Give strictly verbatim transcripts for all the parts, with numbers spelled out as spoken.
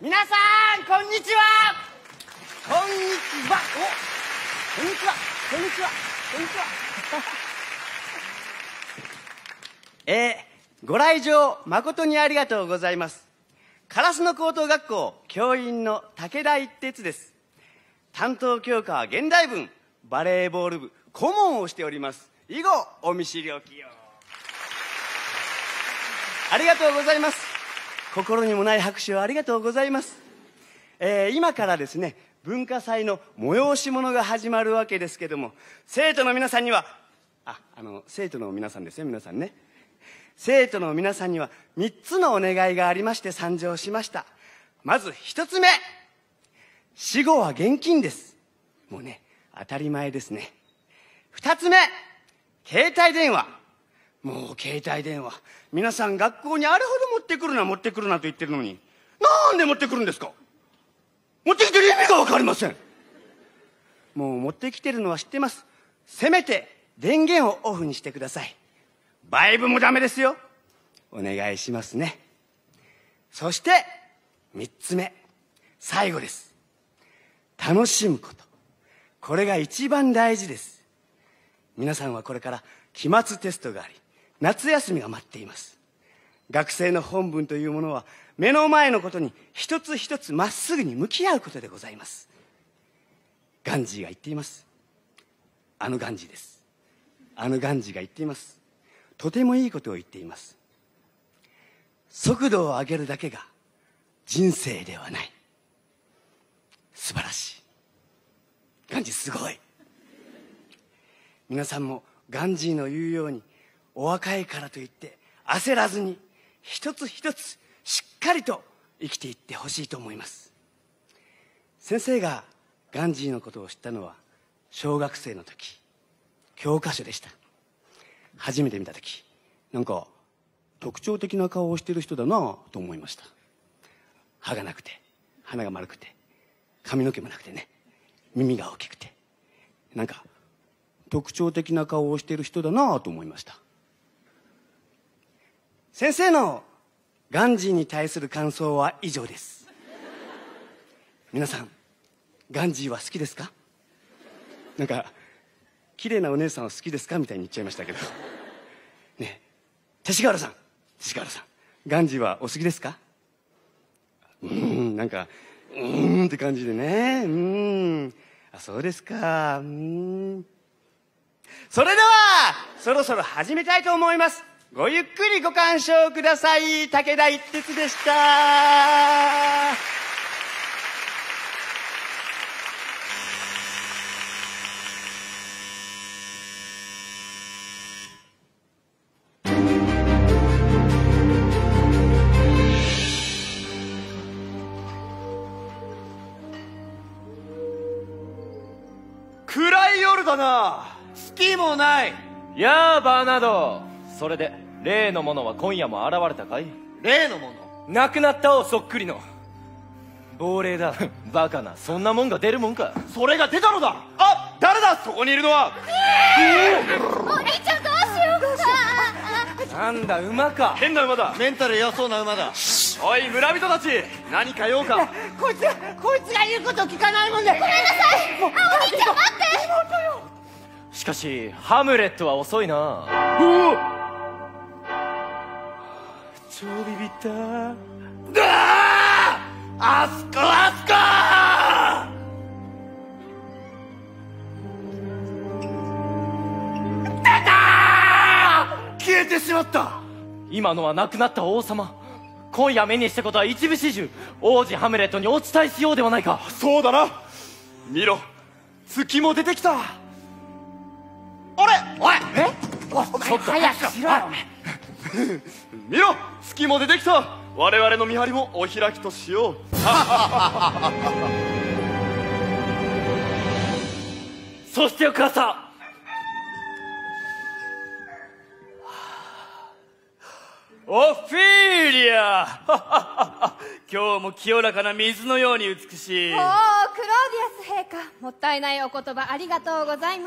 皆さんこんにちは。こんにちは。お、こんにちは。こんにちは。こんにちは。えー、ご来場誠にありがとうございます。烏野高等学校教員の武田一徹です。担当教科は現代文、バレーボール部顧問をしております。以後お見知りおきよ。ありがとうございます。心にもない拍手をありがとうございます。えー、今からですね、文化祭の催し物が始まるわけですけども、生徒の皆さんにはあ、あの生徒の皆さんですね、皆さんね、生徒の皆さんにはみっつのお願いがありまして参上しました。まずひとつめ、死後は現金です。もうね、当たり前ですね。ふたつめ、携帯電話。もう携帯電話、皆さん学校にあれほど持ってくるな持ってくるなと言ってるのに、なんで持ってくるんですか。持ってきてる意味が分かりません。もう持ってきてるのは知ってます。せめて電源をオフにしてください。バイブもダメですよ。お願いしますね。そしてみっつめ、最後です。楽しむこと。これが一番大事です。皆さんはこれから期末テストがあり、夏休みが待っています。学生の本分というものは目の前のことに一つ一つまっすぐに向き合うことでございます。ガンジーが言っています。あのガンジーです。あのガンジーが言っています。とてもいいことを言っています。速度を上げるだけが人生ではない。素晴らしい。ガンジーすごい。皆さんもガンジーの言うように、お若いからといって焦らずに一つ一つしっかりと生きていってほしいと思います。先生がガンジーのことを知ったのは小学生の時、教科書でした。初めて見た時、なんか特徴的な顔をしている人だなと思いました。歯がなくて、鼻が丸くて、髪の毛もなくてね、耳が大きくて、なんか特徴的な顔をしている人だなと思いました。先生のガンジーに対する感想は以上です。皆さん、ガンジーは好きですか。なんか綺麗なお姉さんは好きですかみたいに言っちゃいましたけどね。勅使河原さん、勅使河原さん、ガンジーはお好きですか。うーん、なんかうーんって感じでね。うーん、あ、そうですか。うーん。それではそろそろ始めたいと思います。ごゆっくりご鑑賞ください。武田一徹でした。 暗い夜だな。月もない。 やあバーナード、それで例のものは今夜も現れたかい。 例のもの、 亡くなった王そっくりの亡霊だ。バカな、そんなもんが出るもんか。 それが出たのだ。あ、誰だそこにいるのは。 お兄ちゃんどうしようか。 なんだ馬か。 変な馬だ。メンタル弱そうな馬だ。おい村人たち、何か用か。 こいつがこいつが言うことを聞かないもんで。 ごめんなさい。あ、お兄ちゃん待って。 しかしハムレットは遅いな。超ビビった。 うわー、あそこあそこー。出たー。消えてしまった。 今のは亡くなった王様。今夜目にしたことは一部始終、王子ハムレットにお伝えしようではないか。 そうだな。見ろ、月も出てきた。あれ、おい、え、 お前早くしろよ。 見ろ、月も出てきた。我々の見張りもお開きとしよう。 そして翌朝、オフィリア今日も清らかな水のように美しい。 おお、クローディアス陛下、もったいないお言葉ありがとうございます。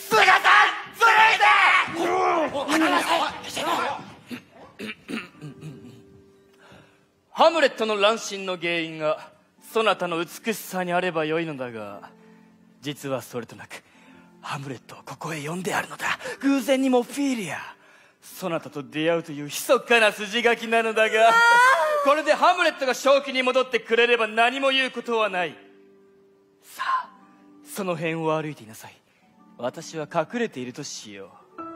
姿ずるいで。 ハハムレットの乱心の原因がそなたの美しさにあればよいのだが、実はそれとなくハムレットをここへ呼んであるのだ。偶然にもオフィーリア、そなたと出会うという密かな筋書きなのだが、これでハムレットが正気に戻ってくれれば何も言うことはない。さあ、その辺を歩いていなさい。私は隠れているとしよう。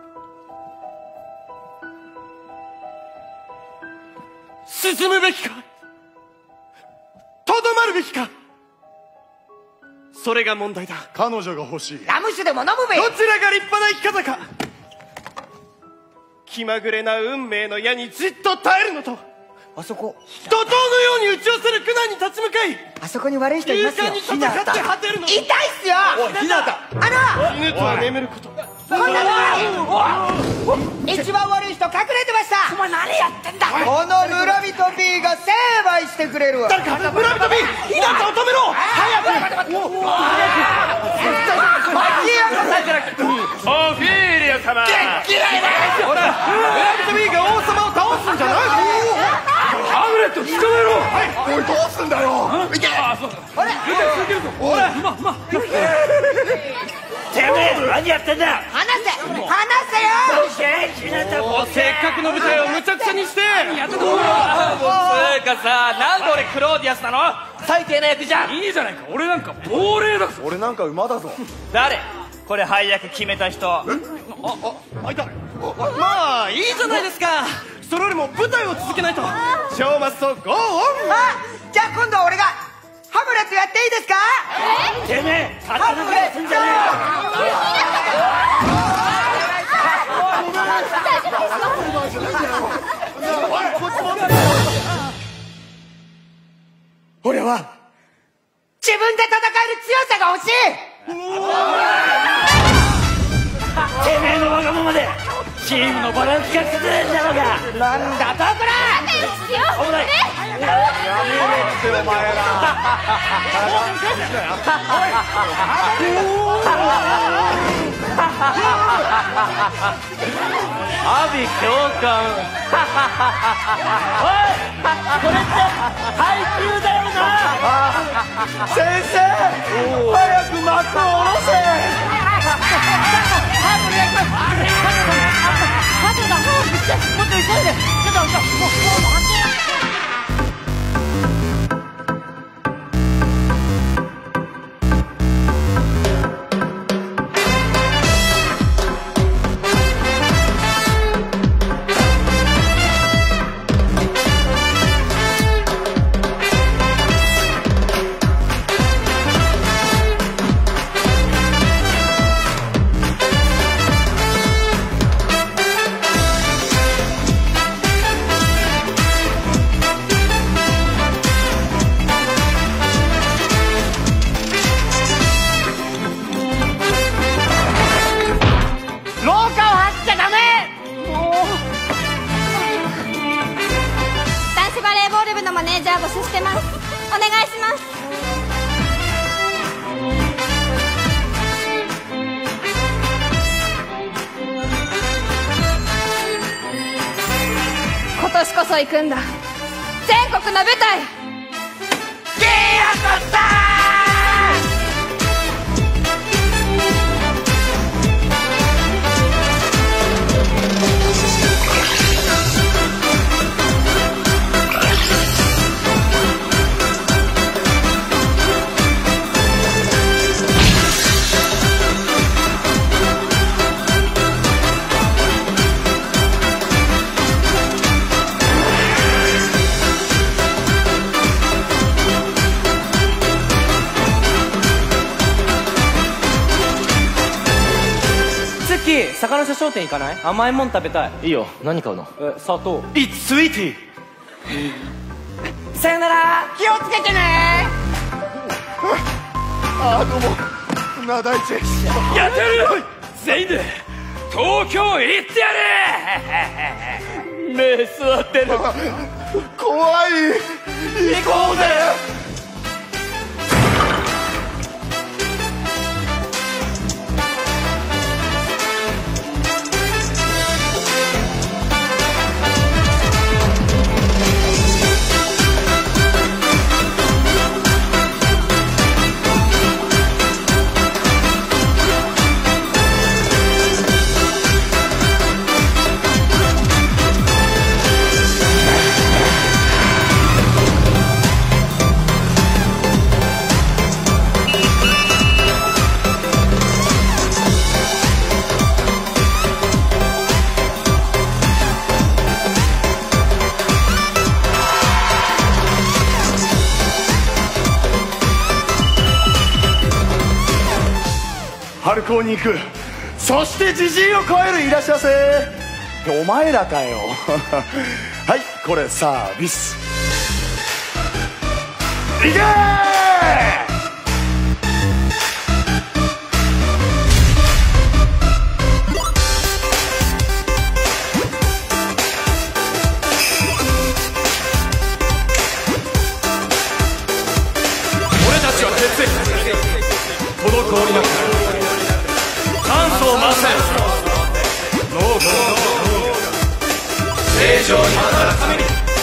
進むべきか、とどまるべきか、それが問題だ。 彼女が欲しい。 ラム酒でも飲むべ。 どちらが立派な生き方か。気まぐれな運命の矢にじっと耐えるのと、 あそこ怒涛のように打ち寄せる苦難に立ち向かい、 あそこに悪い人いますよ。 勇敢に戦って果てるのと、 痛いっすよ。 おい、ひなた。 あ犬とは眠ること。 のこんなの一番悪い人隠れてました。お前何やってんだ。この村人 B が成敗してくれるわ。 誰か村人 B、 ひなたを止めろ。早く。 オフィーリア様、 嫌いだ。ほら、村人 B が王様を倒すんじゃない。 ハムレット捕まえろ。 おい、どうすんだよ。いけ。 おいてめえ何やってんだ。 離せ離せよ。 せっかくの舞台をむちゃくちゃにして。 つうかさ、なんで俺クローディアスなの。最低な役じゃん。いいじゃないか、俺なんか亡霊だぞ。 俺なんか馬だぞ。 誰これ配役決めた人。 まあいいじゃないですか。それよりも舞台を続けないと。ショーマストゴーオン。 あ、じゃあ今度は俺がハムレットやっていいですか。 てめえハムレット俺は自分で戦える強さが欲しい。 てめえのわがままでチームのバランスが崩れんだろうが。 なんだとこら。 危ない。阿鼻教官。おい、これって配給だよな。 先生、早く幕を下ろせ。 もっと急いで。ちょっともうもう募集してます。お願いします。今年こそ行くんだ、全国の舞台。ゲイアコスター。 魚社商店行かない？甘いもん食べたい。 いいよ。何買うの？ え、砂糖。 It's sweetie。 さよなら。気をつけてね。 ああ、どうも。なだいち。 やってやる。全員で東京行ってやれ。目座ってる。 怖い。 行こうぜ。 あ校に行く。そしてジジイを超える。いらっしゃいませ。お前らかよ。はい、これサービス。いけー。 滞りなく酸素を回せ。脳が正常に働くために。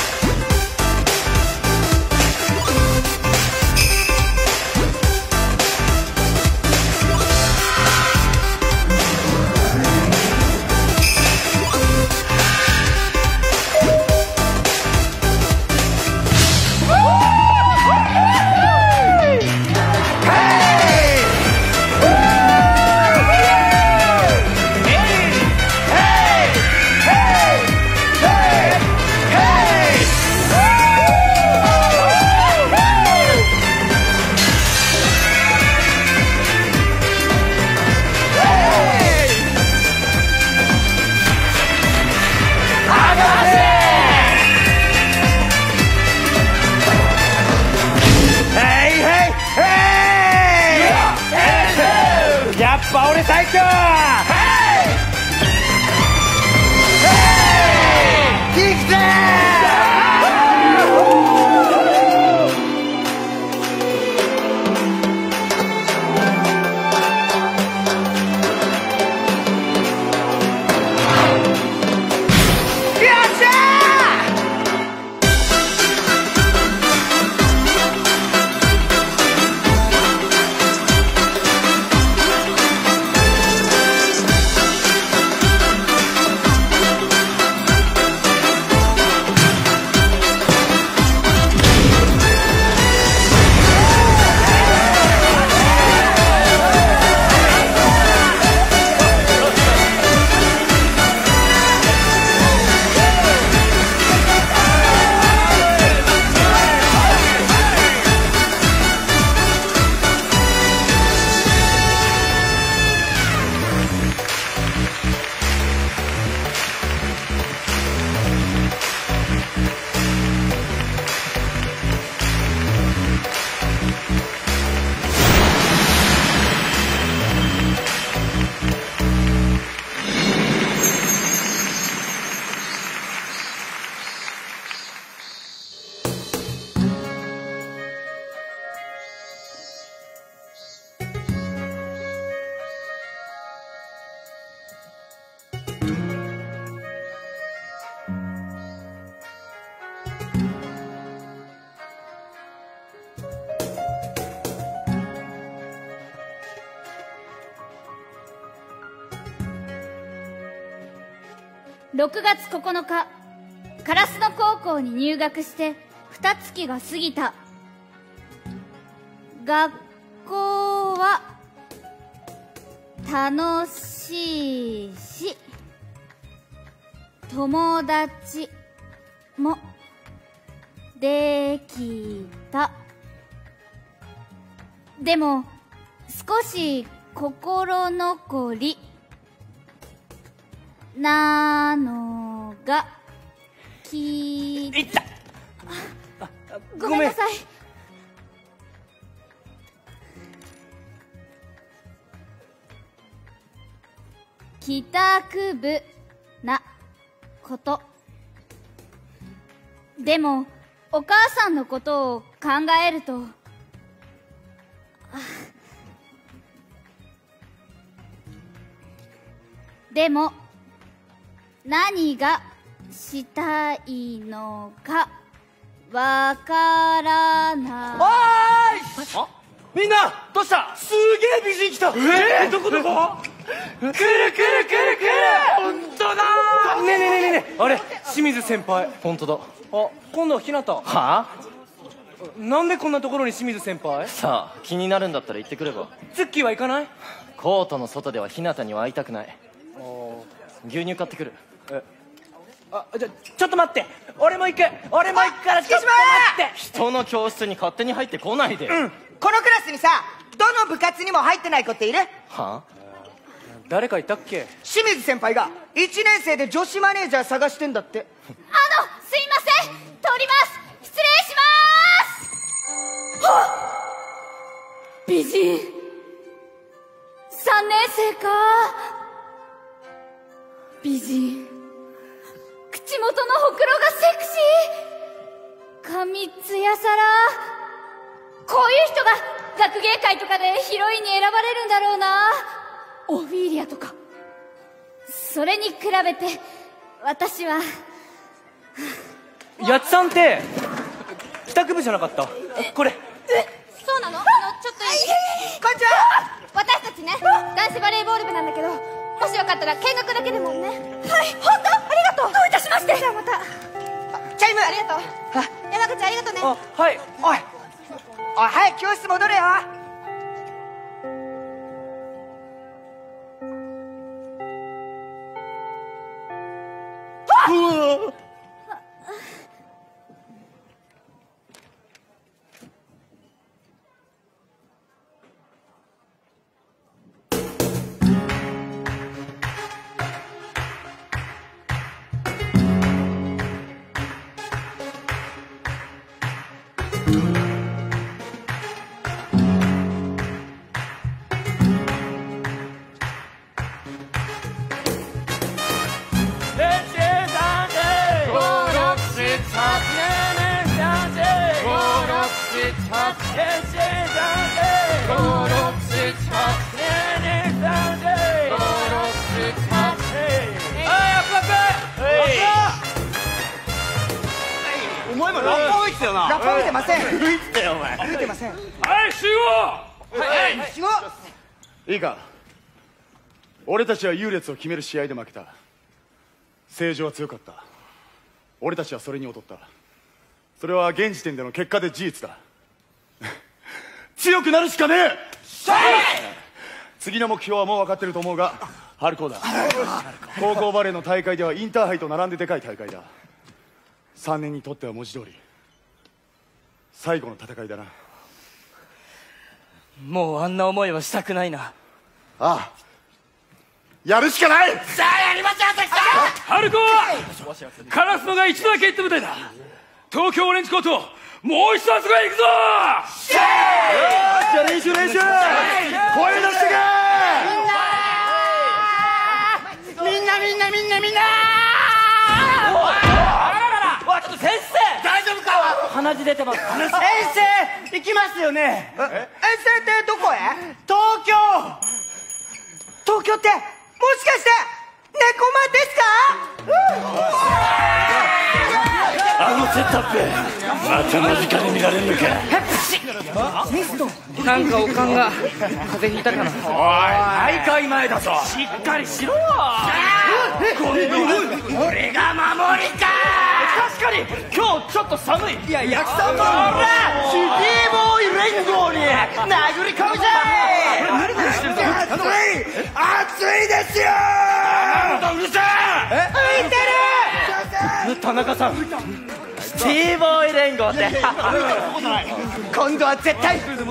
やっぱ俺最強。 キクゼろくがつここのか、烏野高校に入学して二月が過ぎた。学校は楽しいし、友達もできた。でも少し心残りなのがきいった。 ごめんなさい。帰宅部なことでもお母さんのことを考えると、でも何がしたいのかわからない。 おーい、みんなどうした？すげえ美人来た。えー、どこどこ？来る来る来る来る。本当だ。ねえねえねえねえ、あれ清水先輩。 本当だ。 あ、今度は日向。 はあ？ なんでこんなところに清水先輩？ さあ、気になるんだったら言ってくれば。 ツッキーは行かない？ コートの外では日向には会いたくない。牛乳買ってくる。 え、あ、じゃちょっと待って、俺も行く。俺も行くからちょっと待って。 人の教室に勝手に入ってこないで。 うん、このクラスにさ、どの部活にも入ってない子っている？ はあ？ 誰かいたっけ？ 清水先輩がいちねん生で女子マネージャー探してんだって。 あのすいません、通ります。失礼します。はっ、美人さんねん生か。美人、口元のほくろがセクシー、髪ツヤサラ。こういう人が学芸会とかでヒロインに選ばれるんだろうな。オフィーリアとか。それに比べて私は。 やっさんって帰宅部じゃなかった？これ。 え、そうなの？あのちょっといい？ こんにちは。 私たちね、男子バレーボール部なんだけど、もしよかったら見学だけでもね。はい、本当？ありがとう。どういたしまして。じゃあまた。 チャイム。 ありがとう。山口ありがとうね。 あ、はい。 おいおい、早く教室戻れよ。 お前もラッパ吹いてたよな。 ラッパ吹いてません。 吹いてたよお前。 吹いてません。 はい集合。はいはい集合。 いいか、俺たちは優劣を決める試合で負けた。正常は強かった。俺たちはそれに劣った。それは現時点での結果で事実だ。強くなるしかねえ。次の目標はもう分かってると思うが、春高だ。高校バレーの大会ではインターハイと並んででかい大会だ。さんねんにとっては文字通り最後の戦いだな。 もうあんな思いはしたくないな。 ああ、やるしかない。 さあやりましょう。春子は烏野が一度だけ行った舞台だ。東京オレンジコートもう一度あそこへ行くぞ。 じゃあ練習練習、声出してけ。 みんなみんなみんなみんな。 ちょっと先生大丈夫か。 鼻血出てます。 遠征行きますよね。 遠征ってどこへ？ 東京。 東京ってもしかして猫間ですか？ あのセットアップまた間近に見られるのか。 なんかおかんが風邪ひいたかな。 大会前だぞ。しっかりしろ。俺が守りか。 確かに今日ちょっと寒い。いや焼きそば。 ほらシティボーイ連合に殴り込むじゃい。暑い暑いですよ。 うるさい。 浮いてる。 田中さん、シティボーイ連合って今度は絶対ぶち抜いてやる。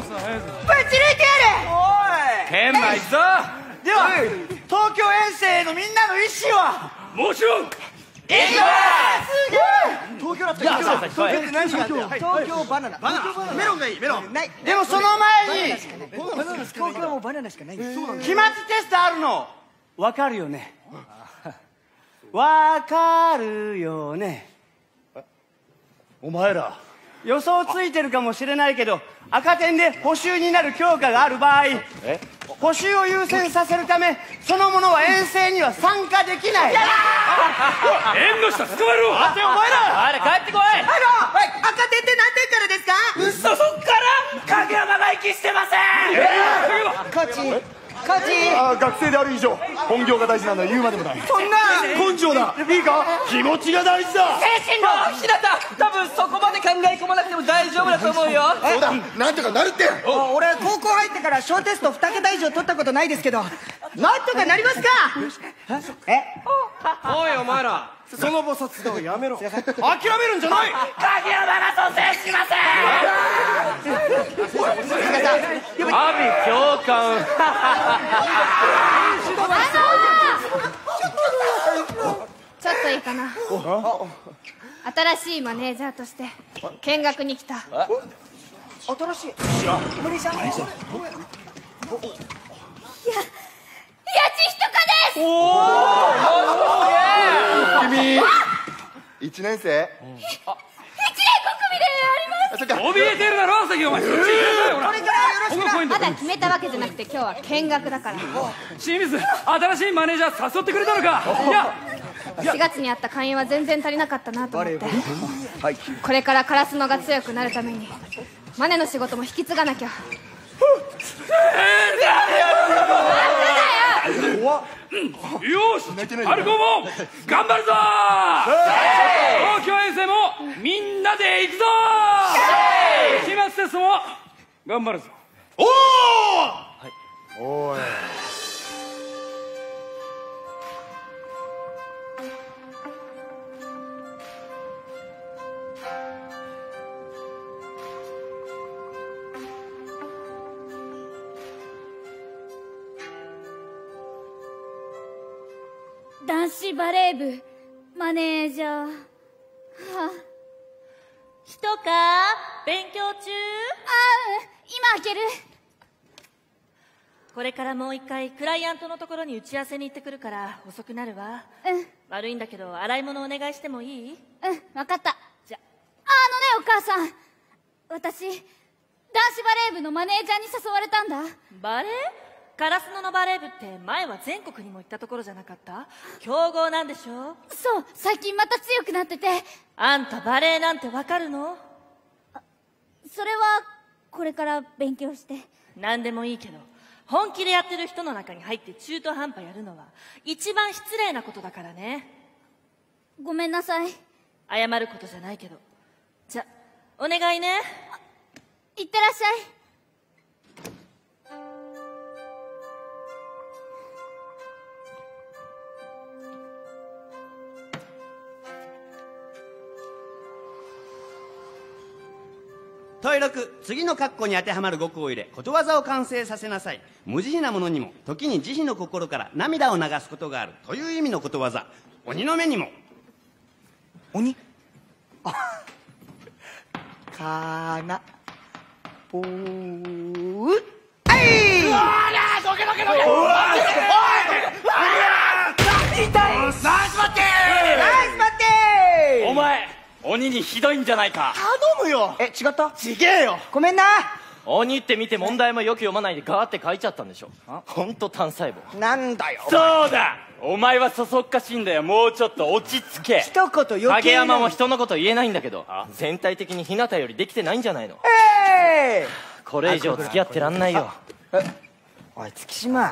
天馬行くぞ。 では東京遠征のみんなの意思は？ もちろん。 東京だったら東京って何があったよ。東京バナナ。 メロンがいい。メロンない。 でもその前に東京はもうバナナしかないんです。 期末テストあるの分かるよね。分かるよね。 お前ら予想ついてるかもしれないけど、赤点で補習になる教科がある場合、補習を優先させるためそのものは遠征には参加できない。 縁の下捕まろう。 待てお前ら。 あれ帰ってこい。 あの赤点って何点からですか？ 嘘、そっから影山が息してません。 コーチコーチ。 あー学生である以上本業が大事なんだ。言うまでもない。 そんな根性だ。いいか、気持ちが大事だ。 精神論。日向、多分そこまで考え込まなくても大丈夫だと思うよ。 そうだ、なんとかなるって。 俺高校入ってから小テストに桁以上取ったことないですけど、なんとかなりますか？え？ おいお前ら、 その菩薩道やめろ。諦めるんじゃない。 影山が蘇生しません。阿鼻教官。 ちょっといいかな。新しいマネージャーとして見学に来た。 新しいマネージャー。 や、やちひとかです。 君一年生？ 一年ご組であります。 怯えてるだろ、先お前。そっち行けよ、ほら。 まだ決めたわけじゃなくて、今日は見学だから。 清水、新しいマネージャー誘ってくれたのか。いや、 しがつにあった会員は全然足りなかったなと思って、これからカラスノが強くなるためにマネの仕事も引き継がなきゃ。 よし、アルコも頑張るぞ。東京遠征もみんなで行くぞ。期末テストも頑張るぞ。 おおい。 男子バレー部マネージャー。はあ、 ひとか勉強中？ あ、うん、今開ける。 これからもう一回クライアントのところに打ち合わせに行ってくるから遅くなるわ。 うん悪いんだけど洗い物お願いしてもいい？ うん、分かった。 じゃあのね、お母さん、私男子バレー部のマネージャーに誘われたんだ。 バレー？カラスノのバレー部って前は全国にも行ったところじゃなかった？強豪なんでしょ？ そう、最近また強くなってて。 あんたバレーなんてわかるの？ それはこれから勉強して。 何でもいいけど本気でやってる人の中に入って中途半端やるのは一番失礼なことだからね。 ごめんなさい。 謝ることじゃないけど。じゃ、お願いね。 いってらっしゃい。 問いろく、次の括弧に当てはまる語句を入れ、ことわざを完成させなさい。無慈悲なものにも時に慈悲の心から涙を流すことがあるという意味のことわざ。鬼の目にも。 鬼？あ、かなぽーあい。うわー、どけどけどけ。おい、おい、痛い。ナイスバッティング。ナイスバッティング。 お前鬼にひどいんじゃないか。 頼むよ。え、違った？ ちげえよ。 ごめんな。 鬼って見て問題もよく読まないでガーって書いちゃったんでしょ。ほんと単細胞。 なんだよ。 そうだ、お前はそそっかしいんだよ。もうちょっと落ち着け。 一言余計な。 影山も人のこと言えないんだけど、全体的に日向よりできてないんじゃないの。 えー、 これ以上付き合ってらんないよ。 おい、月島。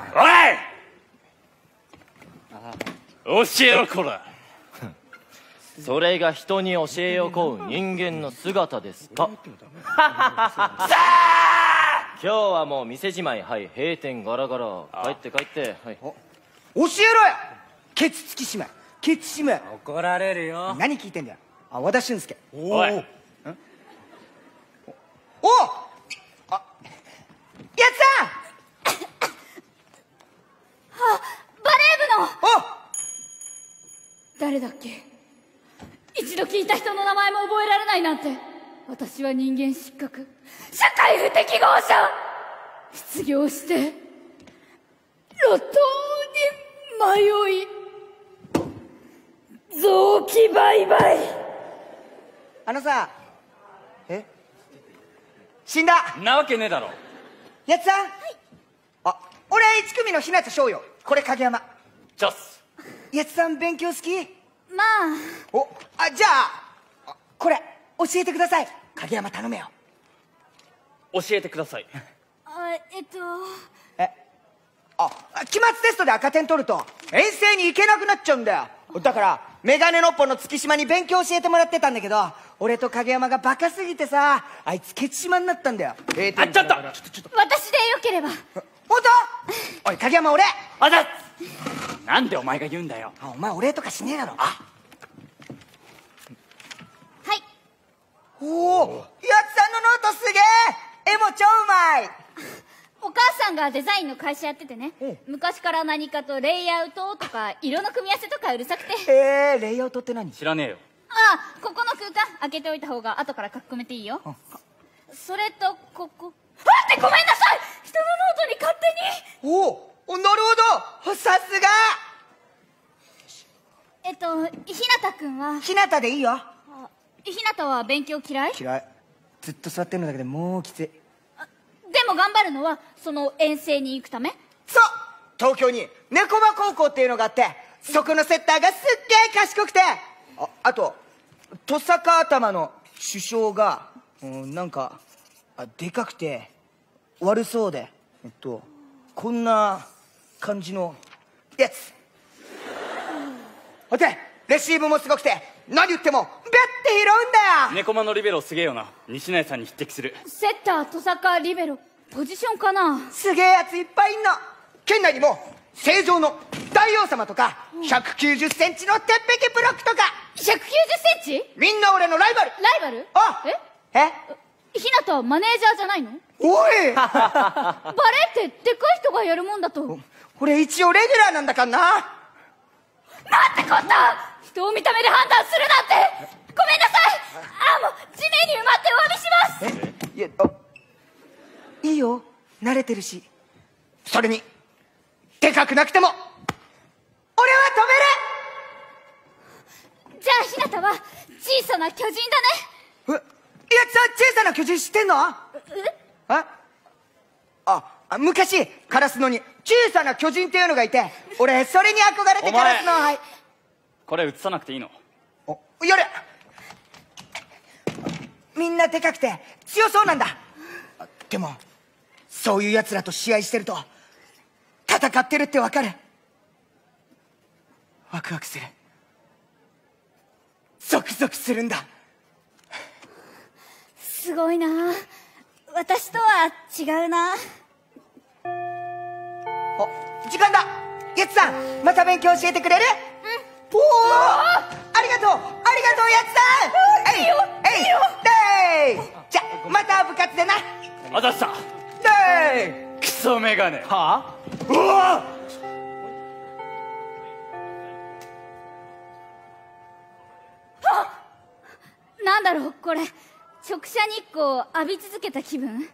おい、教えろこら。 それが人に教えを請う人間の姿ですか。今日はもう店じまい。はい、閉店ガラガラ。帰って帰って。はい、 教えろよ。ケツ月島、ケツ島。 怒られるよ。 何聞いてんだよ。あ、和田俊介。 おい、 おあ、やつさん。 あ、バレー部の。 お、 誰だっけ。一度聞いた人の名前も覚えられないなんて。私は人間失格、社会不適合者。失業して路頭に迷い臓器売買。 あのさ、え、死んだ。 なわけねえだろ。 やつさん。はい。あ、俺一組の日向翔よ。これ影山。 チョス。 やつさん勉強好き？ まあ。 お、あ、じゃあこれ教えてください。影山頼めよ。 教えてください。 あ、えっとえ、あ、期末テストで赤点取ると遠征に行けなくなっちゃうんだよ。だからメガネのっぽの月島に勉強教えてもらってたんだけど、俺と影山がバカすぎてさ、あいつケツ島になったんだよ。 あ、ちょっとちょっとちょっと。 私でよければ。 本当？おい影山、俺あざっ。なんでお前が言うんだよ。 あ、お前お礼とかしねえだろ。あ、 おお、やつさんのノートすげえ、絵も超うまい。 お母さんがデザインの会社やっててね、昔から何かとレイアウトとか色の組み合わせとかうるさくて。 へえ、レイアウトって何？ 知らねえよ。 ああ、ここの空間開けておいた方が後から書き込めていいよ。それとここ、待ってごめんなさい、人のノートに勝手に。 おお、なるほど、さすが。 えっとひなたくんは？ ひなたでいいよ。 ひなたは勉強嫌い？ 嫌い。ずっと座ってるのだけでもうきつい。 でも頑張るのはその遠征に行くため？ そう、東京に猫場高校っていうのがあって、そこのセッターがすっげえ賢くて、ああとトサカ頭の首相が、うん、なんかあでかくて悪そうで、えっとこんな感じのやつ。ほてレシーブもすごくて、何言ってもビャッて拾うんだよ。 猫間のリベロすげえよな。西成さんに匹敵する。 セッター、トサカ、リベロ、ポジションかな。 すげえやついっぱいいんの。県内にも正常の大王様とかひゃくきゅうじゅっセンチの鉄壁ブロックとか。 ひゃくきゅうじゅっセンチ？ みんな俺のライバル。 ライバル？ あええひなたはマネージャーじゃないの？ おいバレエってでかい人がやるもんだと。 俺一応レギュラーなんだからな。 なんてこった、人を見た目で判断するなんて。ごめんなさい。あ、もう地面に埋まってお詫びします。 えいや、あいいよ、慣れてるし。それにでかくなくても俺は飛べる。じゃあひなたは小さな巨人だね。 え、やつさん小さな巨人知ってんの？ えああ、昔カラスノに小さな巨人っていうのがいて、俺それに憧れてカラスノ。はい、 これ映さなくていいの？ お、やれ。みんなでかくて強そうなんだ。でもそういうやつらと試合してると戦ってるってわかる。ワクワクする。ゾクゾクするんだ。 すごいな。私とは違うな。 お、時間だ。やつさん、また勉強教えてくれる？うん。おお、ありがとう、ありがとう、やつさん。 いいよ、 えい、 いいよ。 でーじゃ、また部活でな。 あざっさ。 でークソメガネ。 はあ？うわなんだろうこれ、直射日光を浴び続けた気分。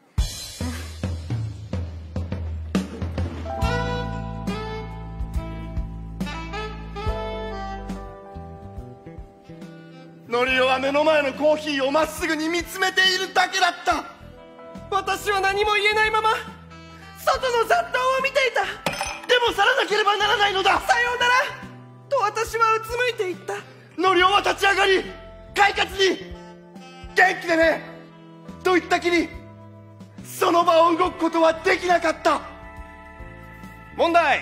ノリオは目の前のコーヒーをまっすぐに見つめているだけだった。私は何も言えないまま外の雑踏を見ていた。でも去らなければならないのだ。さようならと私はうつむいていった。ノリオは立ち上がり快活に元気でねと言ったきり、その場を動くことはできなかった。問題。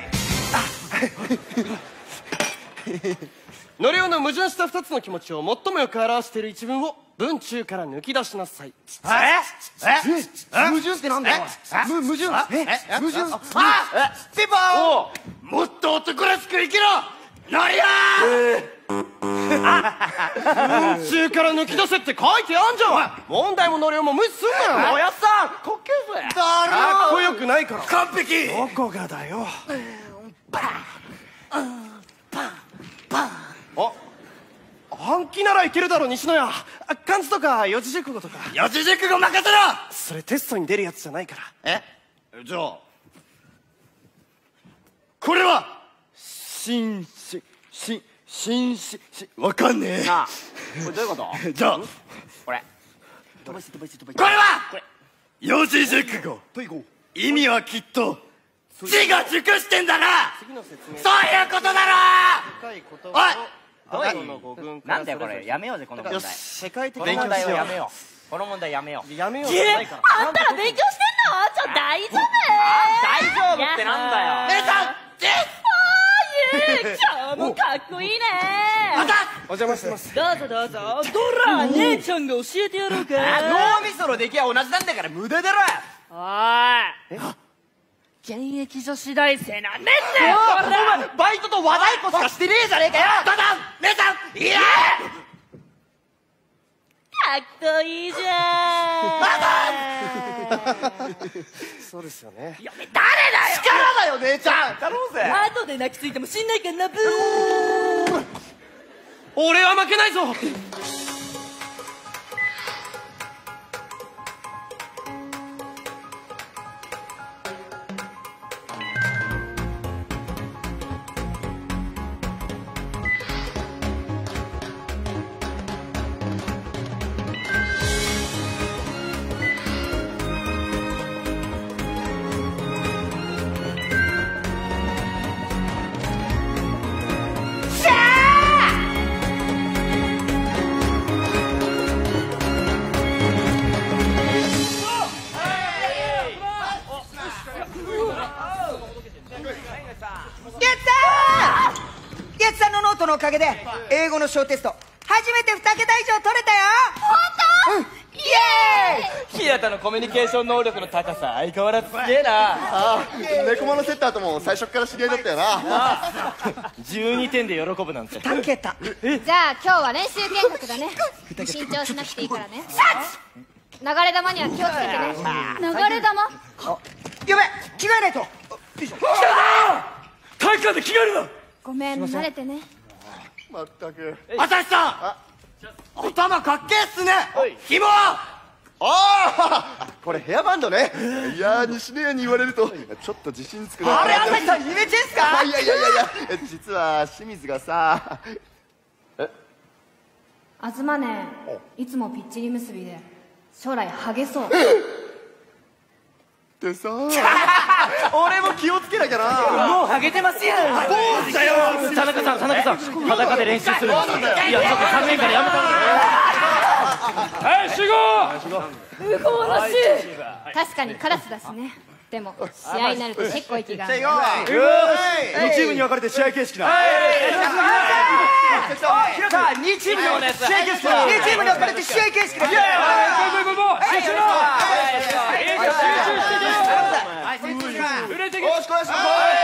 ノリオの矛盾したふたつの気持ちを最もよく表している一文を文中から抜き出しなさい。 ええ矛盾ってなんだよ。む矛盾え矛盾。あピンポン。 もっと男らしく生きろノリオ。文中から抜き出せって書いてあんじゃん。問題もノリオも無視すんなよ。 おやっさんこっけーぜ。 かっこよくないから。 完璧。 どこがだよ。あ、暗記ならいけるだろ西野屋。漢字とか四字熟語とか。 四字熟語任せろ。 それテストに出るやつじゃないから。 えじゃあこれは新しし新ししわかんねえなあ、これどういうこと？ じゃあこれこれは四字熟語。意味はきっと字が熟してんだな。そういうことだろ。おい、 なんだよこれ、やめようぜこの問題。 世界的この問題はやめよよう。この問題やめよう。 やめよう。 えあんたら勉強してんの？ちょ大丈夫？ 大丈夫ってなんだよ。 姉さんえー、今日もかっこいいね。 お邪魔してます。 どうぞどうぞ。どら姉ちゃんが教えてやろうか。 脳みその出来は同じなんだから無駄だろ。 おい現役女子大生なめんなよ。 お前バイトと和太鼓しかしてねえじゃねえかよ。 ただ姉さんいやかこいいじゃん。 そうですよね。 やめ、誰だよ。 力だよ姉ちゃん。頼むぜ。 後で泣きついても死んないからな。ブー。 俺は負けないぞ。 のおかげで英語の小テスト初めてにけた以上取れたよ。 本当、うん、イエーイ。 日向のコミュニケーション能力の高さ相変わらずすげえな。 ああ、猫物セッターとも最初から知り合いだったよな。 じゅうにてんで喜ぶなんて。 たけた。 じゃあ今日は練習見学だね。緊張しなくていいからね。流れ弾には気をつけてね。流れ弾、 やべ、着替えないと。 体育館で着替えるな。 ごめん、慣れてね。 まったく朝日さん、頭かっけえっすね。紐ああ、これヘアバンドね。いやー、西根屋に言われるとちょっと自信つくな。 あれ、朝日さんイメチェンすか。 いやいやいやいや、実は清水がさ、え東ね、いつもぴっちり結びで将来ハゲそうってさ俺も気をつけなきゃな。 もうハゲてますやん。 坊主だよ。 田中さん、田中さん、裸で練習するんです。いや、ちょっと寒いからやめた方がいい。はい、集合。 無謀の衆。確かにカラスだしね。でも試合になると結構息が合う。 にチームに分かれて試合形式だ。 さあ、にチームの試合形式だ。にチームに分かれて試合形式だ。 集中ろ。売れてけ。 よし、こよし。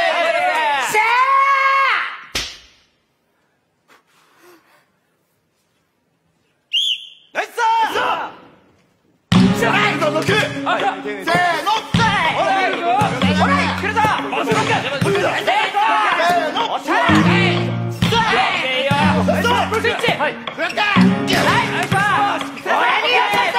ナイスさー。じゃあのく。せーの。 ほら、来るぞ。おしろく。せーの。おしゃれ。ストップスイッチ。はい。フラッカー。はい。ナイスパス。俺にやった。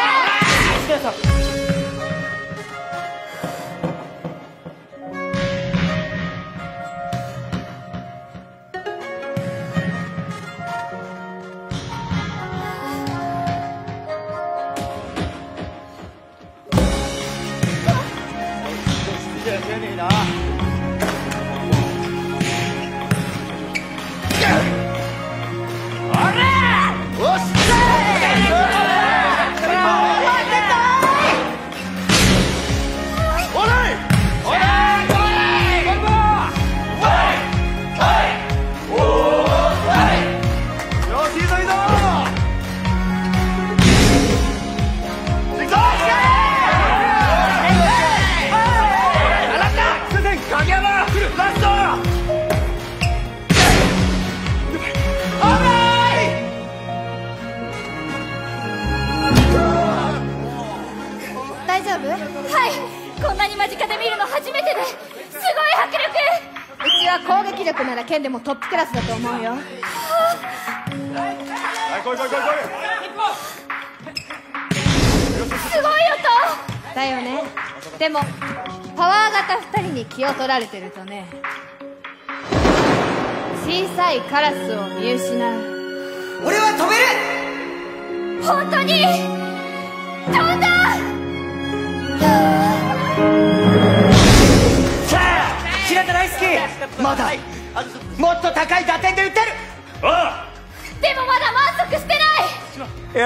大丈夫？はい、こんなに間近で見るの初めてですごい迫力。うちは攻撃力なら県でもトップクラスだと思うよ。はい、来い来い来い来い。すごい音だよね。でもパワー型ふたりに気を取られてるとね、小さいカラスを見失う。 俺は飛べる。 本当に飛んだ。 さあ、平田大輔、まだもっと高い打点で打てる。 でもまだ満足してない。 よーし、もう一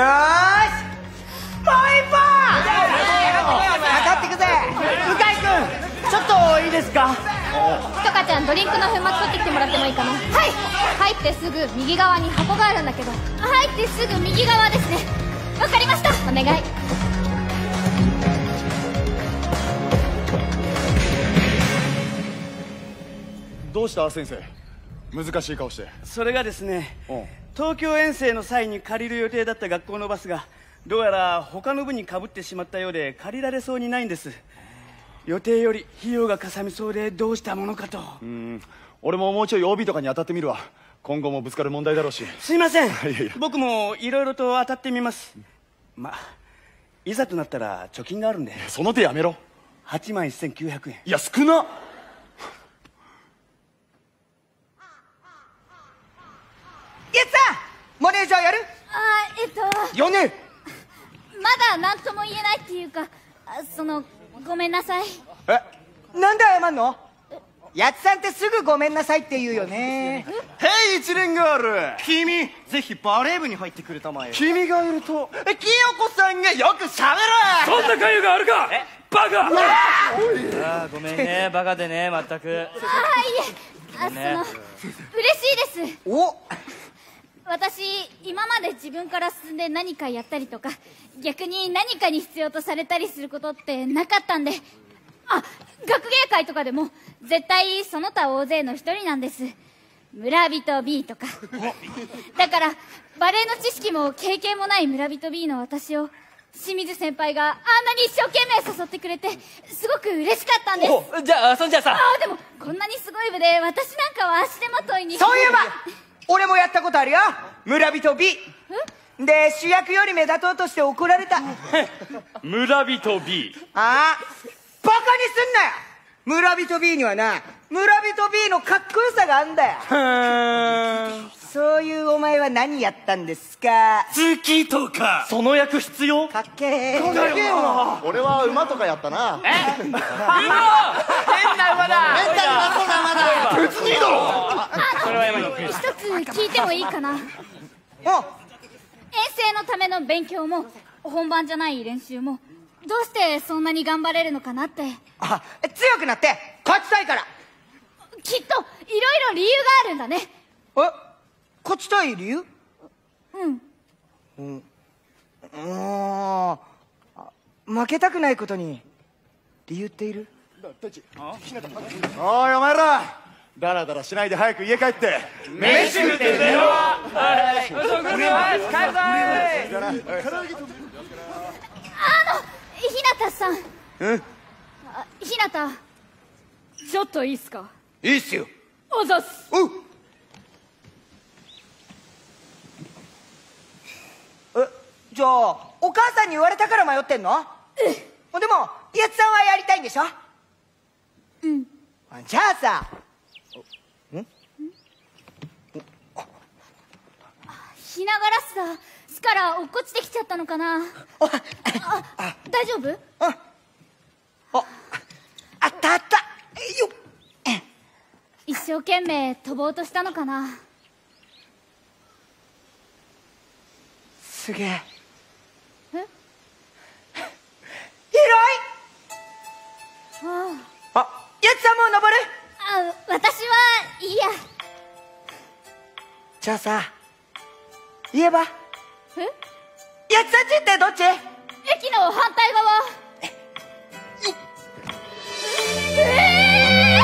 本かかってくぜ。向井君、ちょっといいですか。 ひとかちゃん、ドリンクの粉末取ってきてもらってもいいかな。はい。入ってすぐ右側に箱があるんだけど。入ってすぐ右側ですね。わかりました、お願い。 どうした先生、難しい顔して。 それがですね、東京遠征の際に借りる予定だった学校のバスがどうやら他の部にかぶってしまったようで借りられそうにないんです。予定より費用がかさみそうでどうしたものかと。 うん、俺ももうちょい オービー とかに当たってみるわ。今後もぶつかる問題だろうし。 すいませんいやいや、 僕もいろいろと当たってみます。まあいざとなったら貯金があるんで。 その手やめろ。 はちまんせんきゅうひゃくえん。 いや少なっ。 やつさん、マネージャーやる？ あえっとよね。 まだ何とも言えないっていうか、あそのごめんなさい。 え、なんで謝んの？やつさんってすぐごめんなさいって言うよね。 ヘイ一連ガール、君ぜひバレー部に入ってくれたまえ。君がいると清子さんがよくしゃべる。 そんな会話があるかバカ。ああごめんね、バカでね、全く。 ああいえ、あ、 ね、 その嬉しいです。 お、 私今まで自分から進んで何かやったりとか、逆に何かに必要とされたりすることってなかったんで、あ、学芸会とかでも絶対その他大勢の一人なんです。村人 B とかだからバレエの知識も経験もない村人 B の私を清水先輩があんなに一生懸命誘ってくれてすごく嬉しかったんです。 じゃあそんじゃさあ、でもこんなにすごい部で私なんかは足手まといに。 そういえば俺もやったことあるよ、村人 B で主役より目立とうとして怒られた。 村人 B。 ああ、バカにすんなよ。村人 B にはな、村人 B のかっこよさがあんだよ。ふーん、そういうお前は何やったんですか？ 月とかその役必要？ かっけー。 かっけえよな。俺は馬とかやったな。 え変な馬だ。 メンタルなそうな馬だ。別にいいだろ。 それはやめろ。 一つ聞いてもいいかな？ お、 遠征のための勉強も本番じゃない練習もどうしてそんなに頑張れるのかなって。 あ、強くなって勝ちたいから。 きっといろいろ理由があるんだね。 え、勝ちたい理由？ うんうん、ああ、負けたくないことに理由っている？ おいお前ら、ダラダラしないで早く家帰って飯食って寝ろ。はい、遅くるよ。帰るぞ。 あの日向さん。 うん、 あ、日向ちょっといいっすか？ いいっすよ。 おざっす。 おう。え、じゃあお母さんに言われたから迷ってんの？でもやつさんはやりたいんでしょ？ うん。 じゃあさ、ん？ ひながらすだ。巣から落っこちてきちゃったのかな。あ、大丈夫？ あ、あ、あったあった。よっ。 一生懸命飛ぼうとしたのかな。 すげえ。 え？ 広い。 ああ、やつさんも登る？ あ、私はいいや。 じゃあさ、言えば？ え？ やつさんちってどっち？ 駅の反対側。えー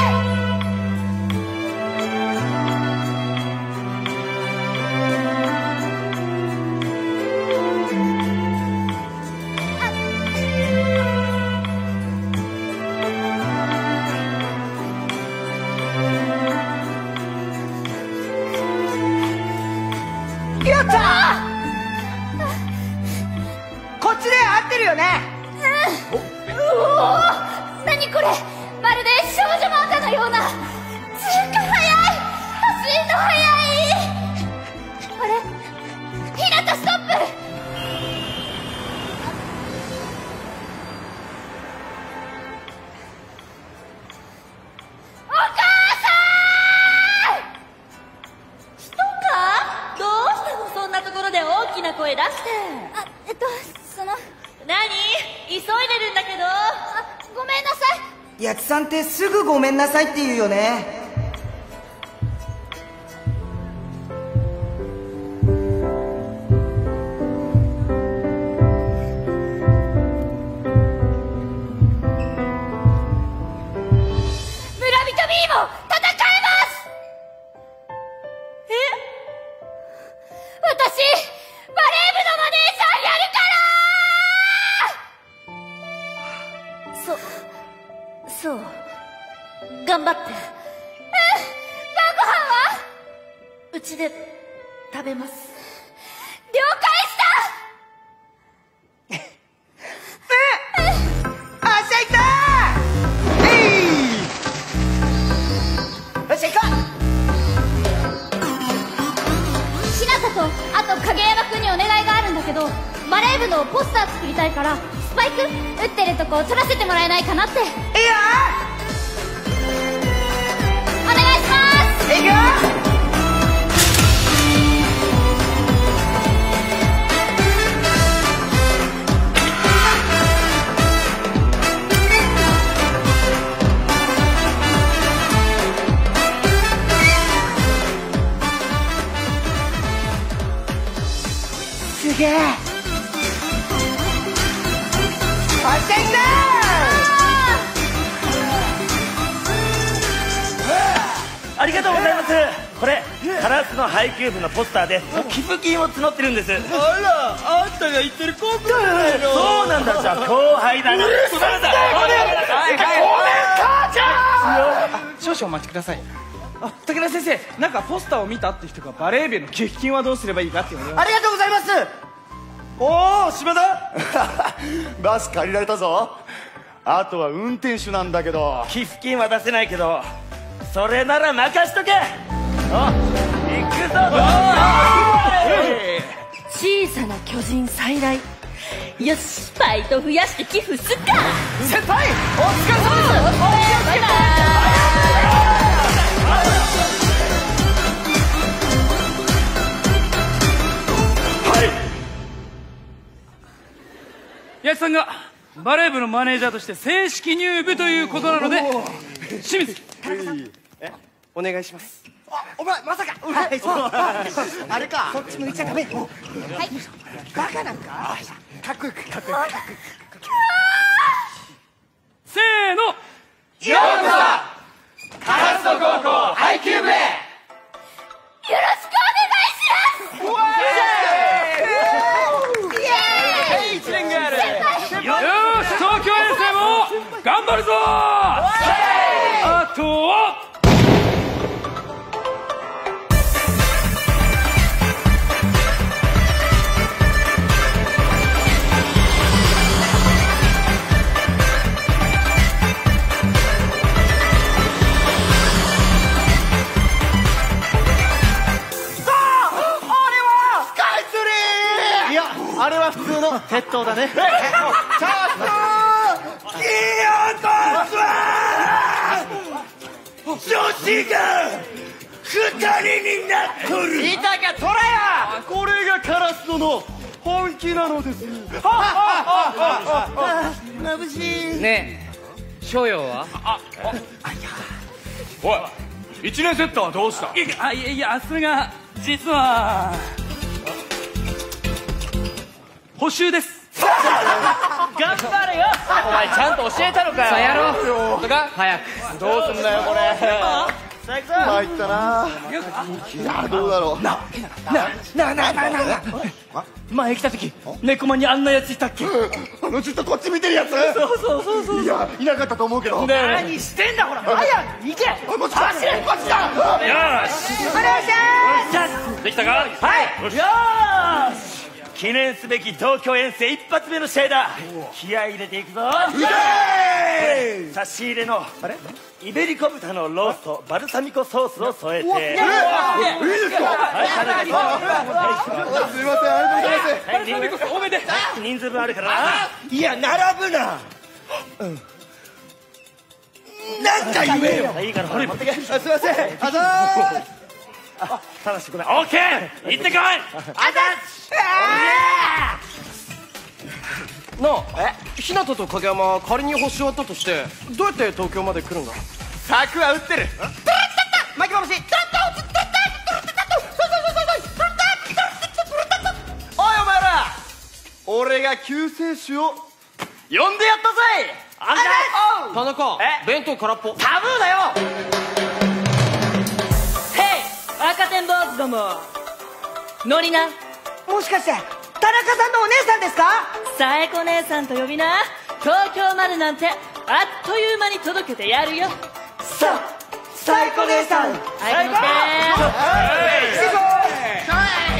やったー！こっちで合ってるよね？ うん。うおー、何これ、まるで少女漫画のような。つうか速い、走るの速い。あれ、ひなたストップ。お母さん！ 人か？どうしたの、そんなところで大きな声出して。 あ、えっとその何？急いでるんだけど。 あ、ごめんなさい。 やつさんってすぐごめんなさいって言うよね。 村人 B も戦えます。 え？ 私バレー部のマネージャーやるから。 食べます。 了解したあっしゃいったーえいよっしゃ行こう。 日向とあと影山くんにお願いがあるんだけど、バレー部のポスター作りたいからスパイク打ってるとこ撮らせてもらえないかなって。いいよお願いします。 いくよすげえあっしゃいったありがとうございます。これカラスの配給部のポスターで寄付金を募ってるんです。 あら、あんたが言ってる高校じゃないの。 そうなんだ。じゃあ後輩だな。うるさい。ごめん母ちゃん。 少々お待ちください。あ、武田先生、なんかポスターを見たって人がバレー部の寄付金はどうすればいいかって言われます。 ありがとうございます。 おお島田バス借りられたぞ。あとは運転手なんだけど。 寄付金は出せないけどそれなら任しとけ。あ、行くぞ。 小さな巨人再来。よし、バイト増やして寄付すっか。 先輩、お疲れ様です。 バイバイ。 八木さんがバレー部のマネージャーとして正式入部ということなので、清水お願いします。 あ、お前まさかあれか、そっち向いちゃダメ。はい、バカなんか。かっこよくかっこよく。 せーの、 ようこそカラスト高校配給部へ。 よろしくお願いします。 よし、東京遠征も頑張るぞ。あとはあれは普通の鉄塔だね。ちょっと気を通すわ。女子が二人になっとる。 いたかトラや。 これがカラストの本気なのです。 眩しい。 ねえ、翔陽は？あ、 おい、一年セットはどうした？いやいやいや、それが実は補習です。 頑張れよ。お前ちゃんと教えたのかよ。 さあやろう。とか早く。 どうすんだよこれ。 参ったな。いやどうだろう。 なななななな前来た時猫間にあんなやついたっけ？ あのずっとこっち見てるやつ。 そうそうそうそう。 いやいなかったと思うけど。 何してんだほら。早く行け。 もう走れこっちだ。 よし、 お願いします。 できたか？はい。よし、記念すべき東京遠征一発目の試合だ。気合い入れていくぞ。差し入れのイベリコ豚のローストバルサミコソースを添えて。いいですか？ すいません、ありがとうございます。 バルサミコソース多めで。 人数分あるからな。 いや並ぶな。なんか言えよ。 いいからほれ持ってけ。 すいません。あざー。 あ、ただしごめん。オッケー、行ってこい。あざっ。 なあ、日向と影山は仮に星を割ったとしてどうやって東京まで来るんだ？ 柵は打ってる。 巻き戻し。 おいお前ら、俺が救世主を呼んでやったぜ。 あんた田中、弁当空っぽ。 タブーだよ。 ヘイ、赤点坊主ども、乗りな。 もしかして田中さんのお姉さんですか？ さえこ姉さんと呼びな。東京までなんてあっという間に届けてやるよ。 ささえこ姉さん。 はい、この手。 はい。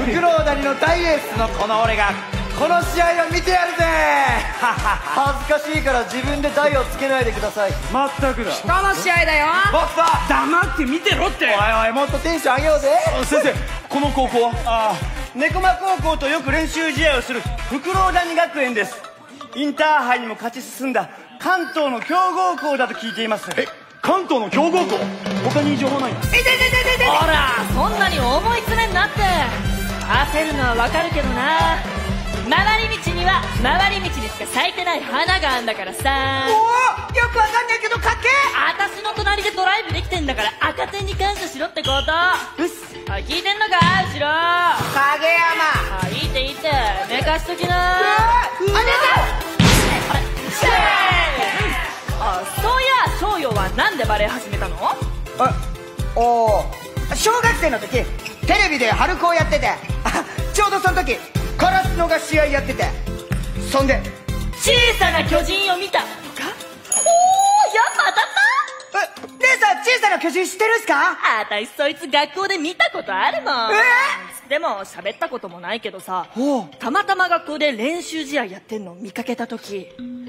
フクロウ谷の大エースのこの俺がこの試合を見てやるぜ。 恥ずかしいから自分で台をつけないでください。 まったくだ。 この試合だよ。 ボクサー黙って見てろって。 おいおい、もっとテンション上げようぜ。 先生、この高校は？ ああ、猫間高校とよく練習試合をするフクロウ谷学園です。インターハイにも勝ち進んだ関東の強豪校だと聞いています。 え、関東の強豪校？他に情報ないの？ いててててて。 ほら、そんなに重い詰めになって焦るのはわかるけどな。回り道には回り道にしか咲いてない花があんだからさ。 おお、よくわかんないけどかっけえ。私の隣でドライブできてんだから赤点に感謝しろってこと。うっす。あ、聞いてんのか後ろ。 影山。 あ、いいっていいって寝かしときな。あ、 出た。 あ、そういや翔陽はなんでバレエ始めたの？ あ、おお、小学生の時テレビで春高やってて、あ、ちょうどその時カラスのが試合やってて、そんで小さな巨人を見たとか。おー、やっぱ当たった。 え、姉さん小さな巨人知ってるんすか？ あたしそいつ学校で見たことあるもん。 えー、でも喋ったこともないけどさ、たまたま学校で練習試合やってんのを見かけた時、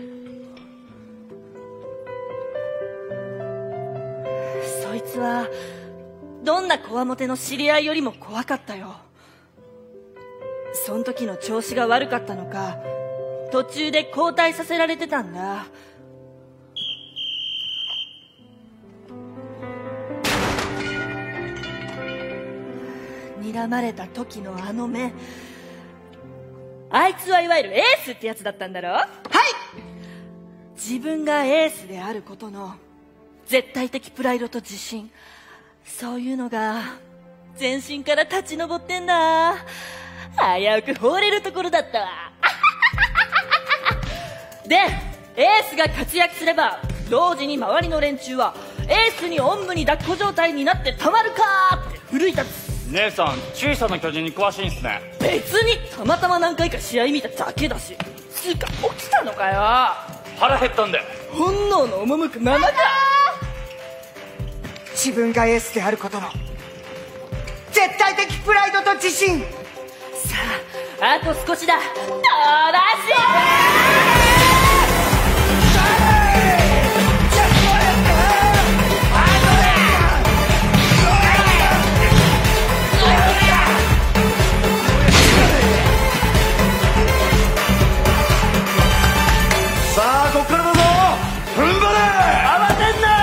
そいつはどんなこわもての知り合いよりも怖かったよ。そん時の調子が悪かったのか途中で交代させられてたんだ。睨まれた時のあの目、あいつはいわゆるエースってやつだったんだろ？はい。自分がエースであることの絶対的プライドと自信、そういうのが全身から立ち上ってんだ。危うく放れるところだったわ。で、エースが活躍すれば同時に周りの連中はエースにおんぶに抱っこ状態になってたまるかーって奮い立つ。 姉さん小さな巨人に詳しいんすね。 別にたまたま何回か試合見ただけだし。つうか起きたのかよ。 腹減ったんだよ。 本能の赴くままか。 自分がエースであることの絶対的プライドと自信。 さあ、あと少しだ。どうだしさあ、こっからだぞ。踏ん張れ。 慌てんな。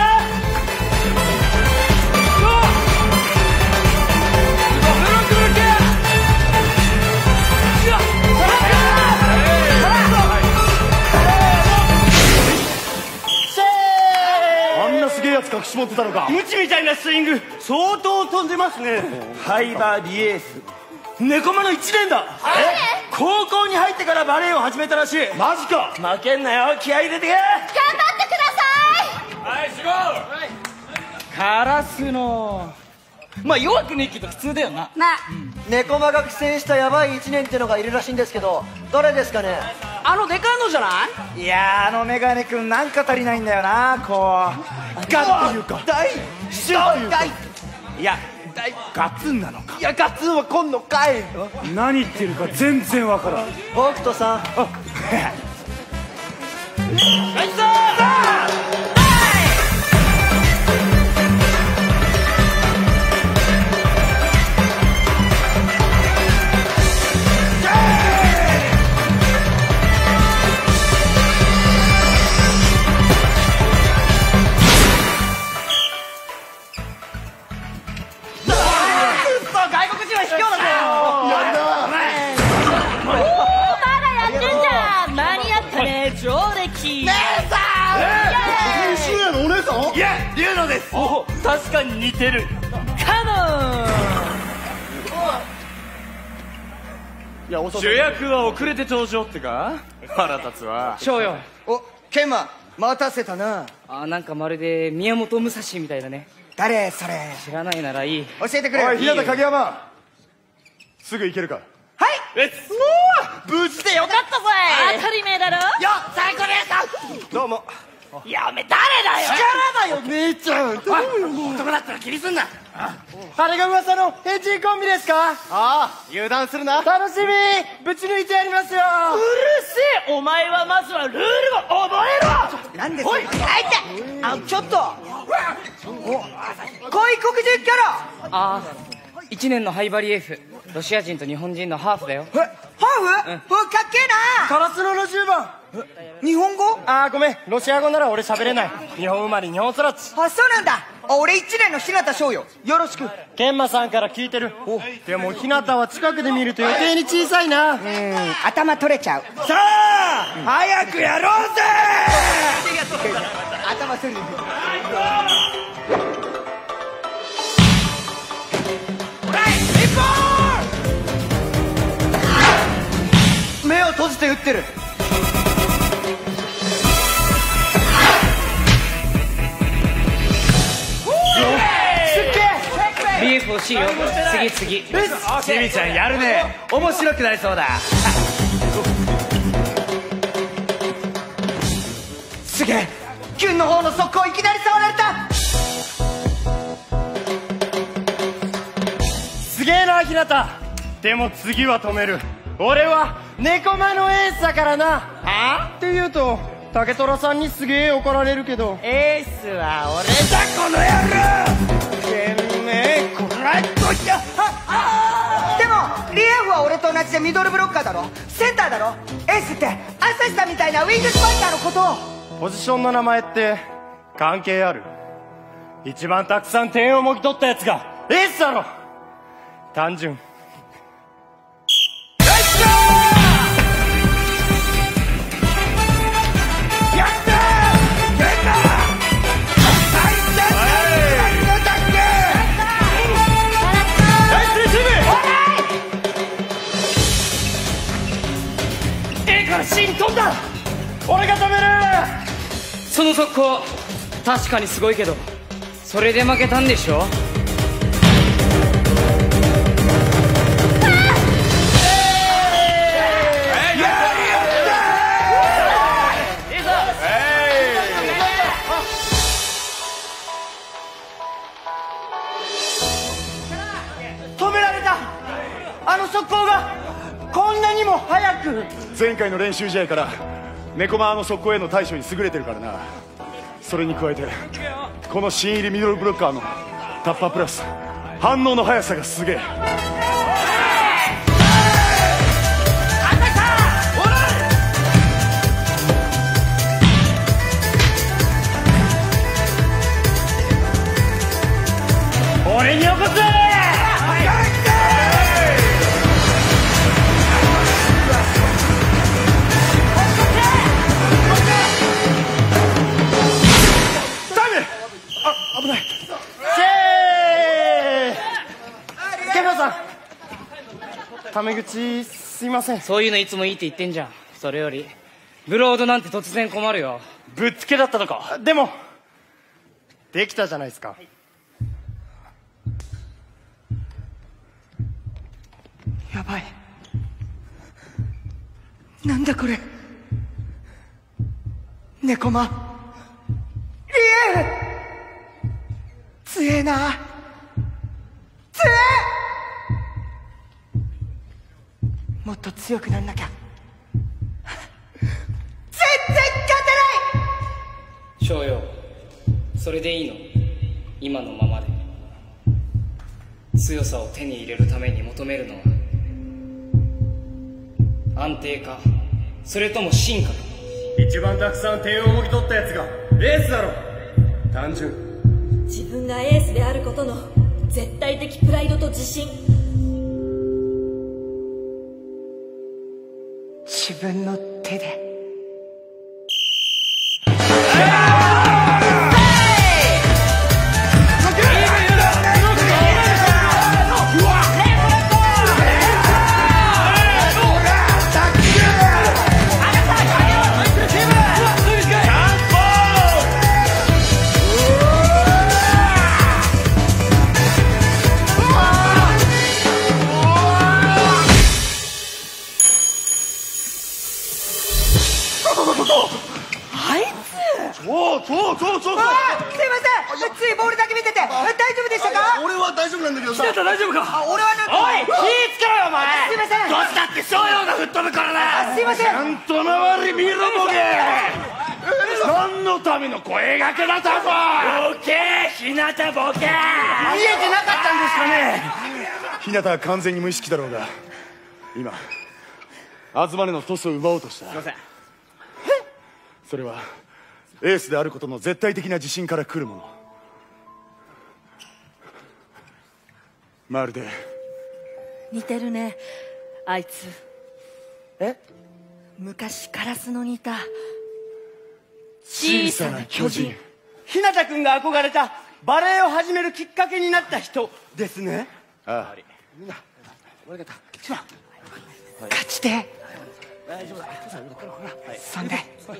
あんなすげえやつ隠し持ってたのか。 ムチみたいなスイング相当飛んでますね。ハイバーリエース猫間のいちねんだ。え、高校に入ってからバレエを始めたらしい。 マジか。 負けんなよ、気合い入れてけ。 頑張ってください。 はい、集合。 カラスのまあ弱くねえけど普通だよな。 まあ、 猫間が苦戦したヤバいいちねんってのがいるらしいんですけど、誰ですかね？ あのでかいのじゃない？いやー、あのメガネくんなんか足りないんだよな。こうガっていうか大シュッというか、いや大ガツンなのか。いやガツンは今度かい。 何言ってるか全然わからん。 北斗さん。あナイスー。 外国人は卑怯だおー、まだやってんじゃん。間に合ったね、上歴。 姉さん。 シュウヤのお姉さん？ いや、龍野です。 お、確かに似てる。 カモン。 いや、お主役は遅れて登場ってか。腹立つわ。 翔よ。 お、ケンマ待たせたな。 あ、なんかまるで宮本武蔵みたいだね。 誰それ？ 知らないならいい。 教えてくれ。 おい、日向影山、すぐ行けるか？ はい。 レッツ。 無事でよかったぜ。 当たり前だろ。 よ、最高姉さん。 どうも。 いや、おめえ誰だよ。 力だよ姉ちゃん。 男だったら気にすんな。 あれが噂の変人コンビですか？ ああ、油断するな。 楽しみ。ぶち抜いてやりますよ。 うるせえ。お前はまずはルールを覚えろ。 なんでそんなにあいてあちょっと恋黒人キャラ。 ああ、いちねんのハイバリエーフ、ロシア人と日本人のハーフだよ。 えハーフ、うん、かっけえな。 カラスののじゅうばん。 日本語？ ああごめん、ロシア語なら俺喋れない。日本生まれ日本育ち。 あ、そうなんだ。俺いちねんの日向翔よ。よろしく。 研磨さんから聞いてる。でも日向は近くで見ると余計に小さいな。 うん、頭取れちゃう。 さあ、うん、早くやろうぜ。 頭取る。 目を閉じて撃ってる。 ビーフ欲しいよ。次次。 ちびちゃんやるね。面白くなりそうだ。 すげえ、キュンの方の速攻いきなり触られた。 すげえな日向。でも次は止める。俺は猫間のエースだからな。あって言うと竹虎さんにすげえ怒られるけど、エースは俺だこの野郎。てめえこらえっといや。 でもリエフは俺と同じでミドルブロッカーだろ、センターだろ。エースって朝日さんみたいなウィングスパイターのこと。 ポジションの名前って関係ある？一番たくさん点をもぎ取ったやつがエースだろ。単純。芯飛んだ。俺が止める。 その速攻確かにすごいけど、それで負けたんでしょ。 止められた。あの速攻がこんなにも速く。 前回の練習試合から猫間の速攻への対処に優れてるからな。それに加えてこの新入りミドルブロッカーのタッパープラス反応の速さがすげえ。 俺に起こせ。危ない。せーケンバさん、タメ口すいません。 そういうのいつもいいって言ってんじゃん。それよりブロードなんて突然困るよ。 ぶっつけだったのか。でもできたじゃないですか。 やばい。なんだこれ。猫間リエー強えな。強え。もっと強くなんなきゃ全然勝てない。 翔陽、それでいいの？今のままで。強さを手に入れるために求めるのは安定か、それとも進化か。 一番たくさん点をもぎ取ったやつがエースだろ。単純。 自分がエースであることの絶対的プライドと自信。 自分の手で。 そうそうそうそう。 あー、すいません。ついボールだけ見てて大丈夫でしたか？ 俺はんだけどさ。 日向大丈夫か。 あ、俺はなんかおい、気ぃつけろよお前。 すいません。 どっちだって翔陽が吹っ飛ぶからな。 あ、すいません。 ちゃんと周り見ろボケ。何のための声がけだったぞ。 ボケ、日向ボケ。 見えてなかったんですかね。 日向は完全に無意識だろうが、今東根のトスを奪おうとした。すいません。それはエースであることの絶対的な自信から来るもの。まるで似てるね、あいつ。 え？ 昔カラスの似た小さな巨人。 日向君が憧れたバレエを始めるきっかけになった人ですね。 ああ、 みんな俺が勝ちて。 大丈夫だ。 そんで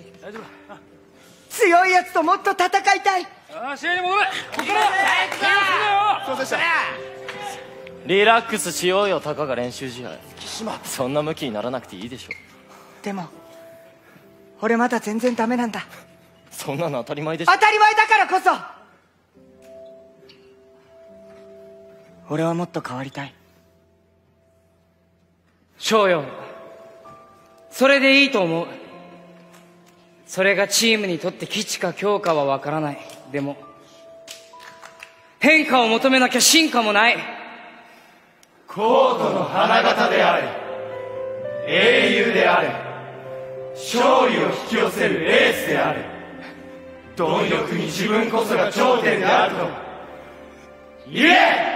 強いやつともっと戦いたい。 ああ、試合に戻れ。ここからそうでした。 リラックスしようよ、たかが練習試合。そんな向きにならなくていいでしょ。 でも俺まだ全然ダメなんだ。 そんなの当たり前でしょ。 当たり前だからこそ俺はもっと変わりたい。 翔陽、それでいいと思う。それがチームにとって基地か強かは分からない。でも変化を求めなきゃ進化もない。 コートの花形であれ、英雄であれ、勝利を引き寄せるエースであれ、貪欲に自分こそが頂点であると言え。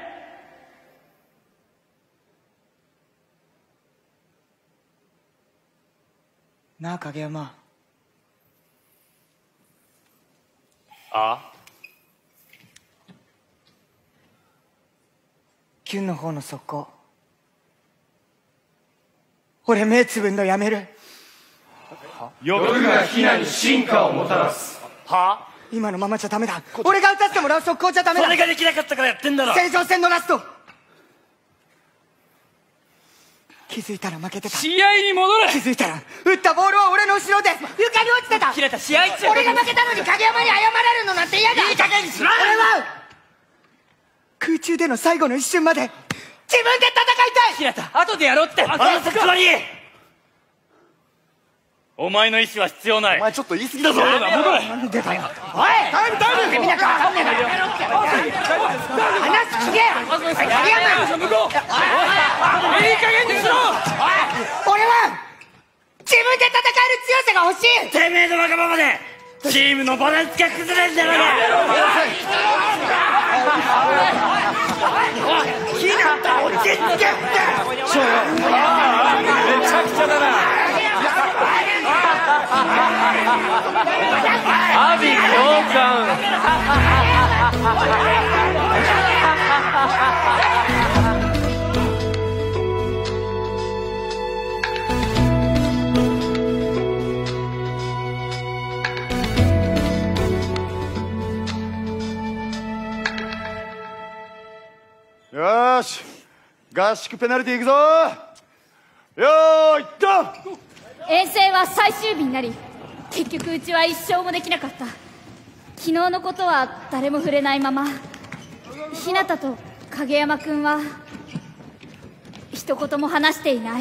なあ影山。 あ？ キュンの方の速攻俺目つぶんのやめる。 欲がヒナに進化をもたらす。 は？ 今のままじゃダメだ。俺が打たせてもらう速攻じゃダメだ。 それができなかったからやってんだろ。 戦場戦のラスト。気づいたら負けてた。 試合に戻れ。 気づいたら打ったボールは俺の後ろで床に落ちてた。 切れた試合中。 俺が負けたのに影山に謝られるのなんて嫌だ。 いい加減にしろ。 俺は空中での最後の一瞬まで自分で戦いたい。 切れた。後でやろうって。あのつまり。お前の意思は必要ない。 お前ちょっと言い過ぎだぞ。 戻れ。 なんでだよ。おいタイムタイム。みんなかわかんねえな。話聞けよ。影山。 向こう。いい加減にしろ。 俺は自分で戦える強さが欲しい。 てめえのわがままでチームのバランスが崩れんだろうが。 ひなた落ち着けって。 そうよ。めちゃくちゃだな。阿鼻教官。 よーし、合宿ペナルティーいくぞ。よーいドン。 遠征は最終日になり、結局うちは一勝もできなかった。昨日のことは誰も触れないまま、日向と影山くんは一言も話していない。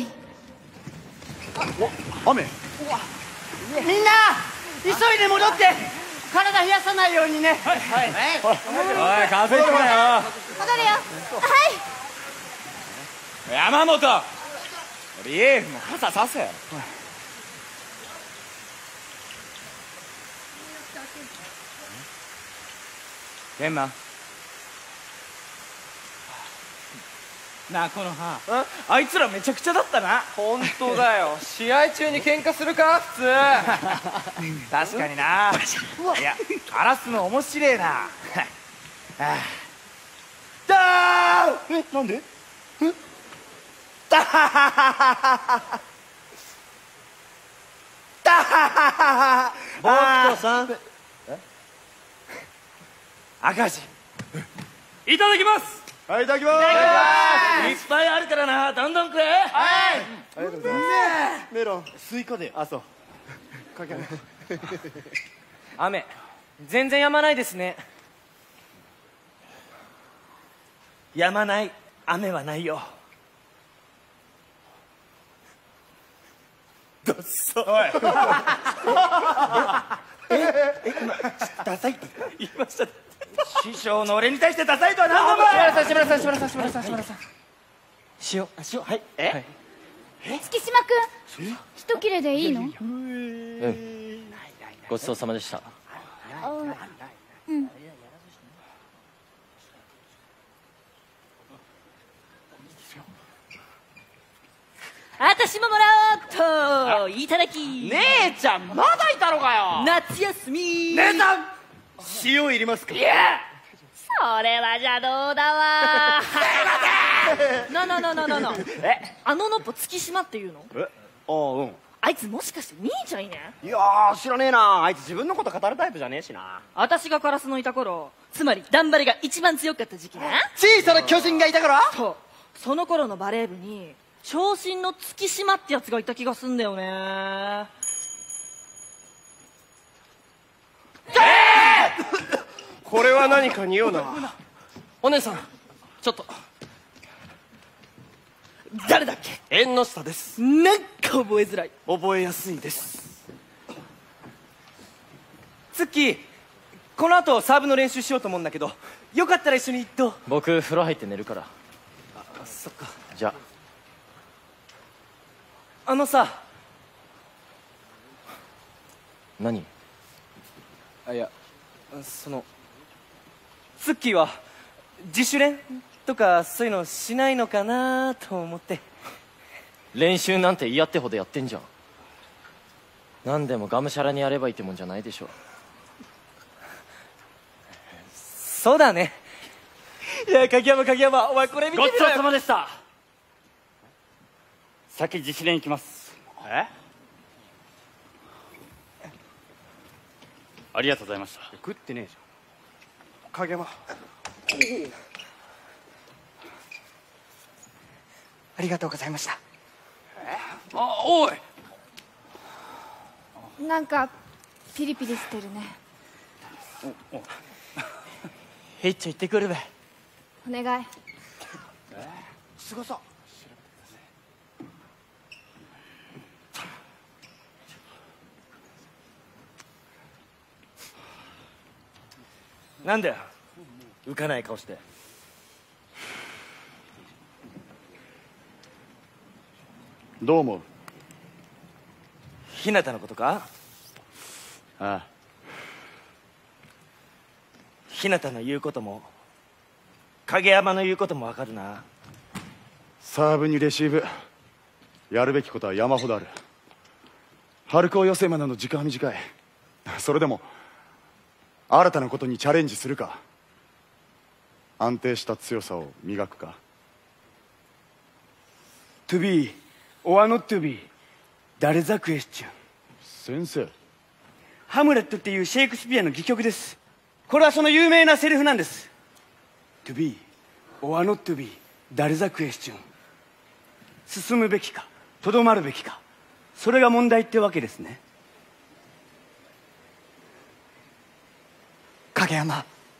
雨。 みんな急いで戻って体冷やさないようにね。はいはい。 おい、風邪ひくなよ。 戻るよ。はい。 山本。リエーフも傘させ。 ケンマなあ、この歯あいつらめちゃくちゃだったな。 本当だよ。試合中に喧嘩するか普通。 確かにな。いや、荒らすの面白えな。 だー。え、なんで？え？だははははは。だはははは。 僕とさん。 赤字。 いただきます。 はい、いただきまいっぱいあるからな、どんどん食え。はい。 ありがとうございます。 メロンスイカで。 あ、そう。 雨全然止まないですね。 止まない雨はないよ。どっそ。おいええ今ダサいって言いました。師匠の俺に対してダサいとは何だお前。 志村さん志村さん志村さん志村さん塩塩はいえ月島君一切れでいいの？ うんごちそうさまでした。 あうん。 私ももらおうっといただき。 姉ちゃんまだいたのかよ。 夏休み。 姉さん塩いりますか？いやそれはじゃあどうだわ。ななななななえあののっぽ月島っていうの？ えああうん。 あいつもしかして兄ちゃんいね？ いやー知らねえな。あいつ自分のこと語るタイプじゃねえしな。 私がカラスのいた頃、つまりダンバレが一番強かった時期ね。 小さな巨人がいたから。 そうその頃のバレー部に長身の月島ってやつがいた気がすんだよね。 これは何か匂うな。 お姉さんちょっと誰だっけ？縁の下です。 なんか覚えづらい。 覚えやすいです。ツッキーこの後サーブの練習しようと思うんだけど、よかったら一緒にどう？ 僕風呂入って寝るから。 あそっか。 じゃあのさ。 何？ あいやそのツッキーは自主練とかそういうのしないのかなと思って。 練習なんて嫌ってほどやってんじゃん。何でもがむしゃらにやればいいってもんじゃないでしょ。 そうだね。いや影山影山お前これ見てみろよ。 ごちそうさまでした。先自主練行きます。えありがとうございました。 食ってねえじゃん影山。 ありがとうございました。 あおいなんかピリピリしてるね。 おおへいっちょ行ってくるべ。 お願い。 すごそう。なんだよ浮かない顔して。 どう思う？ 日向のことか？ ああ日向の言うことも影山の言うことも分かるな。 サーブにレシーブやるべきことは山ほどある。春高予選までの時間は短い。それでも新たなことにチャレンジするか、安定した強さを磨くか。 To be or not to be that is the question。 先生、 ハムレットっていうシェイクスピアの戯曲です。これはその有名なセリフなんです。 To be or not to be that is the question。 進むべきかとどまるべきか、それが問題ってわけですね。 影山、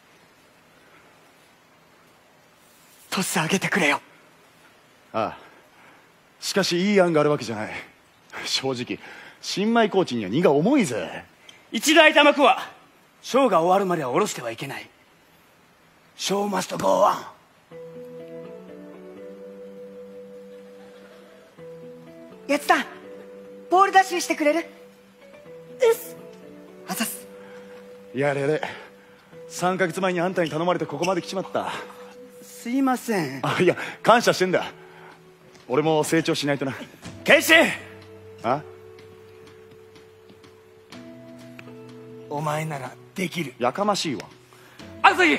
トス上げてくれよ。 ああ、しかしいい案があるわけじゃない。正直新米コーチには荷が重いぜ。 一度空いた幕はショーが終わるまでは下ろしてはいけない。ショーマストゴーアン。 やつさん、ボールダッシュしてくれる？ですあざす。 やれやれ、さんかげつまえにあんたに頼まれてここまで来ちまった。 すいません。 あ、いや感謝してんだ。俺も成長しないとな。 ケイシー、 あ、 お前ならできる。 やかましいわ。 朝日、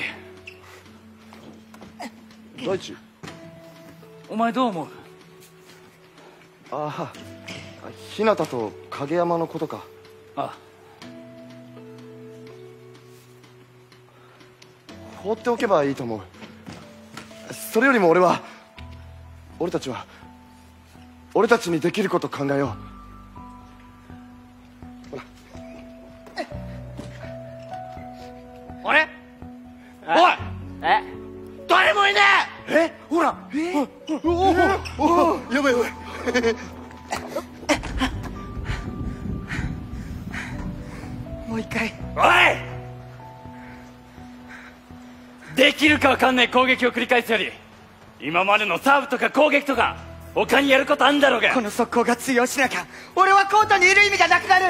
大地、 お前どう思う？ ああ、日向と影山のことか。 あ放っておけばいいと思う。それよりも俺は俺たちは俺たちにできること考えよう。ほら。 あれおい、え誰もいねえ。 やばいやばい。 もう一回。 おい、できるか分かんない攻撃を繰り返すより今までのサーブとか攻撃とか他にやることあんだろうが。 この速攻が通用しなきゃ俺はコートにいる意味がなくなる。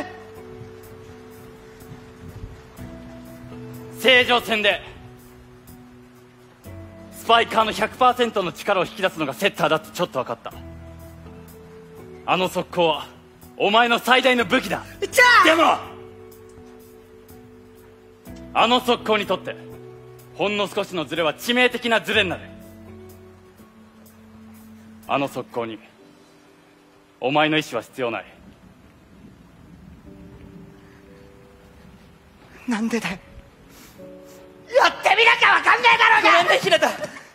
正常戦でスパイカーの ひゃくパーセント の力を引き出すのがセッターだってちょっと分かった。あの速攻はお前の最大の武器だ。 じゃあでもあの速攻にとってほんの少しのズレは致命的なズレになる。あの速攻にお前の意思は必要ない。 なんでだよ。やってみなきゃわかんねえだろうが。 ごめんね、日向。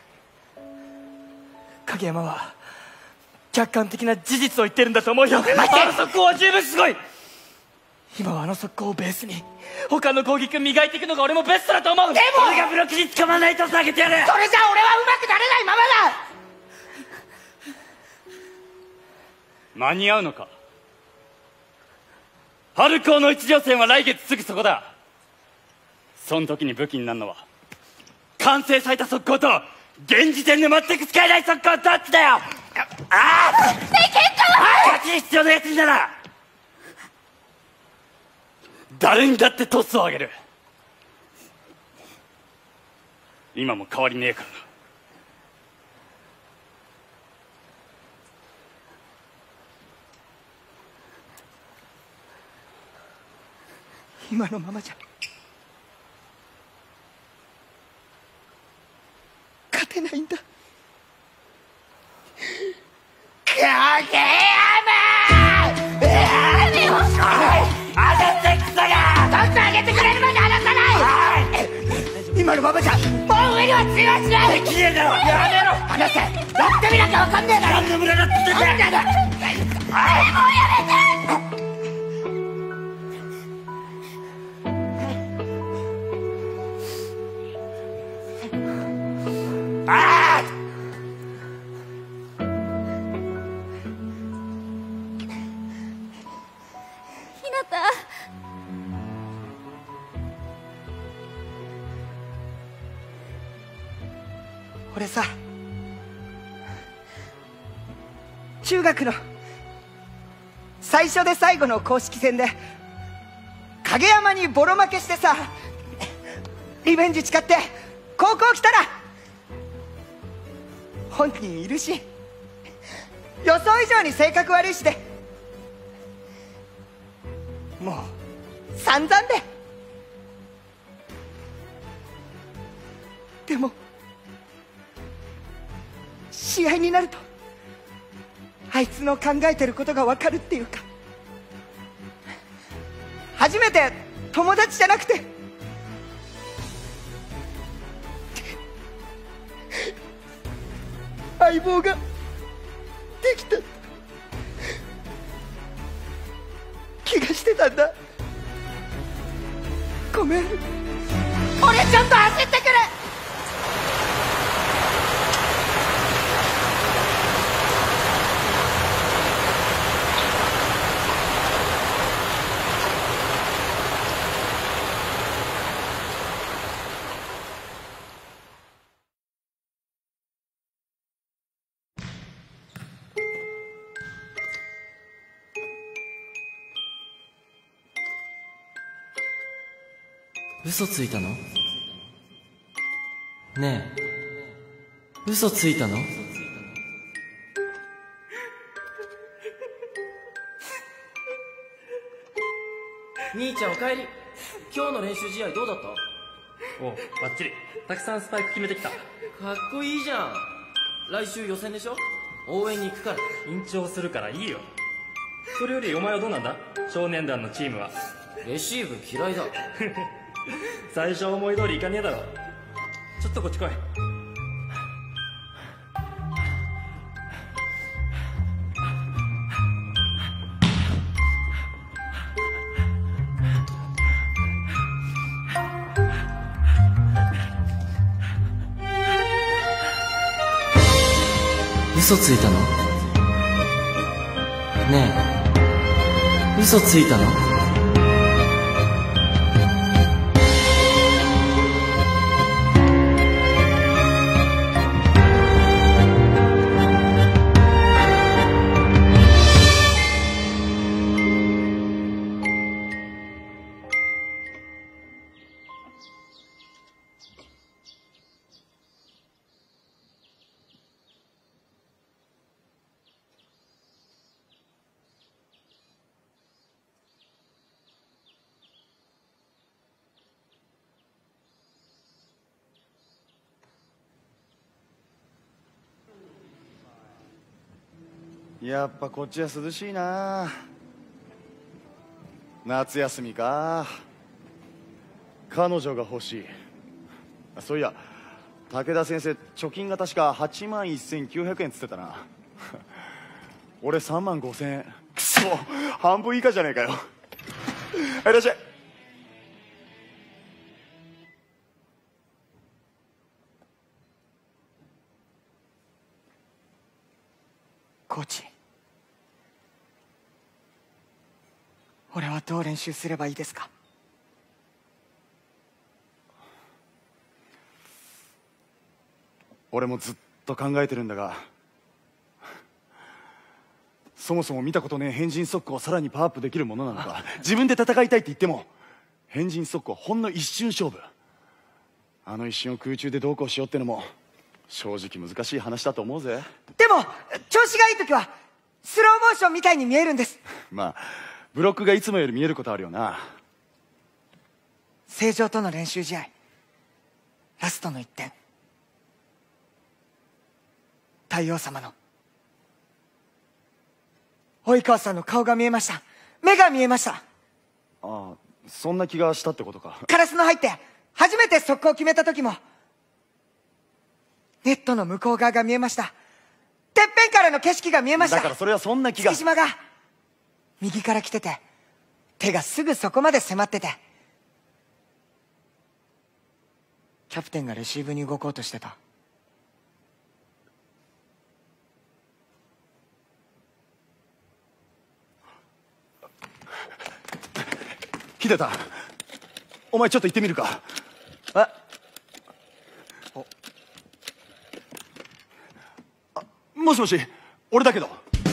影山は客観的な事実を言ってるんだと思うよ。あの速攻は十分すごい。今はあの速攻をベースに他の攻撃を磨いていくのが俺もベストだと思う。でも俺がブロックに捕まらないと投げてやる。 それじゃ俺はうまくなれないままだ。間に合うのか。春高の一条戦は来月すぐそこだ。その時に武器になるのは完成された速攻と現時点で全く使えない速攻どっちだよ。ああ、ねえ結構勝ちに必要なやつになら誰にだってトスを上げる。今も変わりねえからな。 今のままじゃ勝てないんだ。 影山！ 何をしろ！ あざってくそが！ どんどん上げてくれるまで離さない！今のままじゃもう上には通用しない！ できねえだろ！やめろ！ 離せ！やってみなきゃわかんねえだろ！ 何の無駄だって言ってんだよ！ もうやめて！ ああ！ ひなた、 俺さ、中学の最初で最後の公式戦で影山にボロ負けしてさ、リベンジ誓って高校来たら本人いるし予想以上に性格悪いしでもう散々で、でも試合になるとあいつの考えてることが分かるっていうか、初めて友達じゃなくて相棒ができた気がしてたんだ。ごめん、俺ちょっと走ってくる。 嘘ついたの？ねえ、嘘ついたの？兄ちゃんお帰り。今日の練習試合どうだった？ おう、バッチリ。たくさんスパイク決めてきた。 かっこいいじゃん。来週予選でしょ？応援に行くから。 緊張するからいいよ。それよりお前はどうなんだ？少年団のチームは。 レシーブ嫌いだ。 最初思い通りいかねえだろ。ちょっとこっち来い。 嘘ついたの？ ねえ、嘘ついたの？ やっぱこっちは涼しいな。夏休みか。彼女が欲しい。そういや武田先生、貯金が確かはちまんせんきゅうひゃくえんっつってたな。俺さんまんごせんえん。くそ、半分以下じゃねえかよ。はい、いらっしゃい。 コーチ、俺はどう練習すればいいですか？ 俺もずっと考えてるんだが、そもそも見たことねえ変人速攻をさらにパワーアップできるものなのか。自分で戦いたいって言っても変人速攻ほんの一瞬勝負。あの一瞬を空中でどうこうしようってのも正直難しい話だと思うぜ。 でも調子がいい時はスローモーションみたいに見えるんです。 まあブロックがいつもより見えることあるよな。 正常との練習試合、ラストのいってん、太陽様の及川さんの顔が見えました。目が見えました。 ああ、そんな気がしたってことか。 カラスの入って初めて速攻を決めた時もネットの向こう側が見えました。てっぺんからの景色が見えました。 だからそれはそんな気が。 月島が右から来てて手がすぐそこまで迫ってて、キャプテンがレシーブに動こうとしてた。 秀田、お前ちょっと行ってみるか。 えあ、もしもし、俺だけど。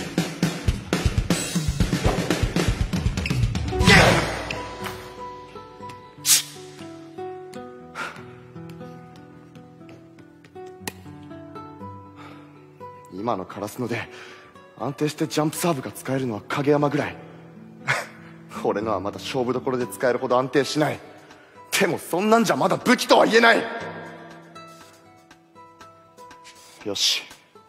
今のカラスので安定してジャンプサーブが使えるのは影山ぐらい。俺のはまだ勝負どころで使えるほど安定しない。でもそんなんじゃまだ武器とは言えない。よし、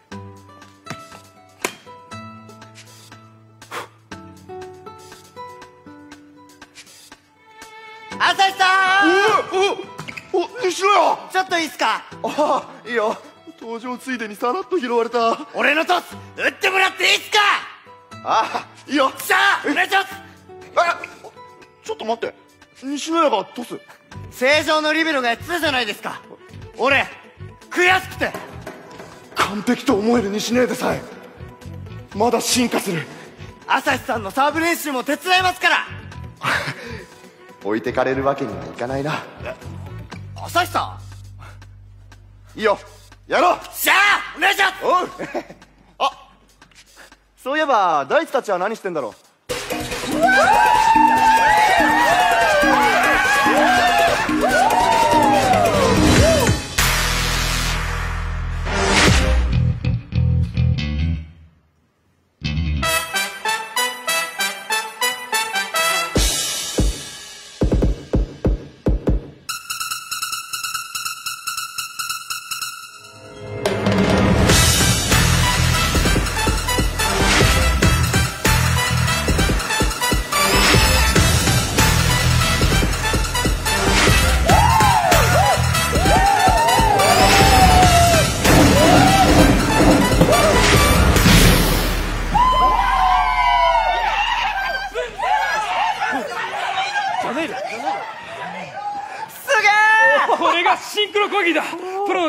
朝日さん。 おおお、西野よ。 ちょっといいっすか？ ああ、いいよ。登場ついでにさらっと拾われた。 俺のトス打ってもらっていいっすか？ ああ、いいよ。 しゃあ、お願いします。 え、ちょっと待って、西野屋がトス。 正常のリベロがやってたじゃないですか。俺悔しくて。 完璧と思える西野屋でさえまだ進化する。 朝日さんのサーブ練習も手伝いますから。 置いてかれるわけにはいかないな。 朝日さん、いいよ、やろう。 しゃあ、お願いします。 おう。あ、そういえば大地たちは何してんだろう。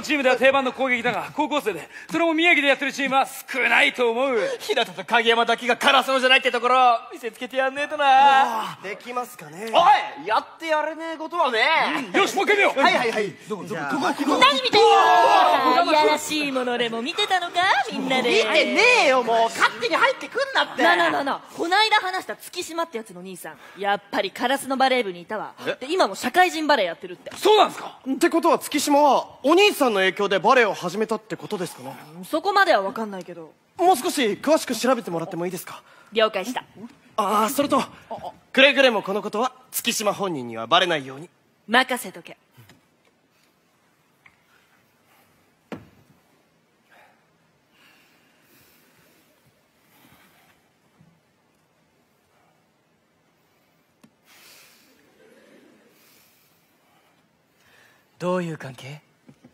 のチームでは定番の攻撃だが高校生でそれも宮城でやってるチームは少ないと思う。 日向と影山だけがカラスのじゃないってところ見せつけてやんねえとな。 できますかね。 おい、やってやれねえことはね、 うん、よしもう一回見よう。 はいはいはい。どこどこどこ何見てんの？いやらしいものでも見てたのかみんなで。 見てねえよ、もう勝手に入ってくんなって。 ななななこないだ話した月島ってやつの兄さん、やっぱりカラスのバレー部にいたわ。で今も社会人バレーやってるって。 そうなんですか？ ってことは月島はお兄さんの影響でバレエを始めたってことですかね。 そこまでは分かんないけど、 もう少し詳しく調べてもらってもいいですか？ 了解した。 ああ、それとくれぐれもこのことは月島本人にはバレないように任せとけ。 どういう関係？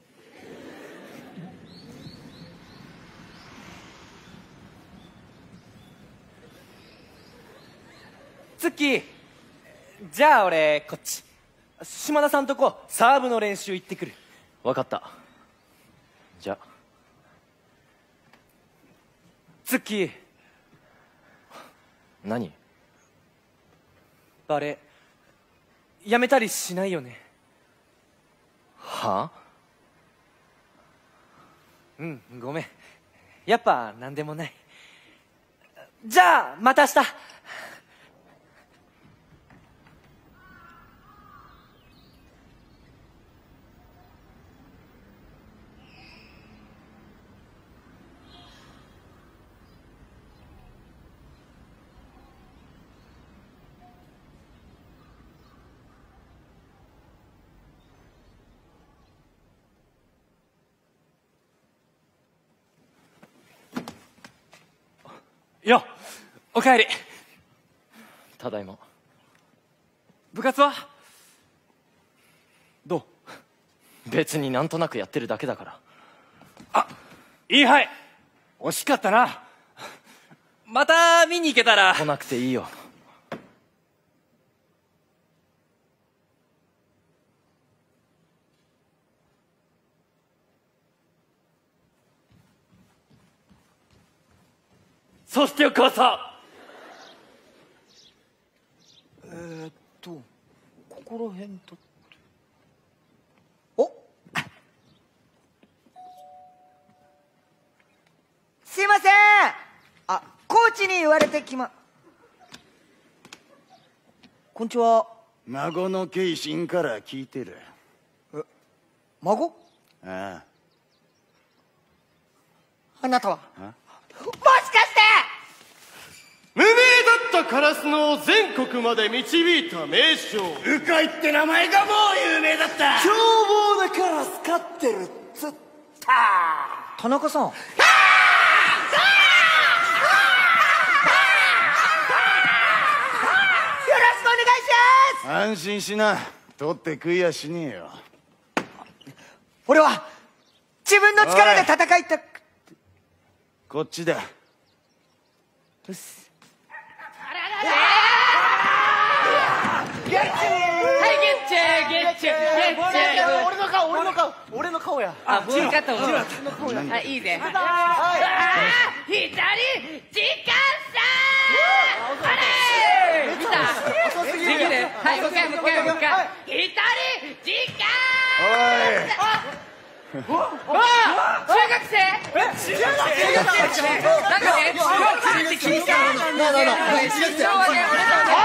ツッキー、じゃあ俺こっち島田さんとこサーブの練習行ってくる。 分かった。じゃあツッキー。 何？ バレーやめたりしないよね？ はあ？ うん、ごめん。やっぱ何でもない。じゃあまた明日。よ、おかえり。 ただいま。 部活はどう？別になんとなくやってるだけだから。 あ、いい、はい、惜しかったな。また見に行けたら。 来なくていいよ。 そしてお母さん、 えーっとここら辺とおすいません。あ、コーチに言われてきまこんにちは。 孫の慶心から聞いてる。 え、孫？ ああ。 あなたはもしかして無名だったカラスのを全国まで導いた名将鵜飼って名前がもう有名だった。 凶暴なカラス飼ってるっつった。 田中さん。よろしくお願いします。 安心しな、取って食いやしねえよ。 俺は自分の力で戦いたく。 こっちだ。 うっす。 ゲッチー、はいゲッチーゲッチーゲッチー。 俺の顔俺の顔俺の顔や。 あ、ボールカット。あ、いいぜ。左時間差。あれ。見た。できる。はい、もう一回もう一回もう一回。左時間。おい。あ、中学生？え、中学生？なんかね、中学生って聞いた。なあなあなあ、中学生。高校生だよ。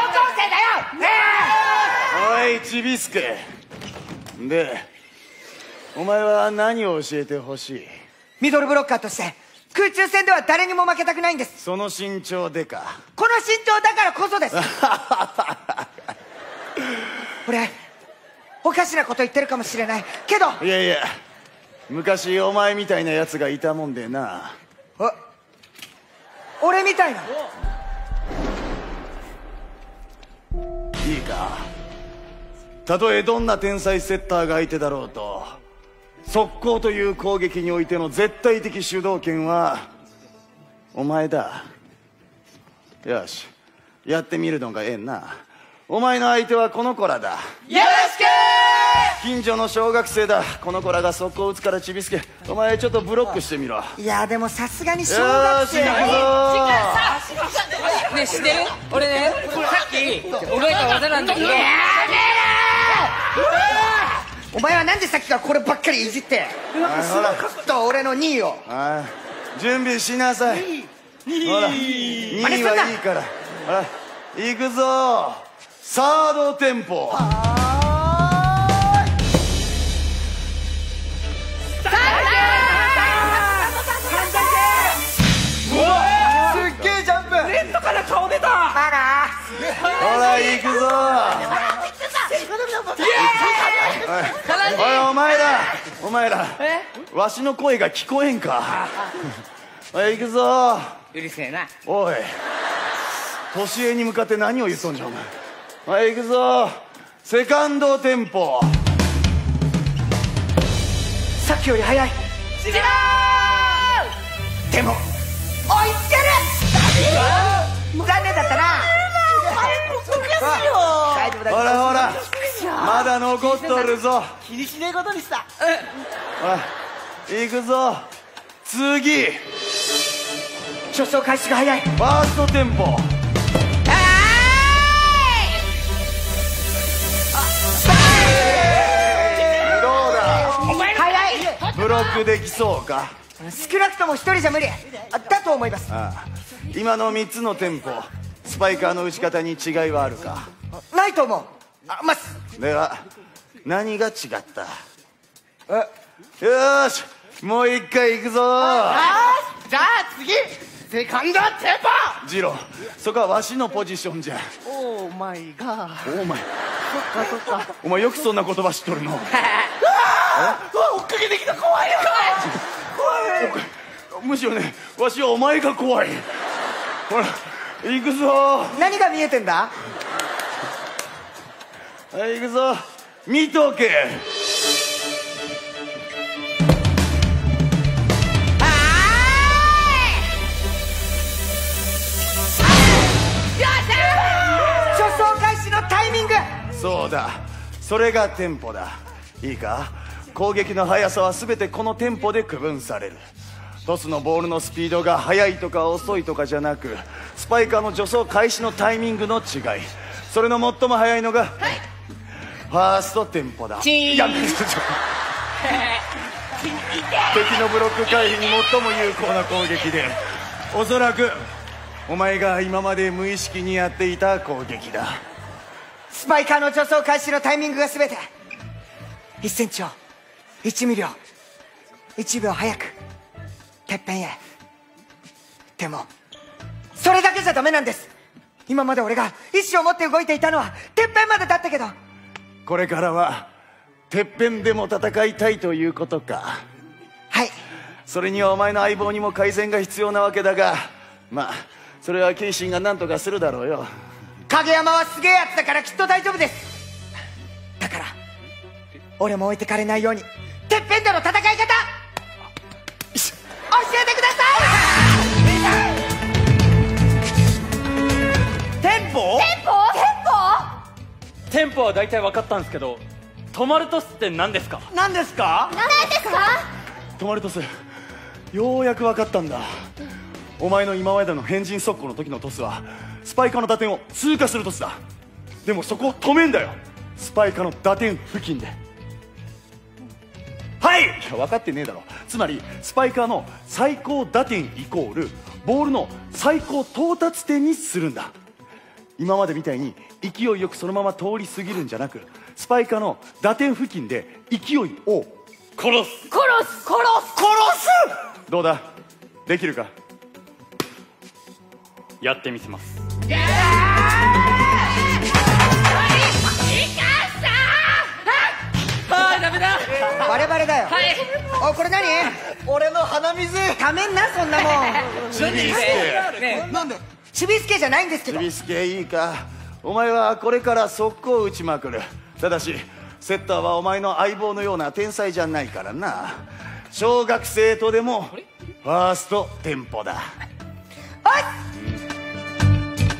おい、ちびすけ。で、お前は何を教えてほしい？ ミドルブロッカーとして空中戦では誰にも負けたくないんです。 その身長でか。 この身長だからこそです。俺おかしなこと言ってるかもしれないけど。 いやいや、昔お前みたいなやつがいたもんでな。 え、俺みたいな？ いいか、たとえどんな天才セッターが相手だろうと、速攻という攻撃においての絶対的主導権はお前だ。よし、やってみるのがええな。お前の相手はこの子らだ。 よろしくー。 近所の小学生だ。この子らが速攻打つからちびすけ、お前ちょっとブロックしてみろ。 いやでもさすがに小よ学生ーし行くぞねえ知ってる？俺ねさっき覚えた技なんだけど。 お前はなんでさっきからこればっかりいじってほらと俺のにいをはい準備しなさい。ほらにいはいいからほら行くぞ。サードテンポ。 すっげえジャンプ。 ネットから顔出た。 あらほら行くぞ。おいお前らお前らわしの声が聞こえんか。おい行くぞ。 うるせえな。 おい年上に向かって何を言っとんじゃお前。おい行くぞ。セカンドテンポ。 さっきより速い。でも追いつける。残念だったな。大丈夫だ。 ほらほらまだ残っとるぞ。 気にしねえことにした。 ほら行くぞ。次助走開始が早い。 ファーストテンポ。どうだ早い。 ブロックできそうか。 少なくとも一人じゃ無理だと思います。 ああ今のみっつのテンポスパイカーの打ち方に違いはあるか。 ないと思う。あますでは何が違った？よーしもう一回行くぞ。 じゃあ次セカンドテンポ。 ジローそこはわしのポジションじゃ。 オーマイガー。 お前そっかそっか。 お前よくそんな言葉知っとるの。 うわ追っかけてきた。怖いよ怖い。むしろねわしはお前が怖い。ほら行くぞ。 何が見えてんだ。 はい行くぞ。見とけ。 助走開始のタイミング。 そうだそれがテンポだ。いいか攻撃の速さは全てこのテンポで区分される。トスのボールのスピードが速いとか遅いとかじゃなくスパイカーの助走開始のタイミングの違い。それの最も速いのが、はい、ファーストテンポだ。いや敵のブロック回避に最も有効な攻撃でおそらくお前が今まで無意識にやっていた攻撃だ。 スパイカーの助走開始のタイミングが全ていっセンチをいちミリをいちびょう早くてっぺんへ。でもそれだけじゃダメなんです。今まで俺が意志を持って動いていたのはてっぺんまでだったけどこれからはてっぺんでも戦いたいということか。 はい。 それにはお前の相棒にも改善が必要なわけだがまあそれはケイシンが何とかするだろうよ。 影山はすげえやつだからきっと大丈夫です。だから俺も置いてかれないようにてっぺんでの戦い方教えてください。 テンポテンポテンポテンポは大体分かったんですけど止まるトスって何ですか？ 何ですか？ 何ですか？ 止まるトスようやく分かったんだ。お前の今までの変人速攻の時のトスはスパイカーの打点を通過するトスだ。でもそこを止めんだよ。スパイカーの打点付近で。はいいや分かってねえだろ。つまりスパイカーの最高打点イコールボールの最高到達点にするんだ。今までみたいに勢いよくそのまま通り過ぎるんじゃなくスパイカーの打点付近で勢いを殺す殺す殺す殺す。どうだできるか？ やってみせます。 あーダメだ。 バレバレだよ。 はい。 おこれ何？ 俺の鼻水。 ためんなそんなもん。 ちびすけねなんで？ ちびすけじゃないんですけど。 ちびすけいいかお前はこれから速攻打ちまくる。ただしセッターはお前の相棒のような天才じゃないからな。小学生とでもファーストテンポだ。 おい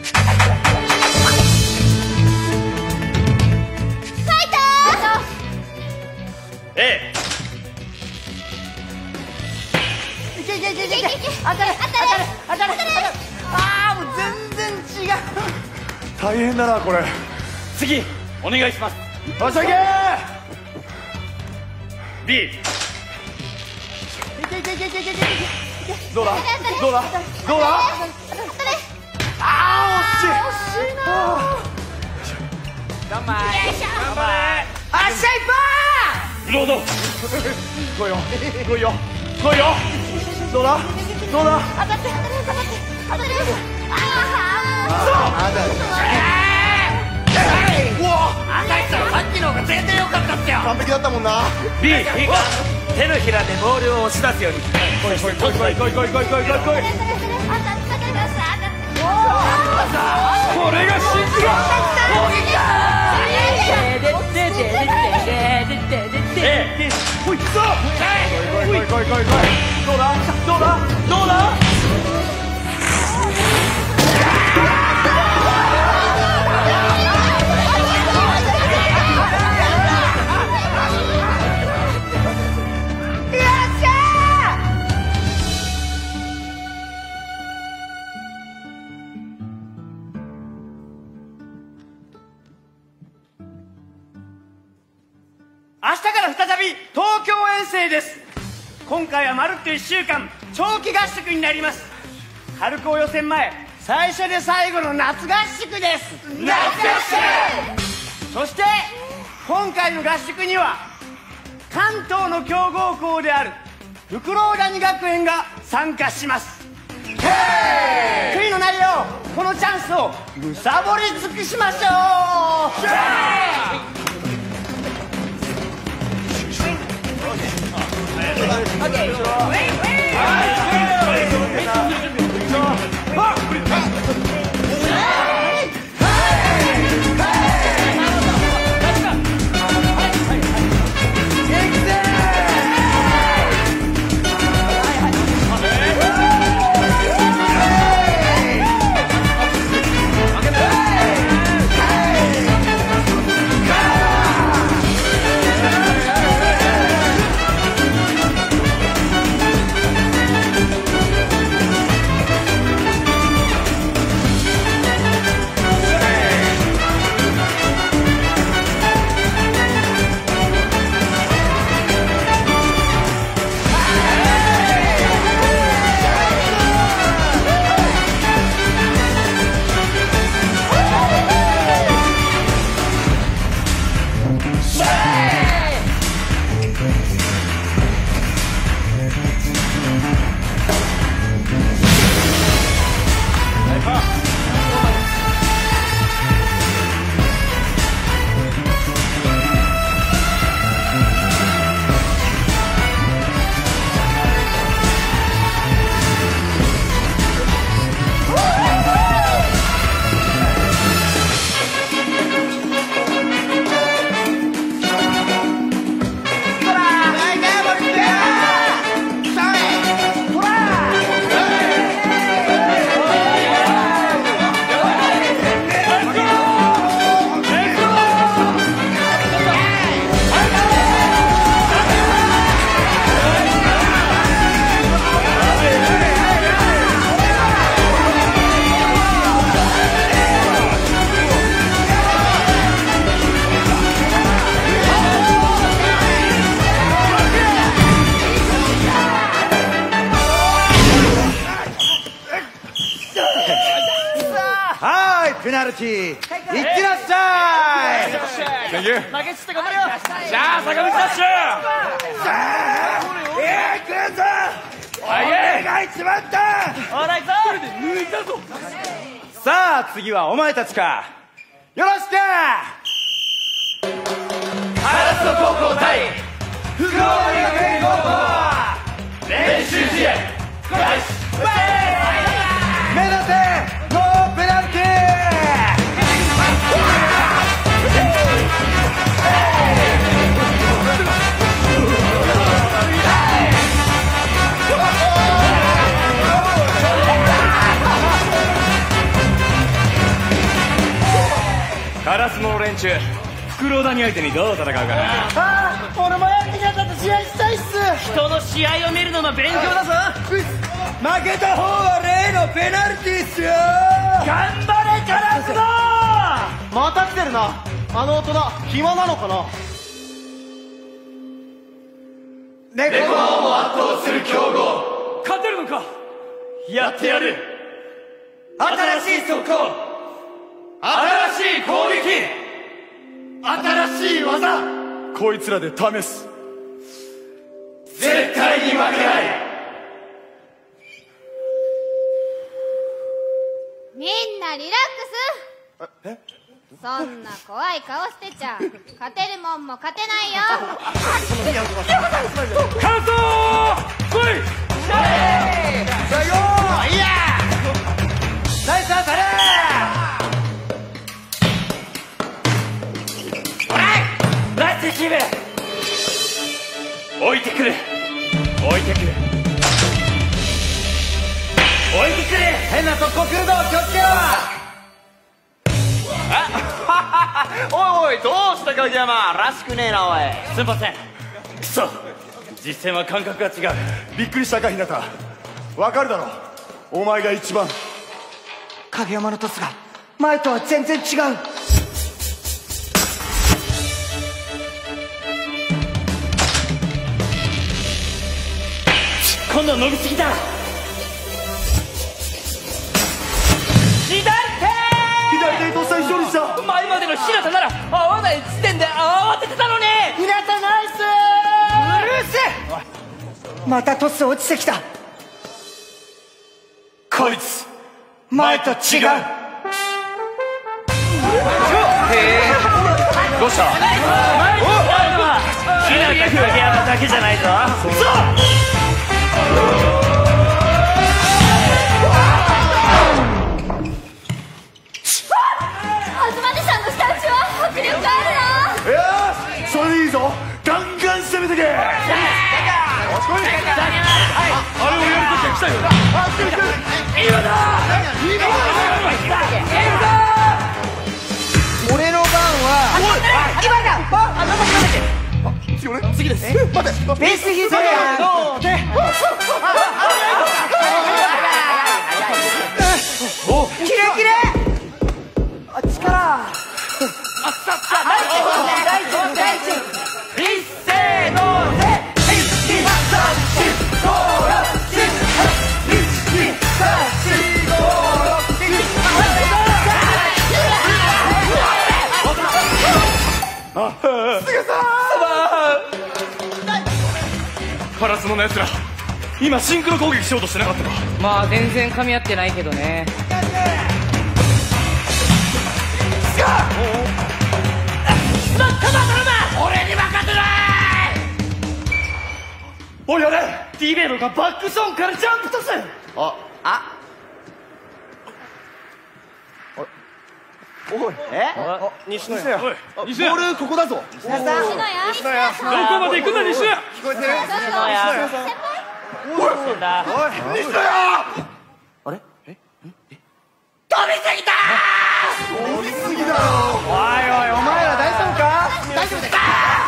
ファイト大変だなこれ。 次お願いします。 よっしゃいけー。 B。 どうだどうだどうだ。あー惜しい。 惜しいな。 頑張れ頑張れ。 あっしゃいパロード。 来いよ来いよ来いよ。どうだどうだ。 当たって当たって当たって当たって。あうわ赤石さんさっきの方が全然良かったっすよ。 完璧だったもんな。 B。 いいか手のひらでボールを押し出すように。 来い来い来い来い来い来い来い来い来い来い。 これが真珠だ。 攻撃だ。 えほいくぞ。来い来い来い来い来い。どうだどうだどうだ。 明日から再び東京遠征です。今回はまるっといっしゅうかん長期合宿になります。春高予選前最初で最後の夏合宿です。夏合宿。そして今回の合宿には関東の強豪校であるフクロウ谷学園が参加します。悔いのないようこのチャンスをむさぼり尽くしましょう。 ペナルティーいってらっしゃい。 負けつって頑張れよ。 じゃあ坂道ダッシュ。 えー、来るぞ。俺が一番だ。 ほら行くぞ。 抜いたぞ。 さあ次はお前たちか。よろしく。 烏野高校対フクロウ谷学園高校練習試合開始。 目立てノーペナルティー。 烏野の連中フクロウ谷相手にどう戦うかな。 ああ、俺もやってきたと試合したいっす。 人の試合を見るのも勉強だぞ。 負けた方は例のペナルティーっすよ。 頑張れ烏野。 また来てるな。あの大人暇なのかな。 ネコマンを圧倒する強豪、勝てるのか。やってやる。新しい速攻、新しい攻撃、新しい技、 こいつらで試す。 絶対に負けない。 みんなリラックス。えそんな怖い顔してちゃ勝てるもんも勝てないよ。 カウント来い。 最後いやナイス当たれ。 おらいナイスチーム。置いてくる置いてくる置いてくる。 変な速攻来るぞ、気をつけろ。おいおい、どうした影山、らしくねえな。おいすみません。くそ、実戦は感覚が違う。 びっくりしたか日向。わかるだろ、お前が一番。 影山のトスが前とは全然違う。 今度は伸びすぎだ。左手左手にとっさに勝利した。 前までの日向なら合わない時点で慌ててたのに。 日向ナイスー。うるせえ。またトス落ちてきた。 こいつ前と違う。 どうした。日向影山だけじゃないぞ。 東出さんの下打ちは迫力あるな。 よし、それでいいぞ。ガンガン攻めてけ。あれをやるときは来たよ。あ、来てる来てる。今だ俺の番は今だ。あ、なんだっけ。 次俺次です。待って、 ベースヒットやどうで。 おキレキレ。あ、力。あ、 さっさ大地大地一斉ので一二三四五六七八一二三四五六七あ、すげさー。カラスのやつら今シンクロ攻撃しようとしてなかったか。 まあ全然噛み合ってないけどね。 俺に任せない。 おい、あれディベロがバックゾーンからジャンプトス。 ああおい、えあ、西野や。おい、西野や。ボールここだぞ。 西野や西野やどこまで行くんだ西野や。 聞こえてる。 西野や先輩。 おい、西野や。あれえ飛びすぎたー。飛びすぎだろ。おいおい、お前ら大丈夫か。大丈夫です。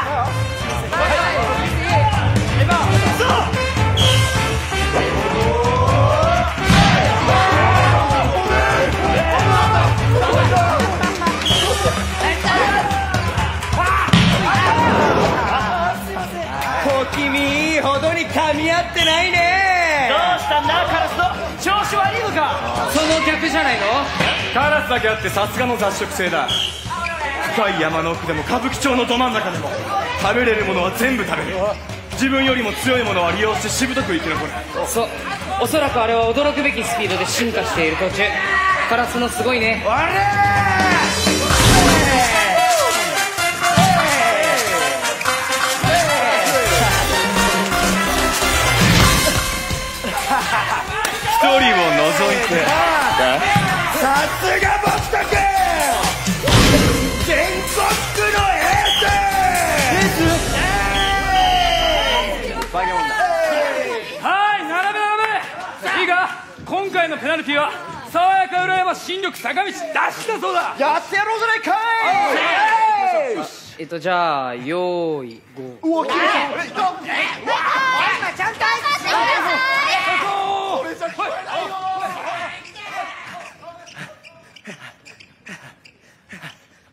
小気味いいほどに噛み合ってないね。 どうしたんだカラスの調子悪いのか。 その逆じゃないの。 カラスだけあってさすがの雑食性だ。深い山の奥でも歌舞伎町のど真ん中でも食べれるものは全部食べる。自分よりも強いものは利用してしぶとく生き残る。 そう、おそらくあれは驚くべきスピードで進化している途中。カラスのすごいね。 あれ一人を除いてさすが僕たち全国のエース。 はい並べ並べ。いいか、今回のペナルティは爽やか浦山新緑坂道ダッシュだそうだ。 やってやろうじゃないかい。 えっとじゃあ用意ゴー。 うわ、きれい。 ちゃんと挨拶してください。 俺じゃ聞こえないよ。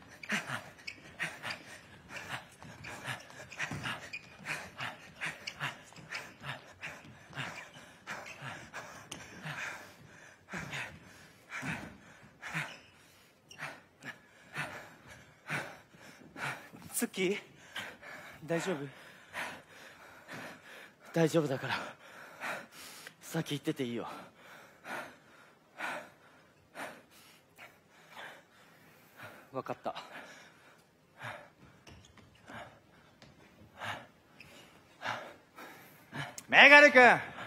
ツッキー大丈夫？ 大丈夫だから先行ってていいよ。 分かった。 メガネ君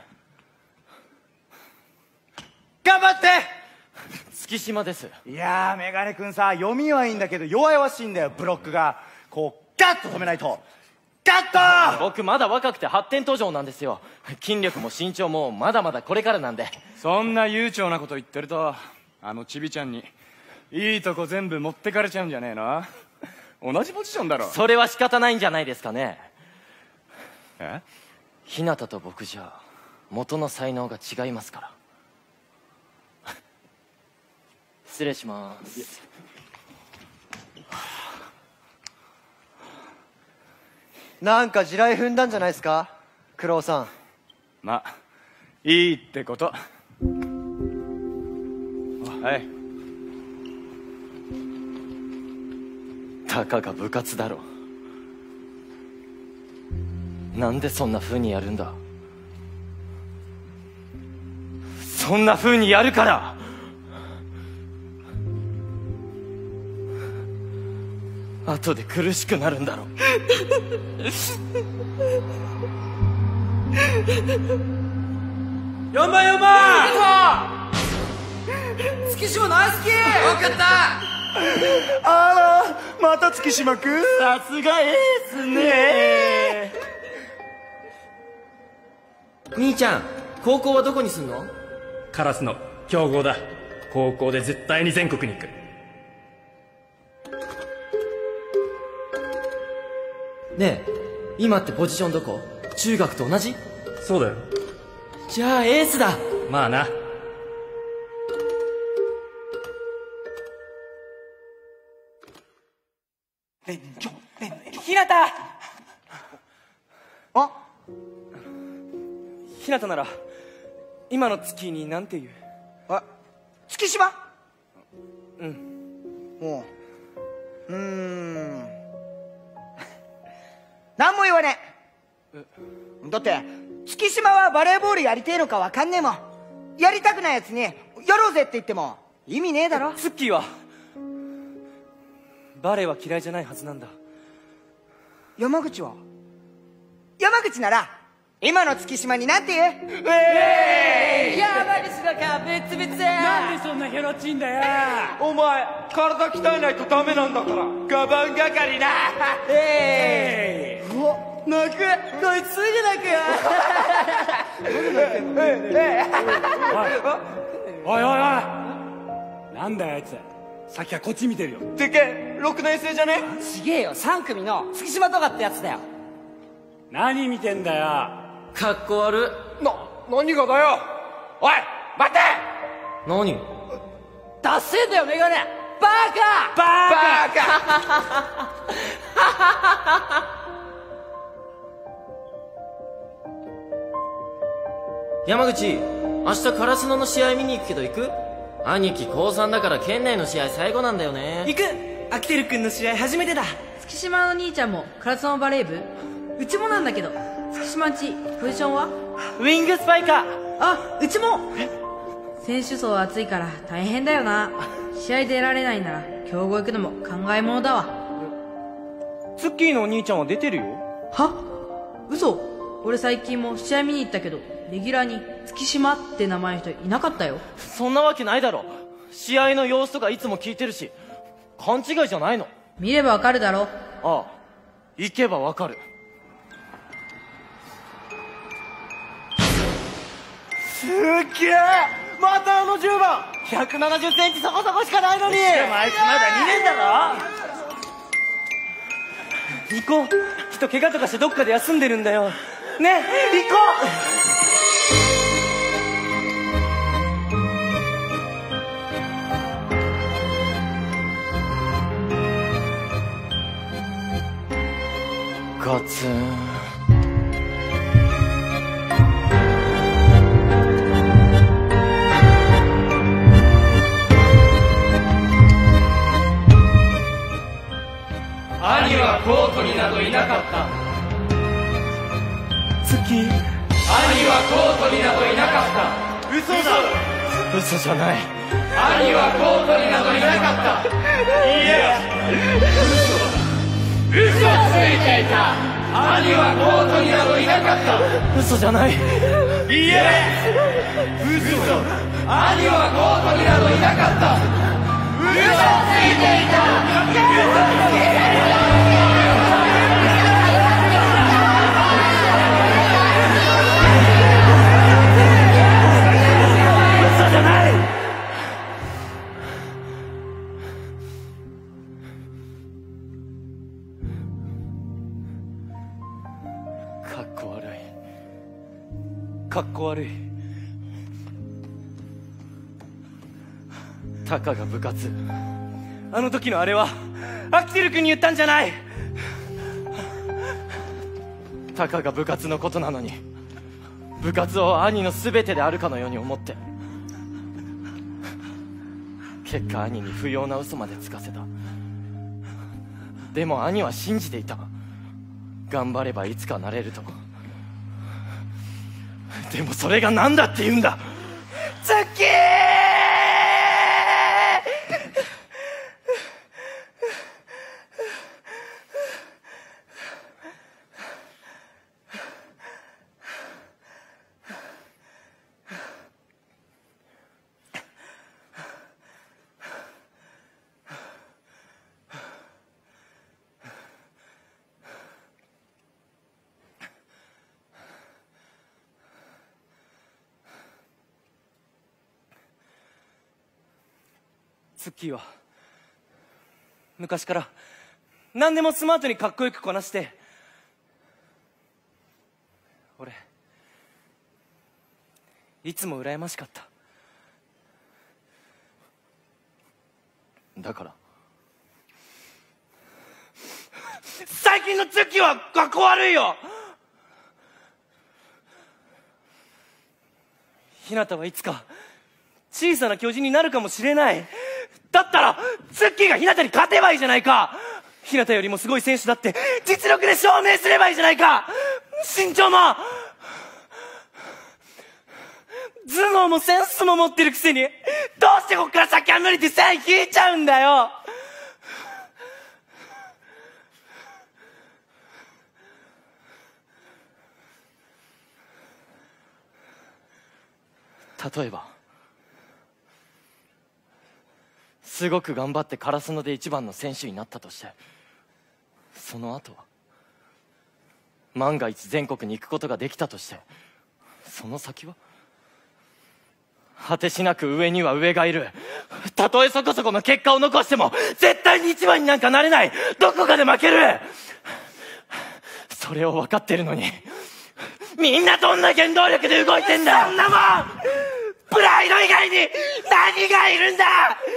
頑張って。 月島です。 いやーメガネ君さ、読みはいいんだけど弱々しいんだよ。ブロックがこうガッと止めないと。ガッと。 僕まだ若くて発展途上なんですよ。筋力も身長もまだまだこれからなんで。 そんな悠長なこと言ってるとあのちびちゃんにいいとこ全部持ってかれちゃうんじゃねえの？同じポジションだろ。 それは仕方ないんじゃないですかね。 え？ 日向と僕じゃ元の才能が違いますから。失礼します。 なんか地雷踏んだんじゃないですか、クロウさん。 まあいいってこと。はい。 たかが部活だろ。なんでそんな風にやるんだ。そんな風にやるから後で苦しくなるんだろ。 よんばんよんばん月島ナイスキー。分かった。 あらまた月島くん、 さすがエースね。 兄ちゃん高校はどこにすんの？ カラスの強豪だ。高校で絶対に全国に行く。 ねえ今ってポジションどこ？中学と同じ？ そうだよ。 じゃあエースだ。 まあな。 ひなた。あひなたなら今の月になんて言う？ あ月島。 うんおううーん何も言わねえ。だって月島はバレーボールやりてえのか分かんねえもん。やりたくないやつにやろうぜって言っても意味ねえだろ。 ツッキーはバレーは嫌いじゃないはずなんだ。 山口は山口なら今の月島になんて言う？ えーい山口の顔ブツブツ。 なんでそんなヘロチンだよ。 お前体鍛えないとダメなんだから。ガバン係な。えー、うわ泣く。こいつすぐ泣くよ。 おいおいおいおい、なんだよあいつ。さっきはこっち見てるよ。 てけろくねん生じゃね？ ちげえよ、さん組の月島とかってやつだよ。 何見てんだよ。 かっこ悪。 な何がだよ。おい待て。 何ダッセンだよメガネ。バカバカ山口、明日カラスノの試合見に行くけど行く？兄貴高さんだから県内の試合最後なんだよね。 行く。アキテル君の試合初めてだ。 月島の兄ちゃんもカラスのバレー部？うちもなんだけど。月島んちポジションは？ ウィングスパイカー。 あ、うちも。選手層厚いから大変だよな。試合出られないなら強豪行くのも考えものだわ。 ツッキーのお兄ちゃんは出てるよ。 は？嘘。俺最近も試合見に行ったけどレギュラーに月島って名前の人いなかったよ。 そんなわけないだろ。試合の様子とかいつも聞いてるし。勘違いじゃないの？ 見ればわかるだろ。 ああ、行けばわかる。 すっげえ。またあのじゅうばんひゃくななじゅっセンチそこそこしかないのに。 しかもあいつまだにねんだろ。 行こう。きっと怪我とかしてどっかで休んでるんだよ。ねえ行こう。ガツン。 兄は高コートになどいなかった。 嘘だ。 嘘じゃない。 兄はコートになどいなかった。いや、嘘嘘ついていた。兄はコートになどいなかった。 嘘じゃない。 いや、嘘兄はコートになどいなかった。嘘ついていた。嘘ついていた。 かっこ悪い。たかが部活。あの時のあれはアキテル君に言ったんじゃない。たかが部活のことなのに、部活を兄の全てであるかのように思って、結果兄に不要な嘘までつかせた。でも兄は信じていた。頑張ればいつかなれると。でもそれが何だって言うんだ。ツッキーツッキーは昔から何でもスマートにかっこよくこなして、俺いつも羨ましかった。だから最近のツッキーはかっこ悪いよ。ひなたはいつか小さな巨人になるかもしれない。だったらツッキーがひなたに勝てばいいじゃないか。ひなたよりもすごい選手だって実力で証明すればいいじゃないか。身長も頭脳もセンスも持ってるくせに、どうしてこっから先は無理って線引いちゃうんだよ。例えばすごく頑張ってカラスノで一番の選手になったとして、その後は万が一全国に行くことができたとして、その先は果てしなく上には上がいる。たとえそこそこの結果を残しても絶対に一番になんかなれない。どこかで負ける。それを分かってるのにみんなどんな原動力で動いてんだ。そんなもんプライド以外に何がいるんだ。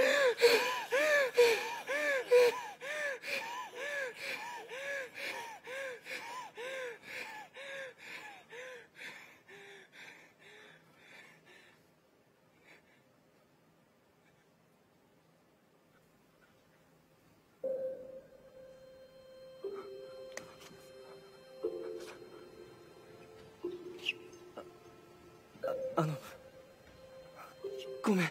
あのごめん。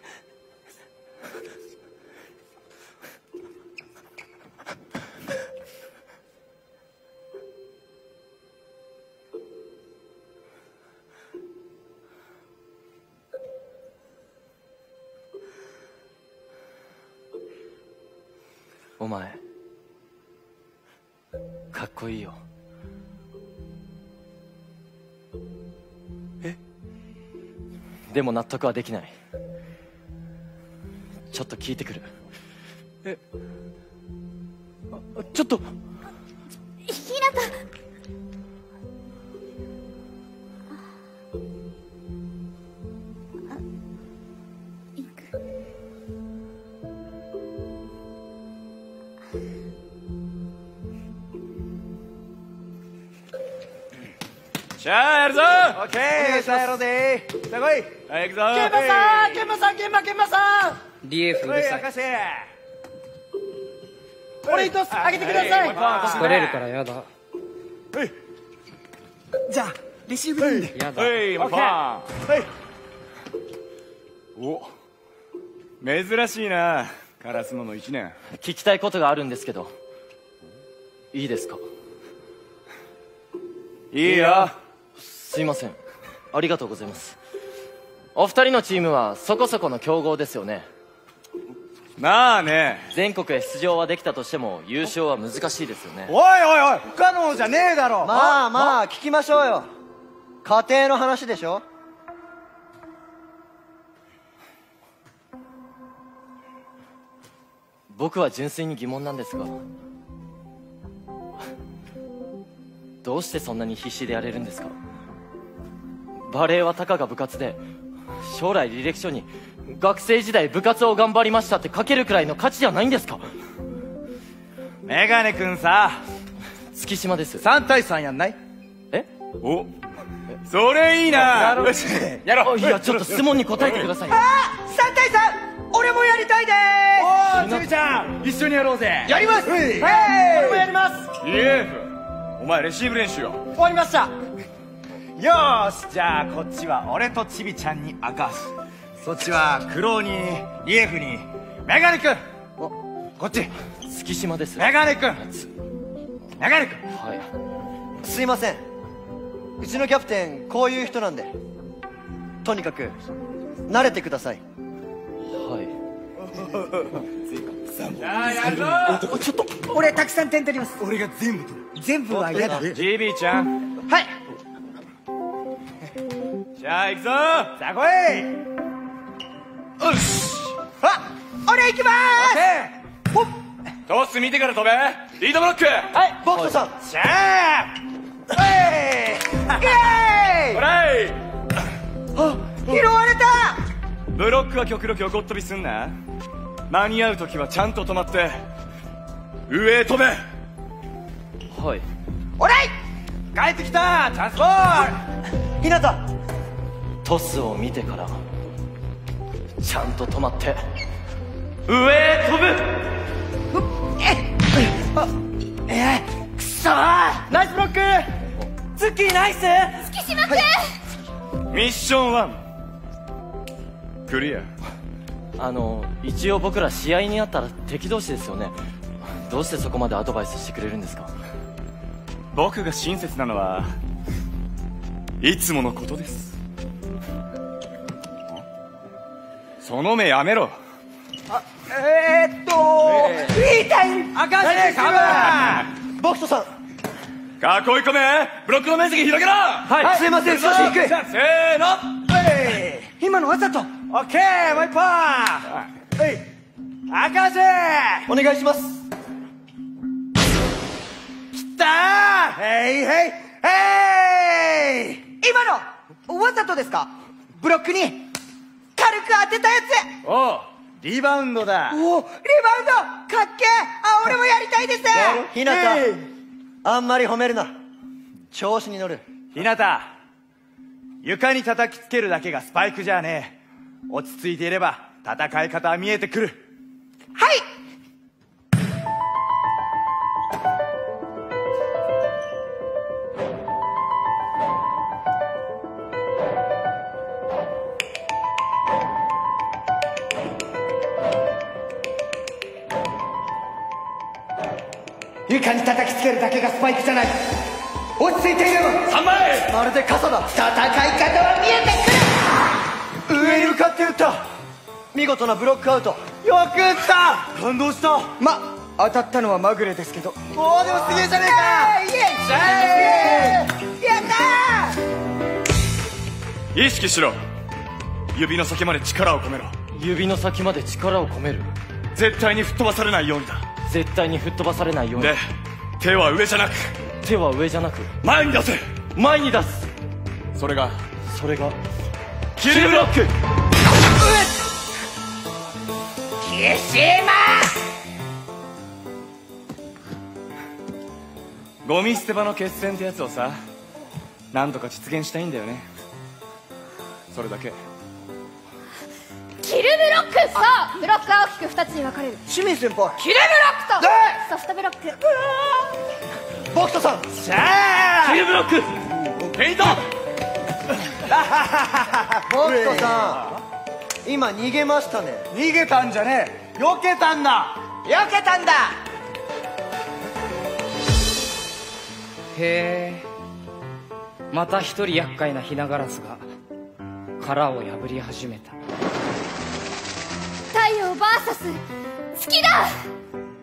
お前かっこいいよ。え？でも納得はできない。ちょっと聞いてくる。え、あ、ちょっと。 ひなた。 しゃあやるぞ。 オッケー、さあやろうぜ。さあ来い。 はい、行くぞ。 ケンマさん、ケンマさん、ケンマ、ケンマさん。 ディエフうるさい。 博士。 俺一つあげてください。 疲れるからやだ。 じゃあレシーブなんで。 やだ。はい、もうファン。はい。お、珍しいな、カラスノの一年。 聞きたいことがあるんですけど、いいですか？ いいよ。 すいません、ありがとうございます。お二人のチームはそこそこの強豪ですよね。 まあね。 全国へ出場はできたとしても優勝は難しいですよね。 おいおいおい、不可能じゃねえだろ。まあまあ聞きましょうよ。家庭の話でしょ。 僕は純粋に疑問なんですが、どうしてそんなに必死でやれるんですか？バレエはたかが部活で、将来履歴書に学生時代部活を頑張りましたって書けるくらいの価値じゃないんですか？ メガネくんさ、 月島です。 さん対さんやんない？ え？ お、それいいな。よし、やろう。 いや、ちょっと質問に答えてくださいよ。 あー、さん対さん、俺もやりたいでーす。おー、ちびちゃん、一緒にやろうぜ。 やります。はい、俺もやります。 イエーフ、お前レシーブ練習よ。 終わりました。 よーし、じゃあこっちは俺とちびちゃんに赤橋、そっちはクロウにリエフにメガネくん。お、こっち月島です。 メガネくん、メガネくん。 はい、すいません、うちのキャプテンこういう人なんで、とにかく慣れてください。 はい。 じゃあやるぞ。 ちょっと俺たくさん点取ります。 俺が全部全部は嫌だ。 ジービーちゃん、 はい。 じゃあ行くぞ。 さあ来い。 よし、 あ、俺行きまーす。ほっ、 トス見てから飛べ。リードブロック。 はい、ボクトさん。 しゃー、はい、イエーイ。 ほらい。 あ、拾われた。 ブロックは極力横っ飛びすんな。間に合う時はちゃんと止まって上へ飛べ。 はい。 おらい、 帰ってきた。チャンスボール。 ひなた、 トスを見てからちゃんと止まって上へ飛ぶ。 ええー、くそー。 ナイスブロック。 ツッキーナイス。 月島くん、 ミッションワンクリア。 あの一応僕ら試合になったら敵同士ですよね。どうしてそこまでアドバイスしてくれるんですか？ 僕が親切なのはいつものことです。その目やめろ。 あ、えー、っといいタイム。 赤字カバー。ボクトさん、 囲い込め。ブロックの面積広げろ。 はい、はい、すいません、少し低い。 せーの、 はい、今のわざと。 オッケー、もう一本。はい、赤字お願いします。 きたー。へいへいへい。 今のわざとですか？ブロックに軽く当てたやつ。 おう、リバウンドだ。 おお、リバウンドかっけー。あ、俺もやりたいです。 ひなた、あんまり褒めるな、調子に乗る。 ひなた、床に叩きつけるだけがスパイクじゃねえ。落ち着いていれば戦い方は見えてくる。 はい。床に叩きつけるだけがスパイクじゃない。落ち着いていればさんばい。 まるで傘だ。 戦い方は見えてくる。 上に向かって打った。見事なブロックアウト。 よく打った。感動した。 ま、当たったのはまぐれですけど。 おお、でもすげえじゃねえか。 イエーイ、やったー。意識しろ。指の先まで力を込めろ。 指の先まで力を込める。 絶対に吹っ飛ばされないようにだ。 絶対に吹っ飛ばされないように。 で、手は上じゃなく、 手は上じゃなく前に出せ。 前に出す。 それがそれがキルブロック。 消します。 ゴミ捨て場の決戦ってやつをさ、なんとか実現したいんだよね。それだけ。 キルブロック。そう、ブロックは大きくふたつに分かれる。 清水先輩、 キルブロックとソフトブロック。 ボクトさん、 しゃー。 キルブロック。フェイント。 北斗さん、今逃げましたね。 逃げたんじゃねえ、避けたんだ。 避けたんだ。 へえ、また一人厄介なひなガラスが殻を破り始めた。 太陽 ブイエス 月だ。 うん。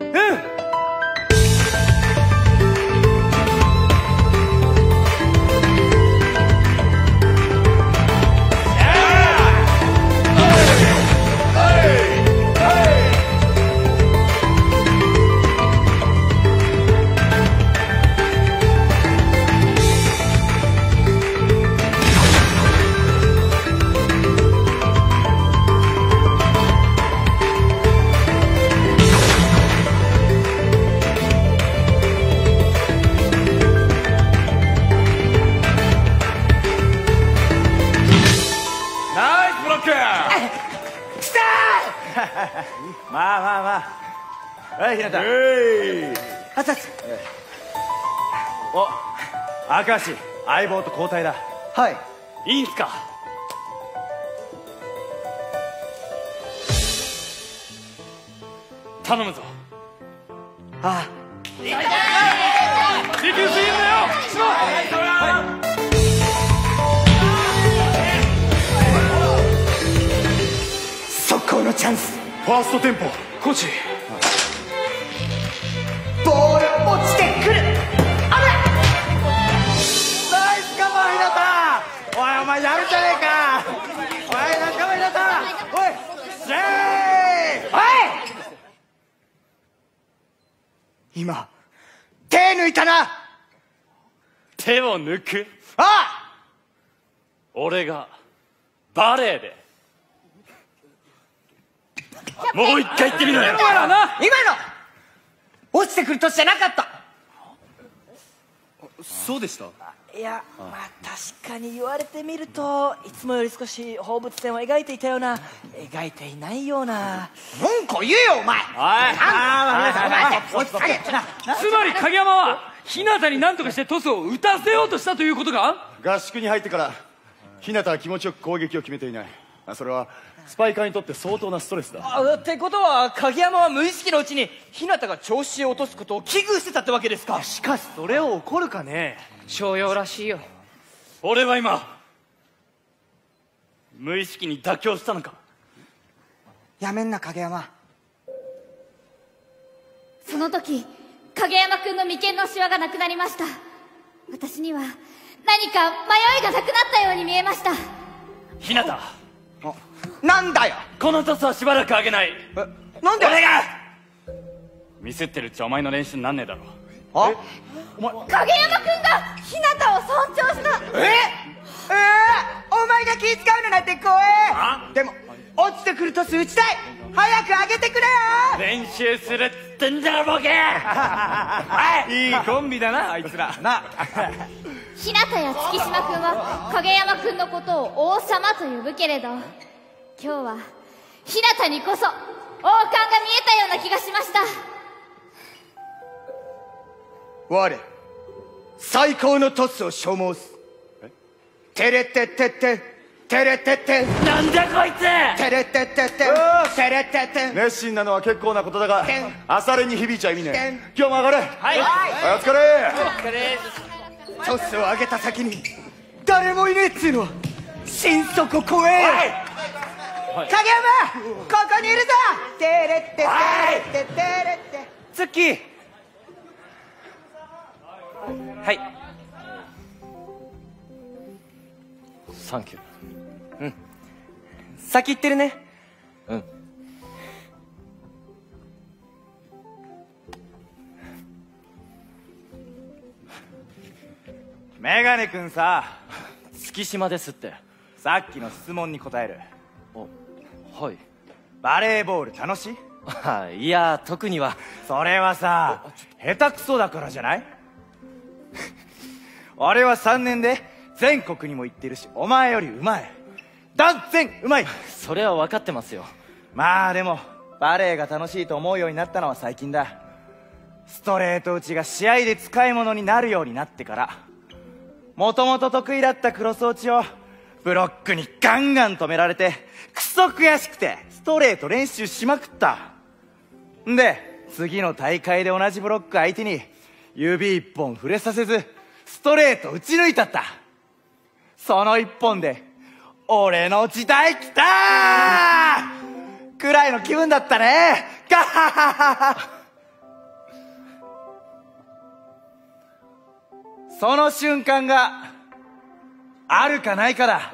まあまあまあ。はい、ひなた。 あざつ。 お、明石、相棒と交代だ。 はい。 いいんすか。頼むぞ。 ああ。 利休すぎるんだよ。しろ。 速攻のチャンス。 ファーストテンポ。 コーチ。 ボール落ちてくる。あれ。 ナイスカバー、ひなた。おい、お前やるじゃねえか。おい、仲間ひなた。おい、シェーイ。 おい。今手抜いたな。 手を抜く。 ああ。 俺がバレエでもう一回言ってみろよ。 今のな、今の落ちてくる年じゃなかった。 そうでした。 いや、まあ確かに言われてみるといつもより少し放物線を描いていたような、描いていないような。 なんか言えよお前。 おい、つまり影山は日向に何とかしてトスを打たせようとしたということか。 合宿に入ってから日向は気持ちよく攻撃を決めていない。それはスパイカーにとって相当なストレスだ。 あ、ってことは影山は無意識のうちに日向が調子を落とすことを危惧してたってわけですか。 しかしそれを怒るかね。 商用らしいよ。 俺は今無意識に妥協したのか。 やめんな影山。 その時影山君の眉間のシワがなくなりました。私には何か迷いがなくなったように見えました。 日向、 なんだよ。 このトスはしばらくあげない。 なんで。 俺がミスってるうちお前の練習になんねえだろ。 あ、 影山君が日向を尊重した。 ええー、お前が気使うのなんて怖え。でも落ちてくるトス打ちたい。早く上げてくれよ。 練習するっつってんだろボケ。 いいコンビだなあいつらな。 日向や月島君は影山君のことを王様と呼ぶけれど、今日は日向にこそ王冠が見えたような気がしました。 我最高のトスを消耗す。テレテテテテレテテ。 なんだこいつ。 テレテテテテレテテ。 熱心なのは結構なことだが朝練に響いちゃ意味ね。今日も上がれ。 はい、 はい、お疲れ。 お疲れ。 トスを上げた先に誰もいねえっつうの。心底怖え。影山ここにいるぞ。テレテテテテレテ。 ツッキー。はい。 サンキュー。 うん。先行ってるね。 うん。 メガネ君さ。 月島ですって。 さっきの質問に答える。 お、はい。 バレーボール楽しい？ いや特には。 それはさ下手くそだからじゃない？俺はさんねんで全国にも行ってるしお前よりうまい。断然うまい。 それは分かってますよ。 まあでもバレーが楽しいと思うようになったのは最近だ。ストレート打ちが試合で使い物になるようになってからもともと得意だったクロス落ちをブロックにガンガン止められてクソ悔しくてストレート練習しまくった。んで次の大会で同じブロック相手に指一本触れさせずストレート打ち抜いたった。その一本で俺の時代来たーくらいの気分だったね。ガッハハハハ。その瞬間があるかないかだ。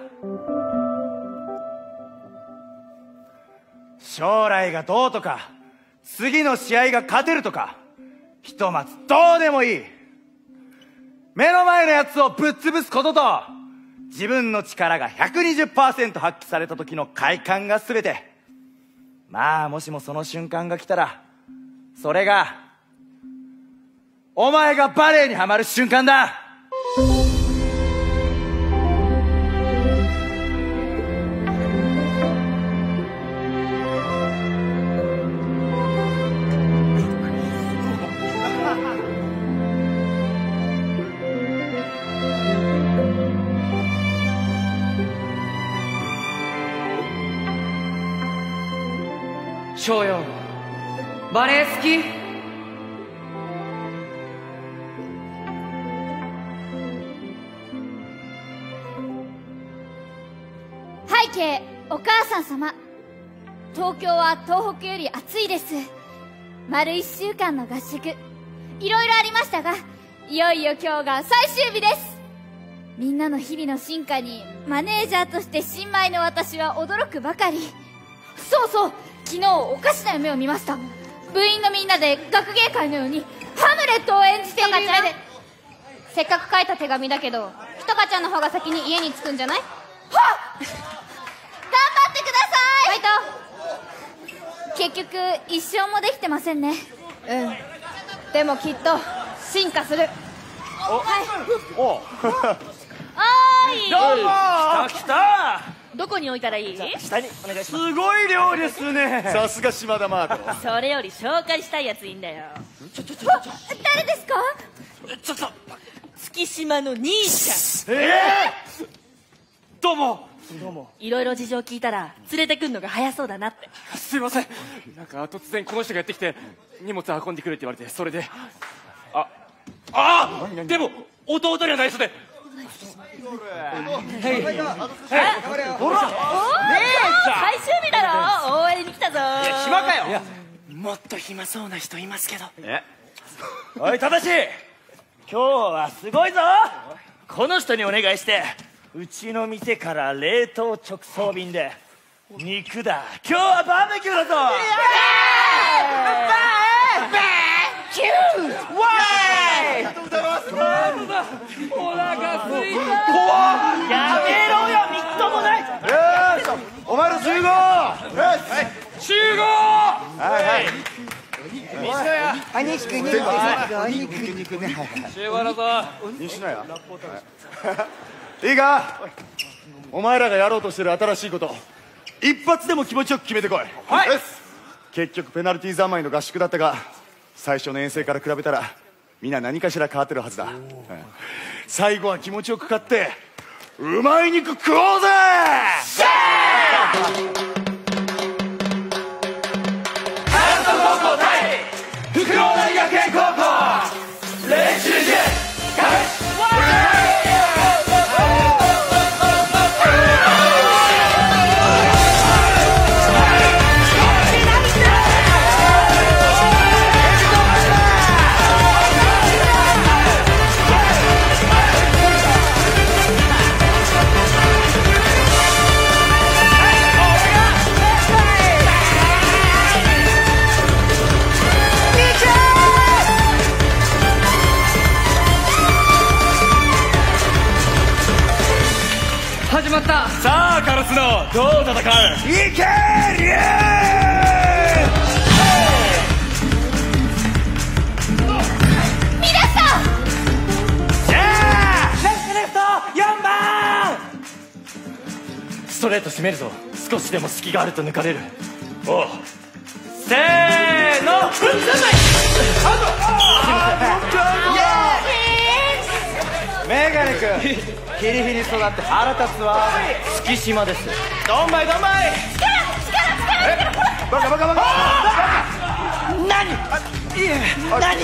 将来がどうとか次の試合が勝てるとかひとまずどうでもいい。目の前のやつをぶっ潰すことと自分の力が ひゃくにじゅっパーセント 発揮された時の快感が全て。まあもしもその瞬間が来たらそれがお前がバレエにはまる瞬間だ。 翔陽、バレエ好き？ 背景お母さん様、東京は東北より暑いです。丸一週間の合宿いろいろありましたが、いよいよ今日が最終日です。みんなの日々の進化にマネージャーとして新米の私は驚くばかり。そうそう、昨日おかしな夢を見ました。部員のみんなで学芸会のようにハムレットを演じている夢で。せっかく書いた手紙だけどひとかちゃんの方が先に家に着くんじゃない？はっ頑張ってください。ファイト。結局一生もできてませんね。うん、でもきっと進化する。はいおおーい、 どうもー。来た来た。 どこに置いたらいい？ 下にお願いします。すごい量ですね。さすが島田マート。 それより紹介したいやついいんだよ。 ちょちょちょちょ誰ですか？ ちょっと月島の兄ちゃん。 えー、どうもどうも。 いろいろ事情聞いたら連れてくんのが早そうだなって。 すいません、なんか突然この人がやってきて荷物運んでくれって言われて、それで。あああ、でも弟には内緒で。 最終日だろ、応援に来たぞ。 いや暇かよ。 いやもっと暇そうな人いますけど。 えおいただし今日はすごいぞ。この人にお願いしてうちの店から冷凍直送便で肉だ。今日はバーベキューだぞ。バーベキューわーい。ありがとうございます。 お腹すいた。 やめろよ、みっともない。よしお前ら集合。 集合。 はいはい。 お肉肉肉お肉肉ね。 集合だぞ。 西野やいいか、お前らがやろうとしてる新しいこと一発でも気持ちよく決めてこい。はい。結局ペナルティー三昧の合宿だったが最初の遠征から比べたらみんな何かしら変わってるはずだ。最後は気持ちよく勝ってうまい肉食おうぜ。シェーハルト高校対福郎大学園高校練習試合開始。 始まった。 さあカラスのどう戦う？いけりゅう。 皆さん、 じゃあレフトレフトよんばん。ストレート攻めるぞ。少しでも隙があると抜かれる。おうせーの、うんざない。メガネ君ヒリヒリ育って腹立つわ。 月島です。 どんまいどんまい。 バカバカバカ。 何？いえ、何？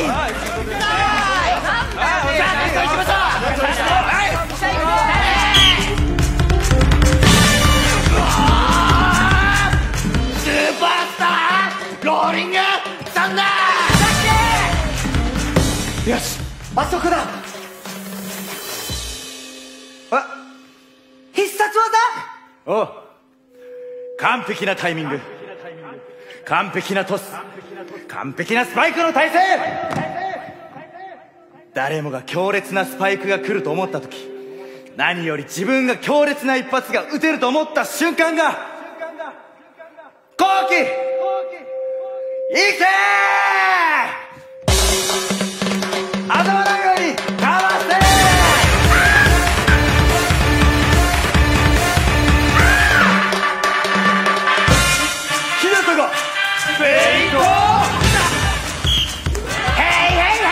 スーパースターローリングサンダー。 よし、あそこだ。あ、必殺技？ おう、完璧なタイミング、完璧なトス、完璧なスパイクの体勢。誰もが強烈なスパイクが来ると思った時、何より自分が強烈な一発が打てると思った瞬間が好機、いけー、頭のようにかわせー。ひなたがフェイント。 ヘイヘイヘ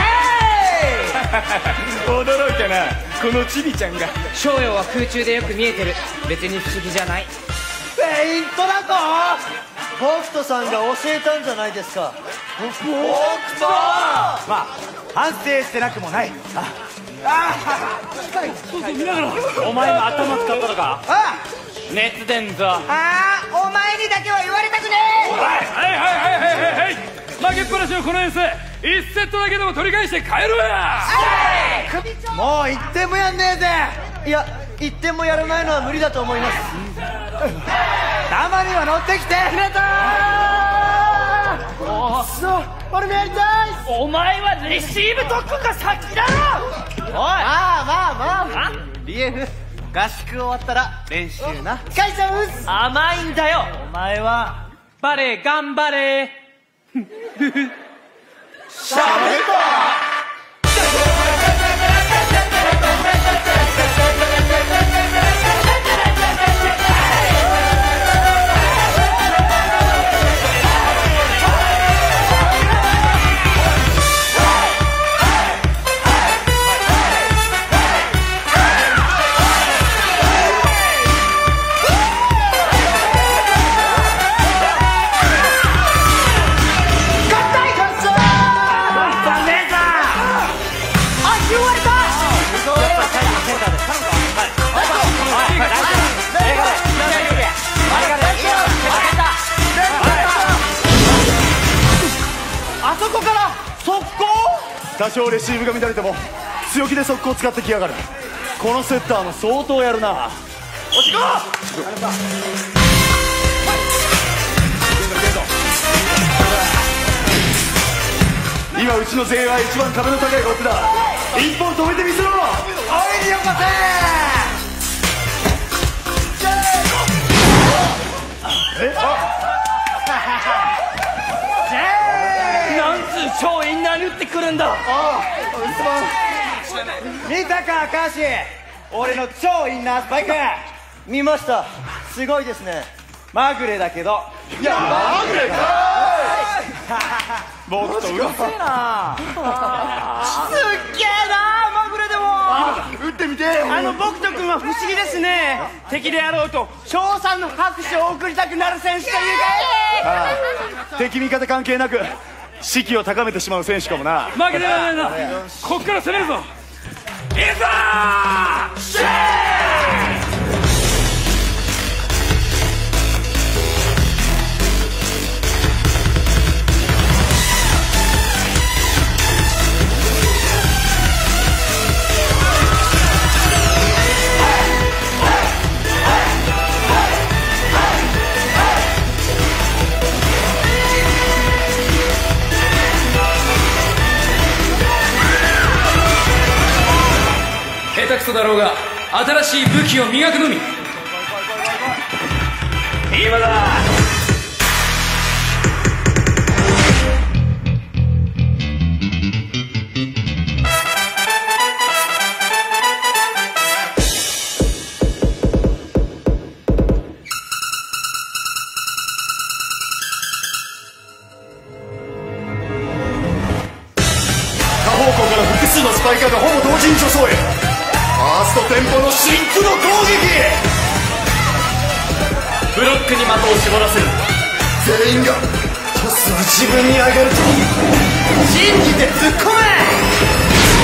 イ。 驚いたな、このチビちゃんが。 翔陽は空中でよく見えてる。別に不思議じゃない。 フェイントだと？北斗さんが教えたんじゃないですか。 北斗、まあ反省してなくもない。ああ、 見ながらお前も頭使ったのか。 あ熱出んぞ。 ああ、お前にだけは言われたくねえ。 はいはいはいはいはいはい。負けっぱなしのこの遠征、いちセットだけでも取り返して帰ろうや。 もう一点もやんねえぜ。いや、一点もやらないのは無理だと思います。 たまには乗ってきて。 ひなたー。そう、俺もやりたい。 お前はレシーブ特訓が先だろ。 おい、まあまあまあ、ビーエフ 合宿終わったら練習な。会社うっす。 甘いんだよお前は。 バレー頑張れー。 しゃべった多少レシーブが乱れても強気で速攻を使ってきやがる。このセッターも相当やるな。落ちこ今うちの前衛は一番壁の高いロックだ。一本止めてみせろ。おいによこせ。えなんつう超インナーに打ってくるんだ。 ああ、見たかakashi、俺の超インナースパイク。 見ました。すごいですね。 まぐれだけど。 いや、まぐれか僕とうるせえな。 すっげえな、まぐれでも。 打ってみて。 あの僕と君は不思議ですね。敵であろうと称賛の拍手を送りたくなる選手というか。 ああ、敵味方関係なく士気を高めてしまう選手かもな。 負けてられないな。こっから攻めるぞ。いざーシェー。下手くそだろうが新しい武器を磨くのみ。今だ。 下方向から複数のスパイカーがほぼ同時に助走へ。ああ、 ストテンポのシンクロ攻撃。 ブロックに的を絞らせる。 全員がトスを自分にあげると信じて突っ込め。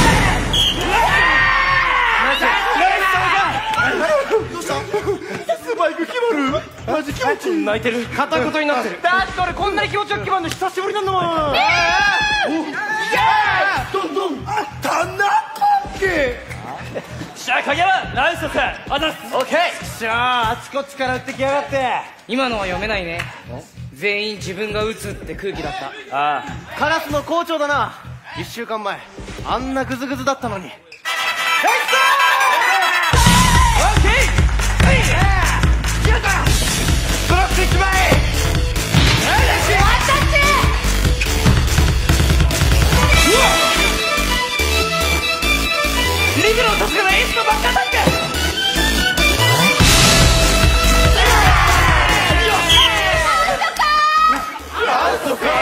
どうした？スパイク決まる？マジ気持ちいい。 泣いてる。片言になってる。 だって俺こんなに気持ちよく決まるの久しぶりなんだもん。えー、どんどんタナコッケ。 しゃあ影山ナイスさあざっす。 オッケー。しゃああちこちから打ってきやがって。 今のは読めないね。全員自分が打つって空気だった。 ああ、カラスの校長だな。一週間前あんなグズグズだったのに。 ブロックいちまい。リブロのさすがのエースのバックアタック。なんとか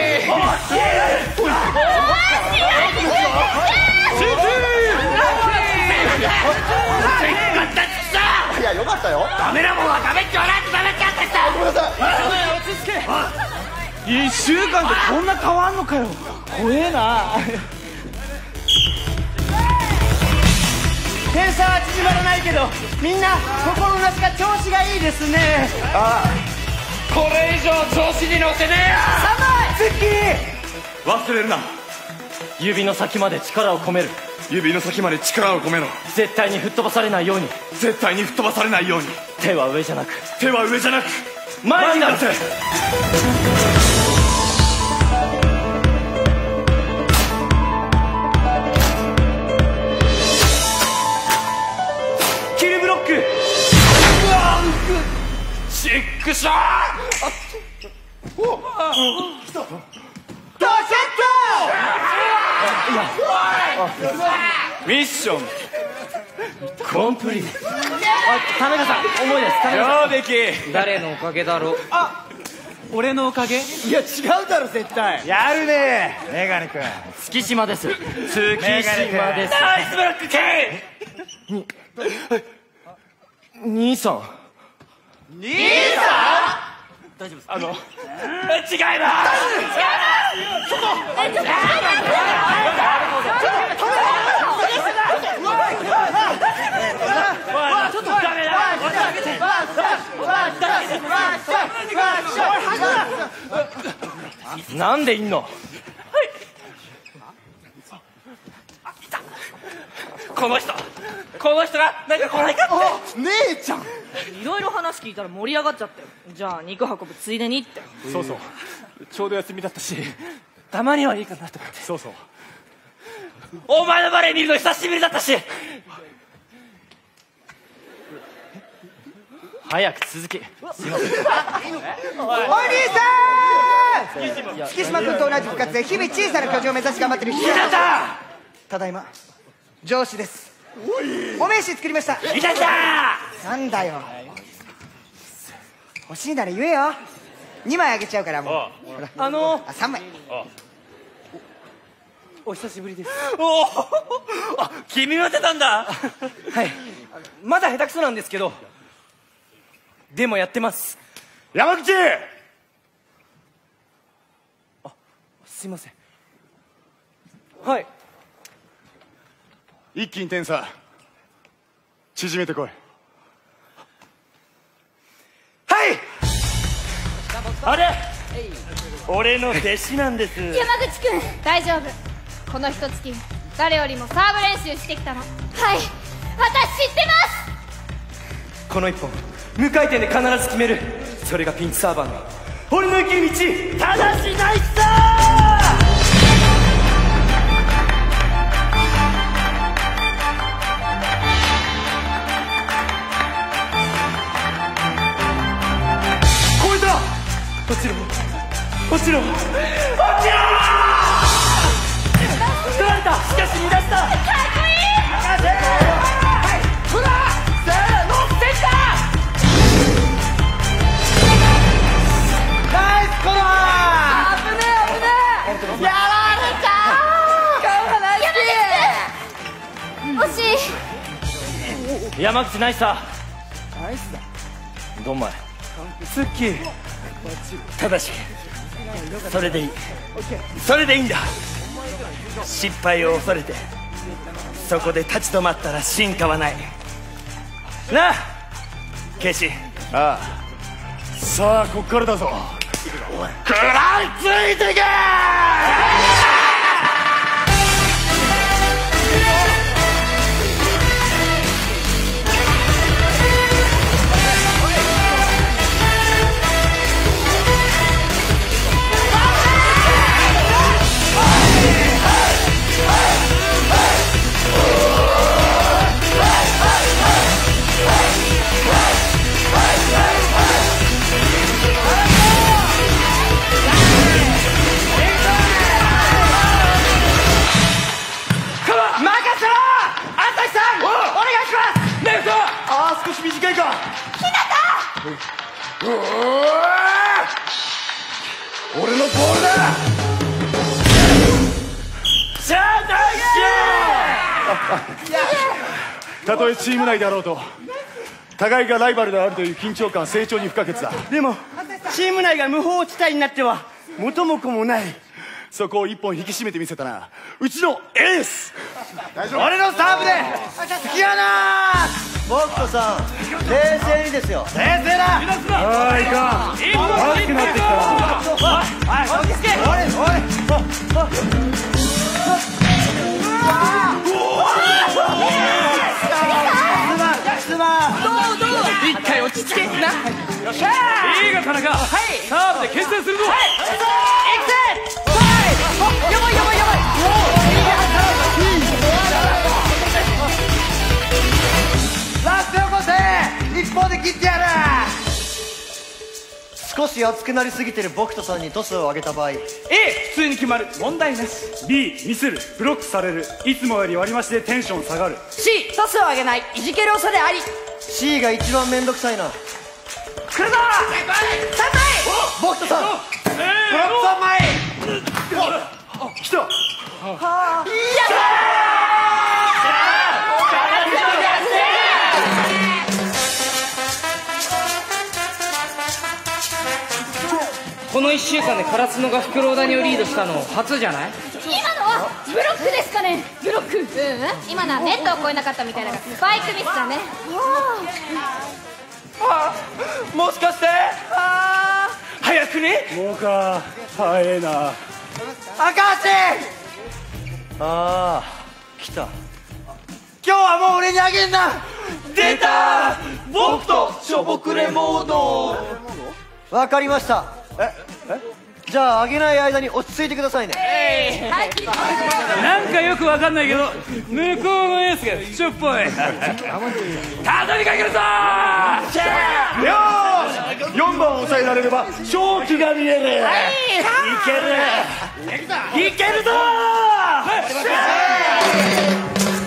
いや、よかったよ。ダメなもんはダメって言わないとダメってやってさ。ごめんなさい。落ち着け。 いっしゅうかんでこんな変わんのかよ。怖えな。 点差は縮まらないけどみんな心の中が調子がいいですね。 ああ、これ以上調子に乗せねえよ。 ズッキー、 忘れるな。指の先まで力を込める。 指の先まで力を込めろ。 絶対に吹っ飛ばされないように。 絶対に吹っ飛ばされないように。 手は上じゃなく手は上じゃなく前に出せ。 キルブロック。 シックショー。 おっ、来た。ドシミッションコンプリート。田中さん思い出す。田中さん。 上出来。 誰のおかげだろう。 あ、俺のおかげ？ いや違うだろ絶対。 やるねえ、メガネ君。 月島です。月島です。 ナイスブロックケイ。兄さん。 兄さん。大丈夫です。あの違います。違います。ちょっとダメだ。 なんでいんの？ この人この人がなんか来ないかって。 姉ちゃん、 いろいろ話聞いたら盛り上がっちゃったよ。じゃあ肉運ぶついでにって。 そうそう、ちょうど休みだったしたまにはいいかなと思って。そうそう、お前のバレー見るの久しぶりだったし。 早く続き。すいません。 お兄さん、月島君と同じ部活で日々小さな巨人を目指し頑張ってる人だ。ただいま上司です。お名刺作りました。 いたいた。 なんだよ、欲しいなら言えよ。にまいあげちゃうからもう。ほら、 あのー、 あさんまい。 お久しぶりです。 おお、あ、君もやってたんだ。 はい、まだ下手くそなんですけど、でもやってます。 山口。 あ、すいません。はい、 一気に点差縮めてこい。 はい。 あれ俺の弟子なんです。 山口くん大丈夫。この一月誰よりもサーブ練習してきたの。はい、私知ってます。 この一本無回転で必ず決める。それがピンチサーバーの俺の生きる道。 ただしないっす。 落ちろ落ちろ落ちろ。取られた。しかし乱した。かっこいい。はい、ほらせーの、センター。ナイスコーナー。危ねえ危ね山口ナイスだ。 ナイスだ。 ドンマイツッキー正しくそれでいい。それでいいんだ。失敗を恐れてそこで立ち止まったら進化はないなあケイシ。 ああ、さあこっからだぞ。 食らいついてけー。 少し短いか。 ひなた。俺のボールだ。 じゃあナイス。たとえチーム内であろうと互いがライバルであるという緊張感は成長に不可欠だ。 でもチーム内が無法地帯になっては元も子もない。 そこを一本引き締めてみせたな、うちのエース。 俺のサーブで突き放す。ボクトさん冷静にですよ。冷静だ。 ああいかん、熱くなってきたな。 はい落ち着け。おいおいすまん。 どうどう一回落ち着けな。よっしゃー。 いいが田中、はい、サーブで牽制するぞ。はい、 行くぜ。はい、やばいやばいやばい。 ラストよこせ。一方で切ってやる。少し熱くなりすぎてる僕とさんにトスを上げた場合、 A 普通に決まる、問題なし。 B ミスる、ブロックされる、いつもより割り増しでテンション下がる。 C トスを上げない、いじける恐れあり。 C が一番めんどくさいな。 来るぞ。さんまい。 僕とさん、ブロックさんまい。 来た。 はあ、やこのいっしゅうかんでカラスノがフクロウダニをリードしたの初じゃない？ 今のはブロックですかね。ブロック。うん、今のはネットを越えなかったみたいなスパイクミスだね。 ああ、もしかして。ああ、早くね。 もうか、早えな。 赤橋。ああ来た。今日はもう俺にあげんな。 出た。僕としょぼくれモード。 わかりました。ええじゃああげない間に落ち着いてくださいね。 なんかよくわかんないけど向こうのエースが不調っぽい。畳みかけるぞー。 よーし、よんばんを抑えられれば勝機が見える。いけるいけるぞー。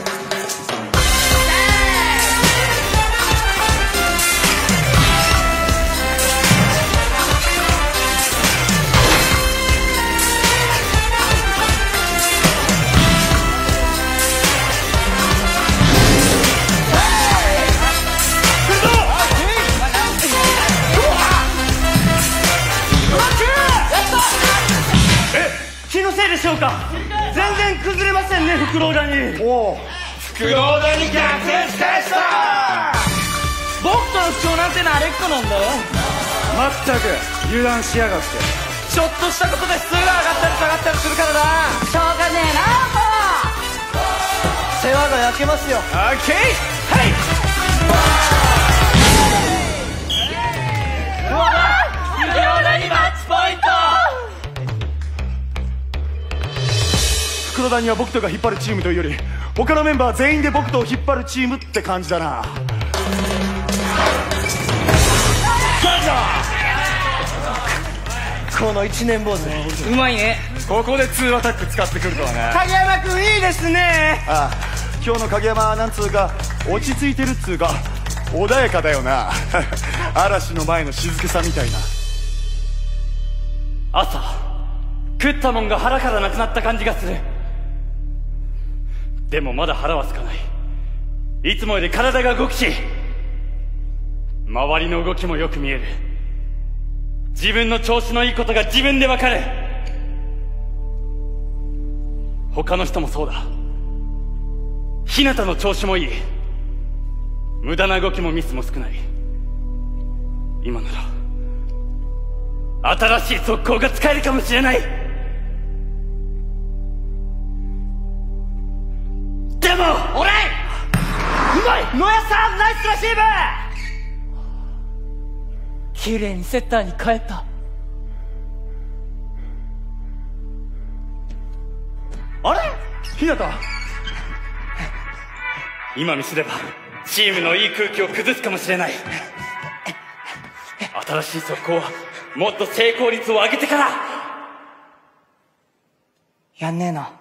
気のせいでしょうか。全然崩れませんね、フクロウダニ。 おお、フクロウダニ逆転テスト。 僕との不調なんて慣れっこなんだよ。 まったく油断しやがって。 ちょっとしたことで数が上がったり下がったりするからな。 しょうがねえな。 世話が焼けますよ。 オッケー。はい。 フクロウダニマッチポイント。 フクロウダニは僕とが引っ張るチームというより他のメンバー全員で僕とを引っ張るチームって感じだな。 この一年坊主うまいね。 ここでツーアタック使ってくるとはね。 影山君いいですね。 ああ、今日の影山はなんつうか落ち着いてるっつうか穏やかだよな。嵐の前の静けさみたいな。 朝食ったもんが腹からなくなった感じがする。でもまだ腹は空かない。 いつもより体が動くし周りの動きもよく見える。自分の調子のいいことが自分でわかる。他の人もそうだ。日向の調子もいい。無駄な動きもミスも少ない。今なら新しい速攻が使えるかもしれない。でもオレイうまい野谷さん、ナイスラシーブ。 綺麗にセッターに変えた。 あれ日向、 今ミスればチームのいい空気を崩すかもしれない。新しい速攻はもっと成功率を上げてから。 やんねえの。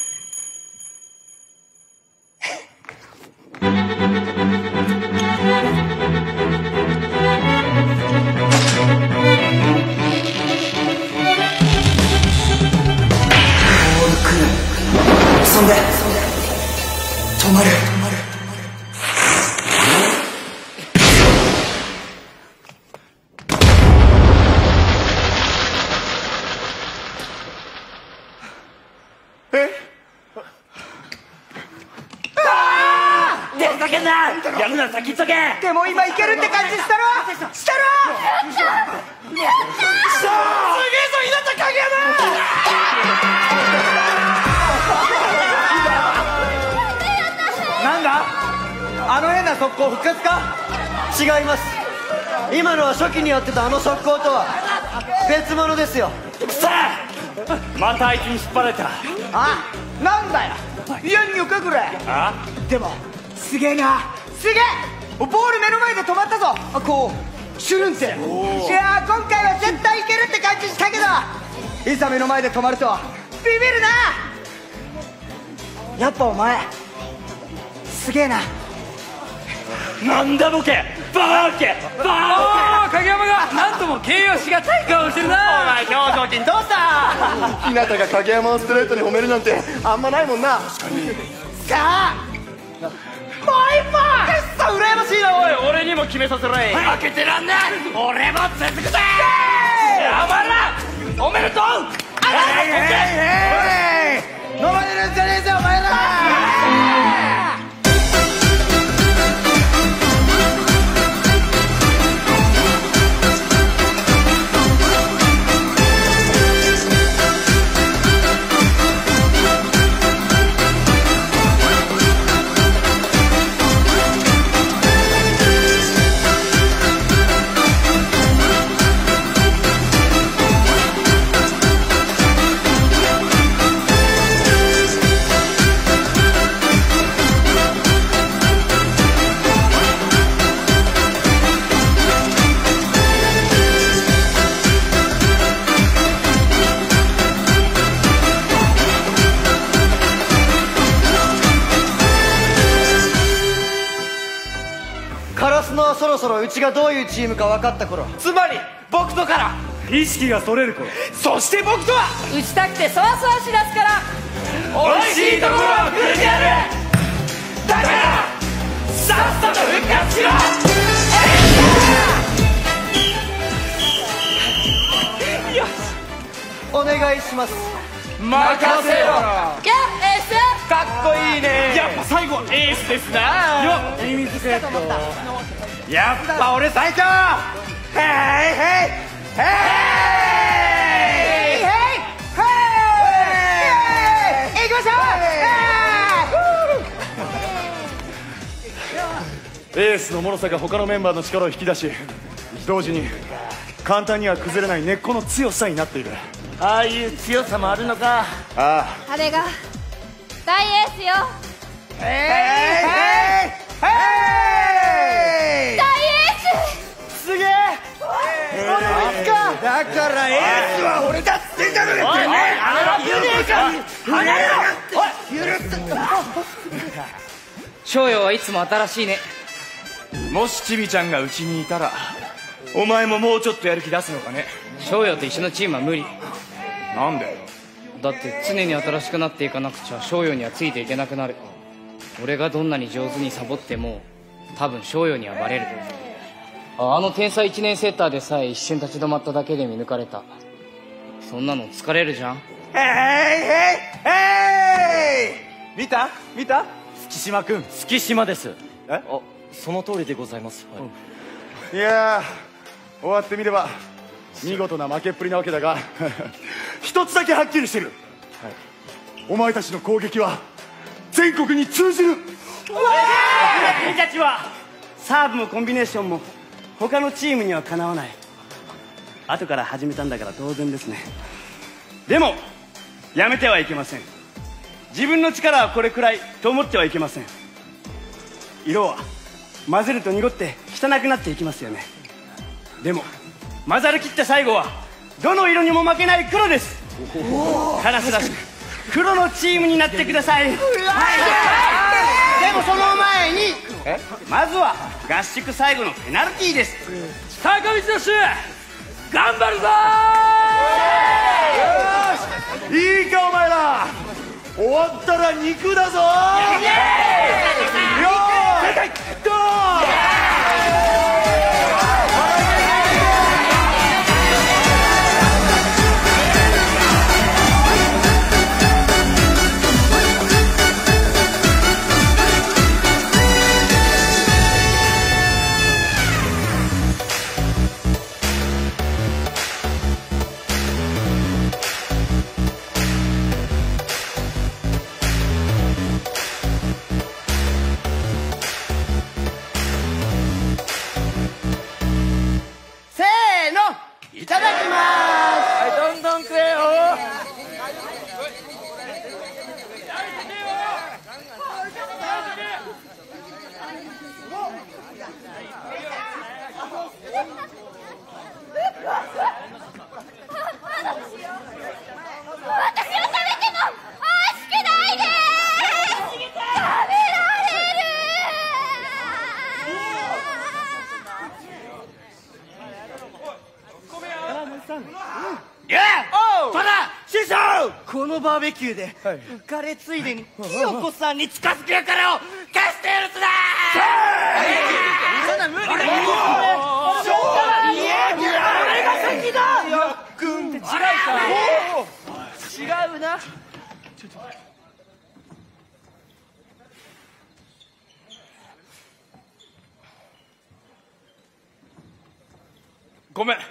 そんで止まる。 えあー手かけんな。やるなら先言っとけ。 でも今いけるって感じしたろしたろやったやったすげえぞ日向影山。 なんだあの変な速攻復活か。違います。今のは初期にやってたあの速攻とは別物ですよ。 さあまたあいつに引っ張られた。 あなんだよやんよかこれ。 あでもすげえなすげえ。ボール目の前で止まったぞ。あこうシュルンって。いやー今回は絶対いけるって感じしたけどいざ目の前で止まるとビビるな。やっぱお前すげえな。 なんだボケバーケバーケ。影山がなんとも形容しがたい顔してるな。 お前表情筋どうした日向が影山をストレートに褒めるなんてあんまないもんな。確かに。 さあもう一本くっそ羨ましいな。 おい俺にも決めさせろい。負けてらんねえ。俺も続くぜ。お前らおめでとう。 あれ飲まれるんじゃねえぞお前ら。 そろそろうちがどういうチームか分かった頃、 つまり僕とから意識がそれる頃、 そして僕とは打ちたくてそわそわしだすから。 美味しいところはくれてやる。だからさっさと復活しろ。 よしお願いします。 任せろ。 やっエースかっこいいね。やっぱ最後はエースですな。 よっミミズケット。やっぱ俺最強。ヘイヘイヘイヘイヘイヘイ行きましょう。エースの脆さが他のメンバーの力を引き出し、同時に簡単には崩れない根っこの強さになっている。 ああいう強さもあるのか。 ああれが大エースよ。 ヘイヘイヘイ大エースすげえ。俺もいつかだからエースは俺だっつってんだろ。おいおいあれはねえか。離れろ。 翔陽はいつも新しいね。 もしちびちゃんがうちにいたらお前ももうちょっとやる気出すのかね。 翔陽と一緒のチームは無理。 なんで？ だって常に新しくなっていかなくちゃ翔陽にはついていけなくなる。 俺がどんなに上手にサボっても多分翔陽にはバレる。あの天才いちねんセッターでさえ一瞬立ち止まっただけで見抜かれた。そんなの疲れるじゃん。 へいへいへい、見た見た月島君。 月島です。えあ、その通りでございます、はい、 いやー、終わってみれば見事な負けっぷりなわけだが一つだけはっきりしてる、はい、お前たちの攻撃は全国に通じる。 君たちはサーブもコンビネーションも他のチームにはかなわない。後から始めたんだから当然ですね。でもやめてはいけません。自分の力はこれくらいと思ってはいけません。色は混ぜると濁って汚くなっていきますよね。でも混ざりきった最後はどの色にも負けない黒です。カラスらしく黒のチームになってください。でもその前にまずは合宿最後のペナルティーです。 坂道ダッシュ頑張るぞー。いいかお前ら、終わったら肉だぞー。よーいドーン。 いただきます。はい、どんどん食えよ。 このバーベキューで浮かれついでに清子さんに近づくやからを貸してやるつだー。そんな無理だよ。俺が先だ。いやくんって違うか。違うな。 ごめん。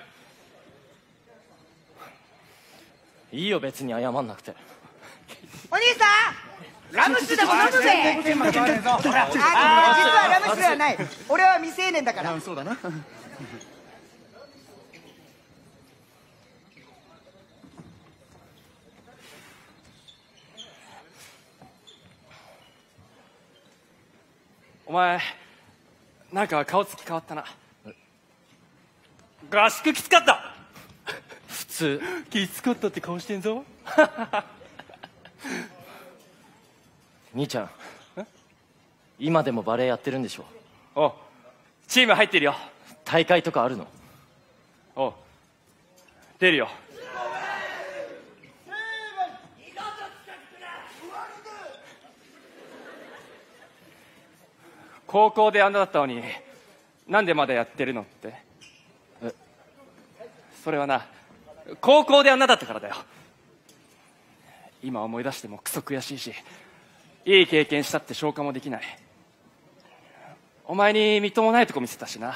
いいよ、別に謝んなくて。 お兄さん、ラム酒でも飲むぜ。あ、実はラム酒ではない。俺は未成年だから。そうだな。 お前なんか顔つき変わったな。合宿きつかった。 普通。 きつかったって顔してんぞ。 兄ちゃん、今でもバレエやってるんでしょ。 おう、チーム入ってるよ。 大会とかあるの？ おう、出るよ。高校であんなだったのになんでまだやってるのって。え、それはな、高校であんなだったからだよ。今思い出してもクソ悔しいし、いい経験したって消化もできない。お前にみっともないとこ見せたしな。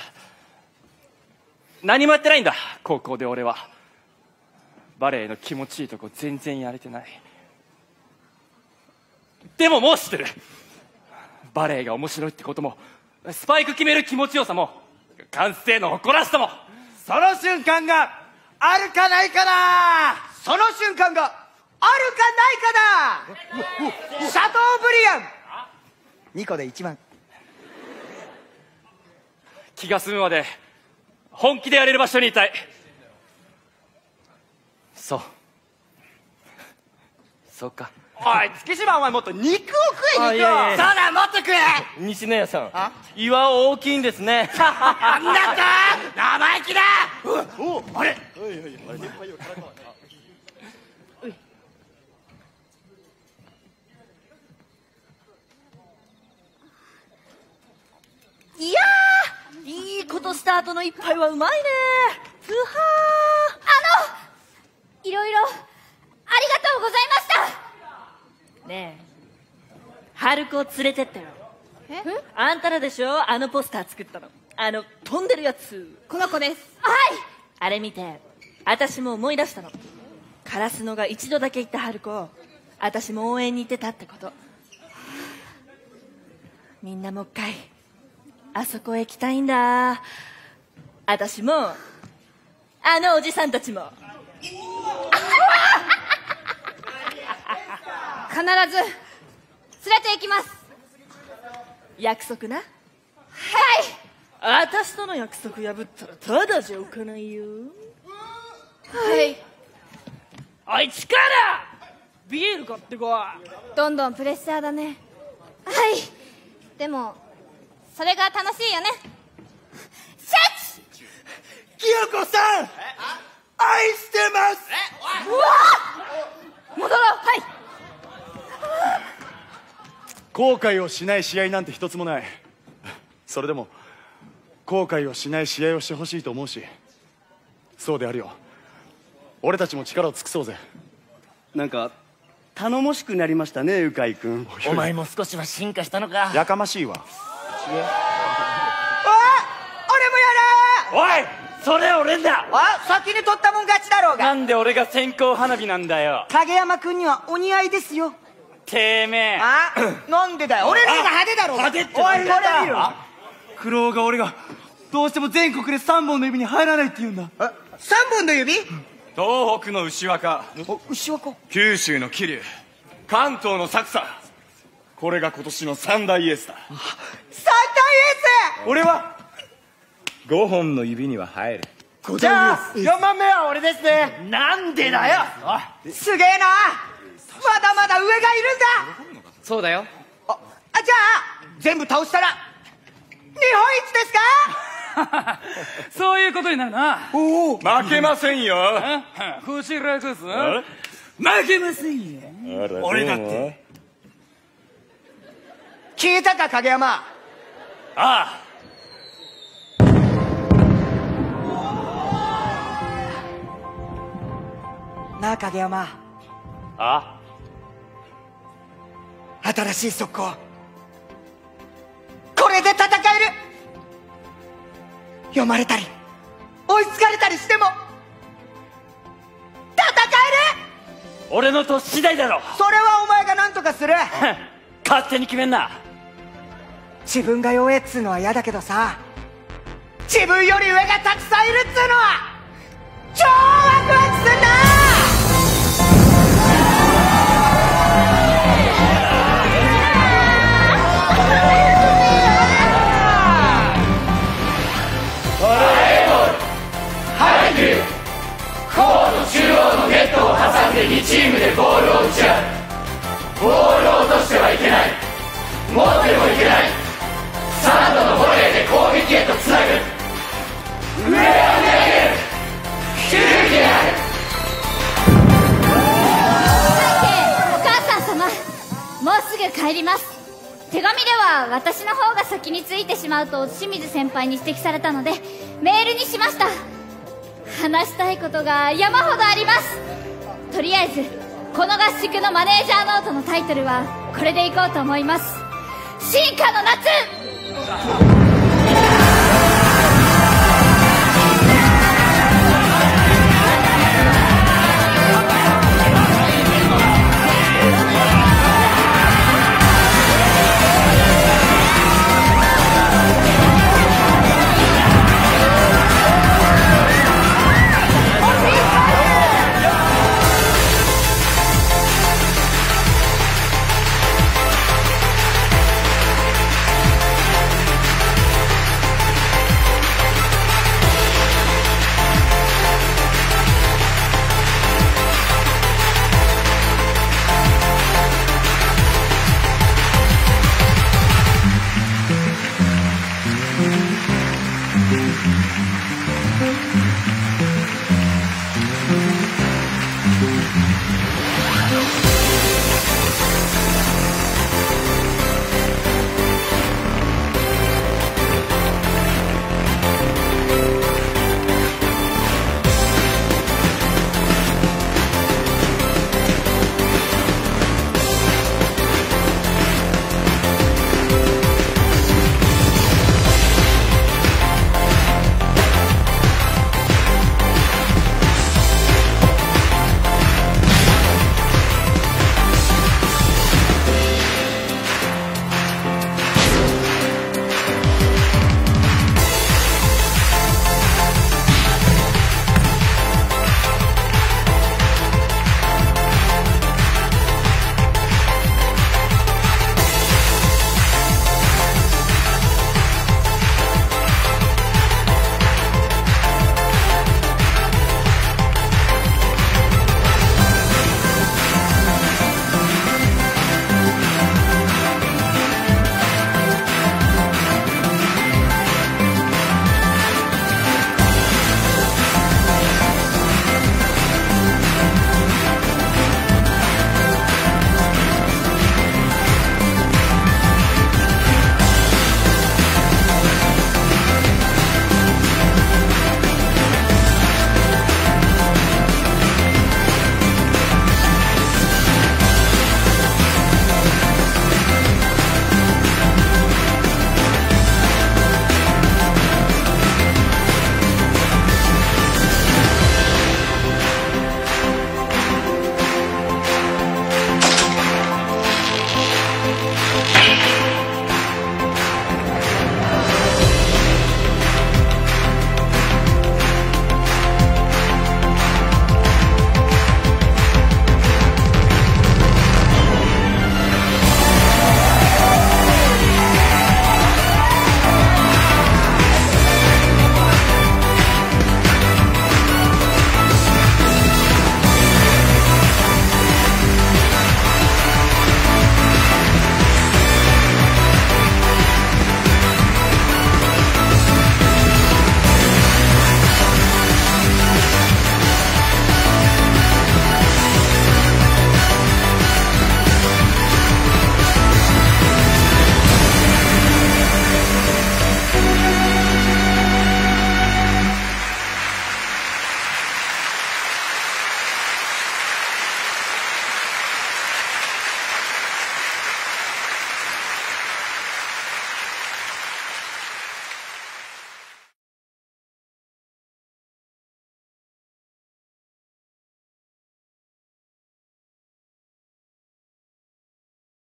何もやってないんだ、高校で俺は。バレエの気持ちいいとこ全然やれてない。でももう知ってる。バレエが面白いってことも、スパイク決める気持ちよさも、完成の誇らしさも、 その瞬間があるかないかだ。 その瞬間があるかないかだ。シャトーブリアンにこでいちまん。 気が済むまで本気でやれる場所にいたい。 そう、そっか。 おい、月島、お前もっと肉を食え、肉を。 いやいや、 そうだ、もっと食え。 西野屋さん、岩大きいんですね。 なんだと生意気だ。 おお、あれスタートの一杯はうまいね。ふはあのいろいろありがとうございました。 ねえ、春子を連れてったよ。え？あんたらでしょ、あのポスター作ったの。あの飛んでるやつ。 この子です。はい。 あれ見て私も思い出したの。カラスノが一度だけ言った春子、私も応援に行ってたってこと。みんなもう一回あそこへ行きたいんだ。私もあのおじさんたちも必ず連れて行きます。 約束な。 はい。 私との約束破ったらただじゃおかないよ。 はい。 おいチカラ、ビール買ってこい。 どんどんプレッシャーだね。はい。でもそれが楽しいよね。シャチ清子さん、愛してます。 うわっ、戻ろう。はい。 後悔をしない試合なんて一つもない。それでも後悔をしない試合をしてほしいと思うし、そうであるよ。俺たちも力を尽くそうぜ。 なんか頼もしくなりましたね、鵜飼君。 お前も少しは進化したのか。 やかましいわ。 おい、それ俺だ。 あ、先に取ったもん勝ちだろうが。 なんで俺が線香花火なんだよ。 影山君にはお似合いですよ。 てめえ。 あ、なんでだよ。俺の方が派手だろうが。 派手っておい、これ見る。 苦労が俺がどうしても全国でさんぼんの指に入らないって言うんだ。 さんぼんの指？ 東北の牛若、 牛若、 九州の桐生、関東の佐久さ。これが今年の三大エースだ。 三大エース。 俺はごほんの指には入る。 じゃあよんばんめは俺ですね。 なんでだよ。 すげえな。まだまだ上がいるんだ。 そうだよ。 あ、じゃあ全部倒したら日本一ですか？ そういうことになるな。 おお、負けませんよ。 こちらこそ負けませんよ。俺だって聞いたか影山。 ああ。 なあ影山。 あ、 新しい速攻これで戦える。読まれたり追いつかれたりしても戦える。 俺の年次第だろ。 それはお前が何とかする。 勝手に決めんな。 自分が弱えっつうのは嫌だけどさ、自分より上がたくさんいるっつうのは超ワクワクすんな。 コート中央のネットを挟んでにチームでボールを打ち合う。ボールを落としてはいけない、持ってもいけない。サードのボレーで攻撃へとつなぐ。上を見上げる、球技である。 お母さん様、もうすぐ帰ります。手紙では私の方が先に着いてしまうと清水先輩に指摘されたのでメールにしました。話したいことが山ほどあります。とりあえずこの合宿のマネージャーノートのタイトルはこれでいこうと思います。進化の夏。